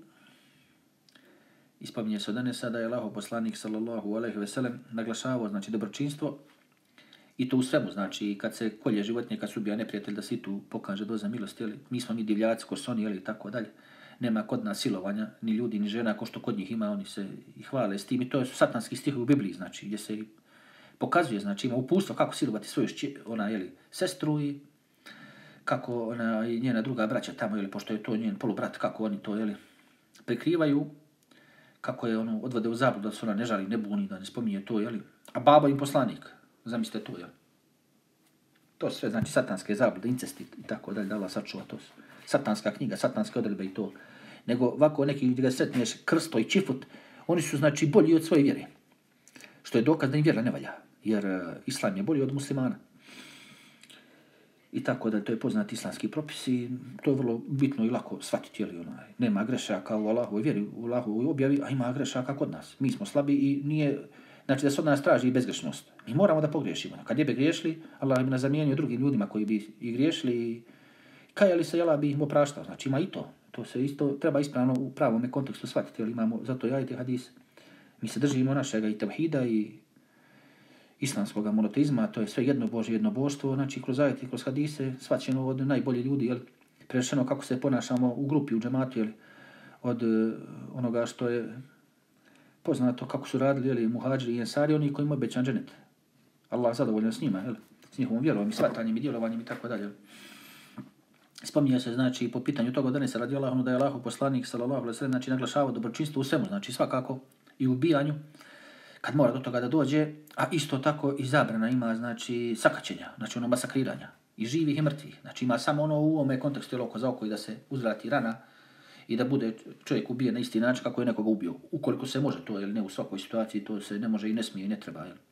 I spominje se od danas da je Allahov poslanik sallallahu alejhi ve sellem naglašavao znači dobročinstvo i to u svemu, znači kad se kolje životinje, kad se ubija neprijatelj, da se tu pokaže doza milosti, jel? Mi smo mi divljaci ko su oni, jel, i tako dalje. Nema kod nas silovanja, ni ljudi, ni žena, ko što kod njih ima, oni se i hvale s tim i to su satanski stihovi u Bibliji, znači gdje se pokazuje, znači ima uputstvo kako silovati svoju šći, ona, jel, sestru i kako ona i njena druga braća tamo, jel, pošto je to njen polubrat, kako oni to, jel, prikrivaju, kako je ono odvode u zabludu, da se ona ne žali, ne buni, da ne spominje to, jel, a baba im poslanik. Zamislite to, jel? To sve, znači, satanske zablude, incesti i tako dalje, da Allah sačuva to. Satanska knjiga, satanske odredbe i to. Nego ovako neki gdje ga sretneš krsto i čifut, oni su, znači, bolji od svoje vjere. Što je dokaz da im vjera ne valja, jer uh, islam je bolji od muslimana. I tako da to je poznat islamski propis i to je vrlo bitno i lako shvatiti, jel? Onaj. Nema grešaka u Allahovoj vjeri, u Allahovoj objavi, a ima grešaka kod nas. Mi smo slabi i nije... Znači da se od nas traži i bezgrešnost. Mi moramo da pogriješimo. Kad je bi griješili, Allah bi nas zamijenio drugim ljudima koji bi i griješili i kajali se, Allah bi im opraštao. Znači ima i to. To se isto treba ispravno u pravom kontekstu shvatiti, jer imamo zato i ajeti hadis. Mi se držimo našega i tevhida i islamskog monoteizma, to je sve jedno Božje, jedno božstvo, znači kroz ajeti, kroz hadise, shvaćeno od najbolji ljudi, jel, prešeno kako se ponašamo u grupi, u džematu, jel, od uh, onoga što je poznato kako su radili, jel, muhađiri i ensari, oni koji imaju obećan dženet. Allah zadovoljan s njima, jel, s njihovom vjerom i shvatanjem i djelovanjem i tako dalje. Spominje se, znači, po pitanju toga danas se radi Allahom, da je Allahov poslanik, sallallahu alejhi ve sellem, znači, naglašavao dobročinstvo u svemu, znači, svakako i u ubijanju, kad mora do toga da dođe, a isto tako i zabrana ima, znači, sakaćenja, znači, ono masakriranja, i živih i mrtvih. Znači, ima samo ono u ovome kontekstu, jel, oko za oko i da se uzvrati rana i da bude čovjek ubijen na isti način kako je nekoga ubio. Ukoliko se može to, jel, ne u svakoj situaciji, to se ne može i ne smije i ne treba, jel.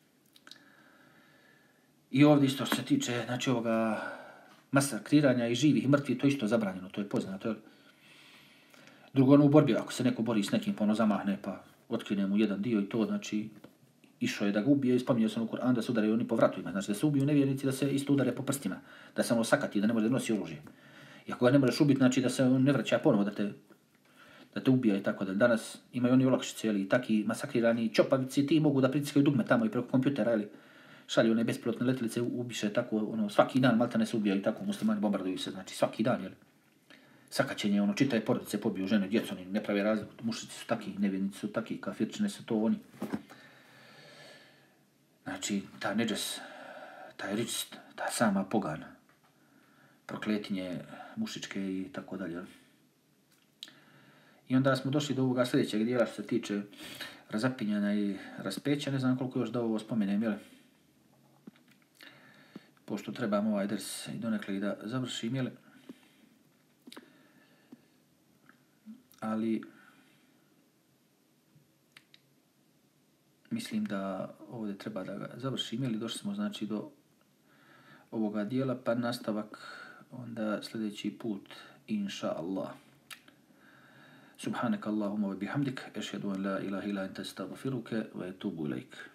I ovdje isto što se tiče, znači, ovoga masakriranja i živih i mrtvih, to isto zabranjeno, to je poznato, jel. Drugo, ono u borbi, ako se neko bori s nekim, pa ono zamahne, pa otkrine mu jedan dio i to, znači, išao je da ga ubije i spominjao sam u Kur'anu da se udaraju oni po vratovima, znači da se ubiju nevjernici, da se isto udare po prstima, da se ono sakati, da ne može da nosi oružje. I ako ga ne možeš ubiti, znači da se on ne vraća ponovo da te, da te ubija i tako da. Danas imaju oni olakšice, jel, i taki masakrirani čopavici, ti mogu da pritiskaju dugme tamo i preko kompjutera, jel, šalju one bespilotne letjelice, ubiše tako, ono, svaki dan maltene se ubijaju i tako, muslimani bombarduju se, znači svaki dan, jel. Sakaćenje, ono, čitaje porodice, pobiju žene, djecu, oni ne prave razliku, mušici su taki, nevjernici su taki, kafirčine su to oni. Znači, ta neđes, taj ričst, ta sama pogana, prokletinje mušičke i tako dalje. I onda smo došli do ovoga sljedećeg dijela što se tiče razapinjanja i raspeća, ne znam koliko još da ovo spomenem, jel? Pošto trebamo ovaj ders i donekle i da završim, jel? Ali mislim da ovdje treba da ga završim, jel? Došli smo, znači, do ovoga dijela, pa nastavak onda sljedeći put, inša Allah. Subhanak Allahumma wa bihamdik, ešhedu an la ilaha ila ente astaghfiruke wa etubu ilaik.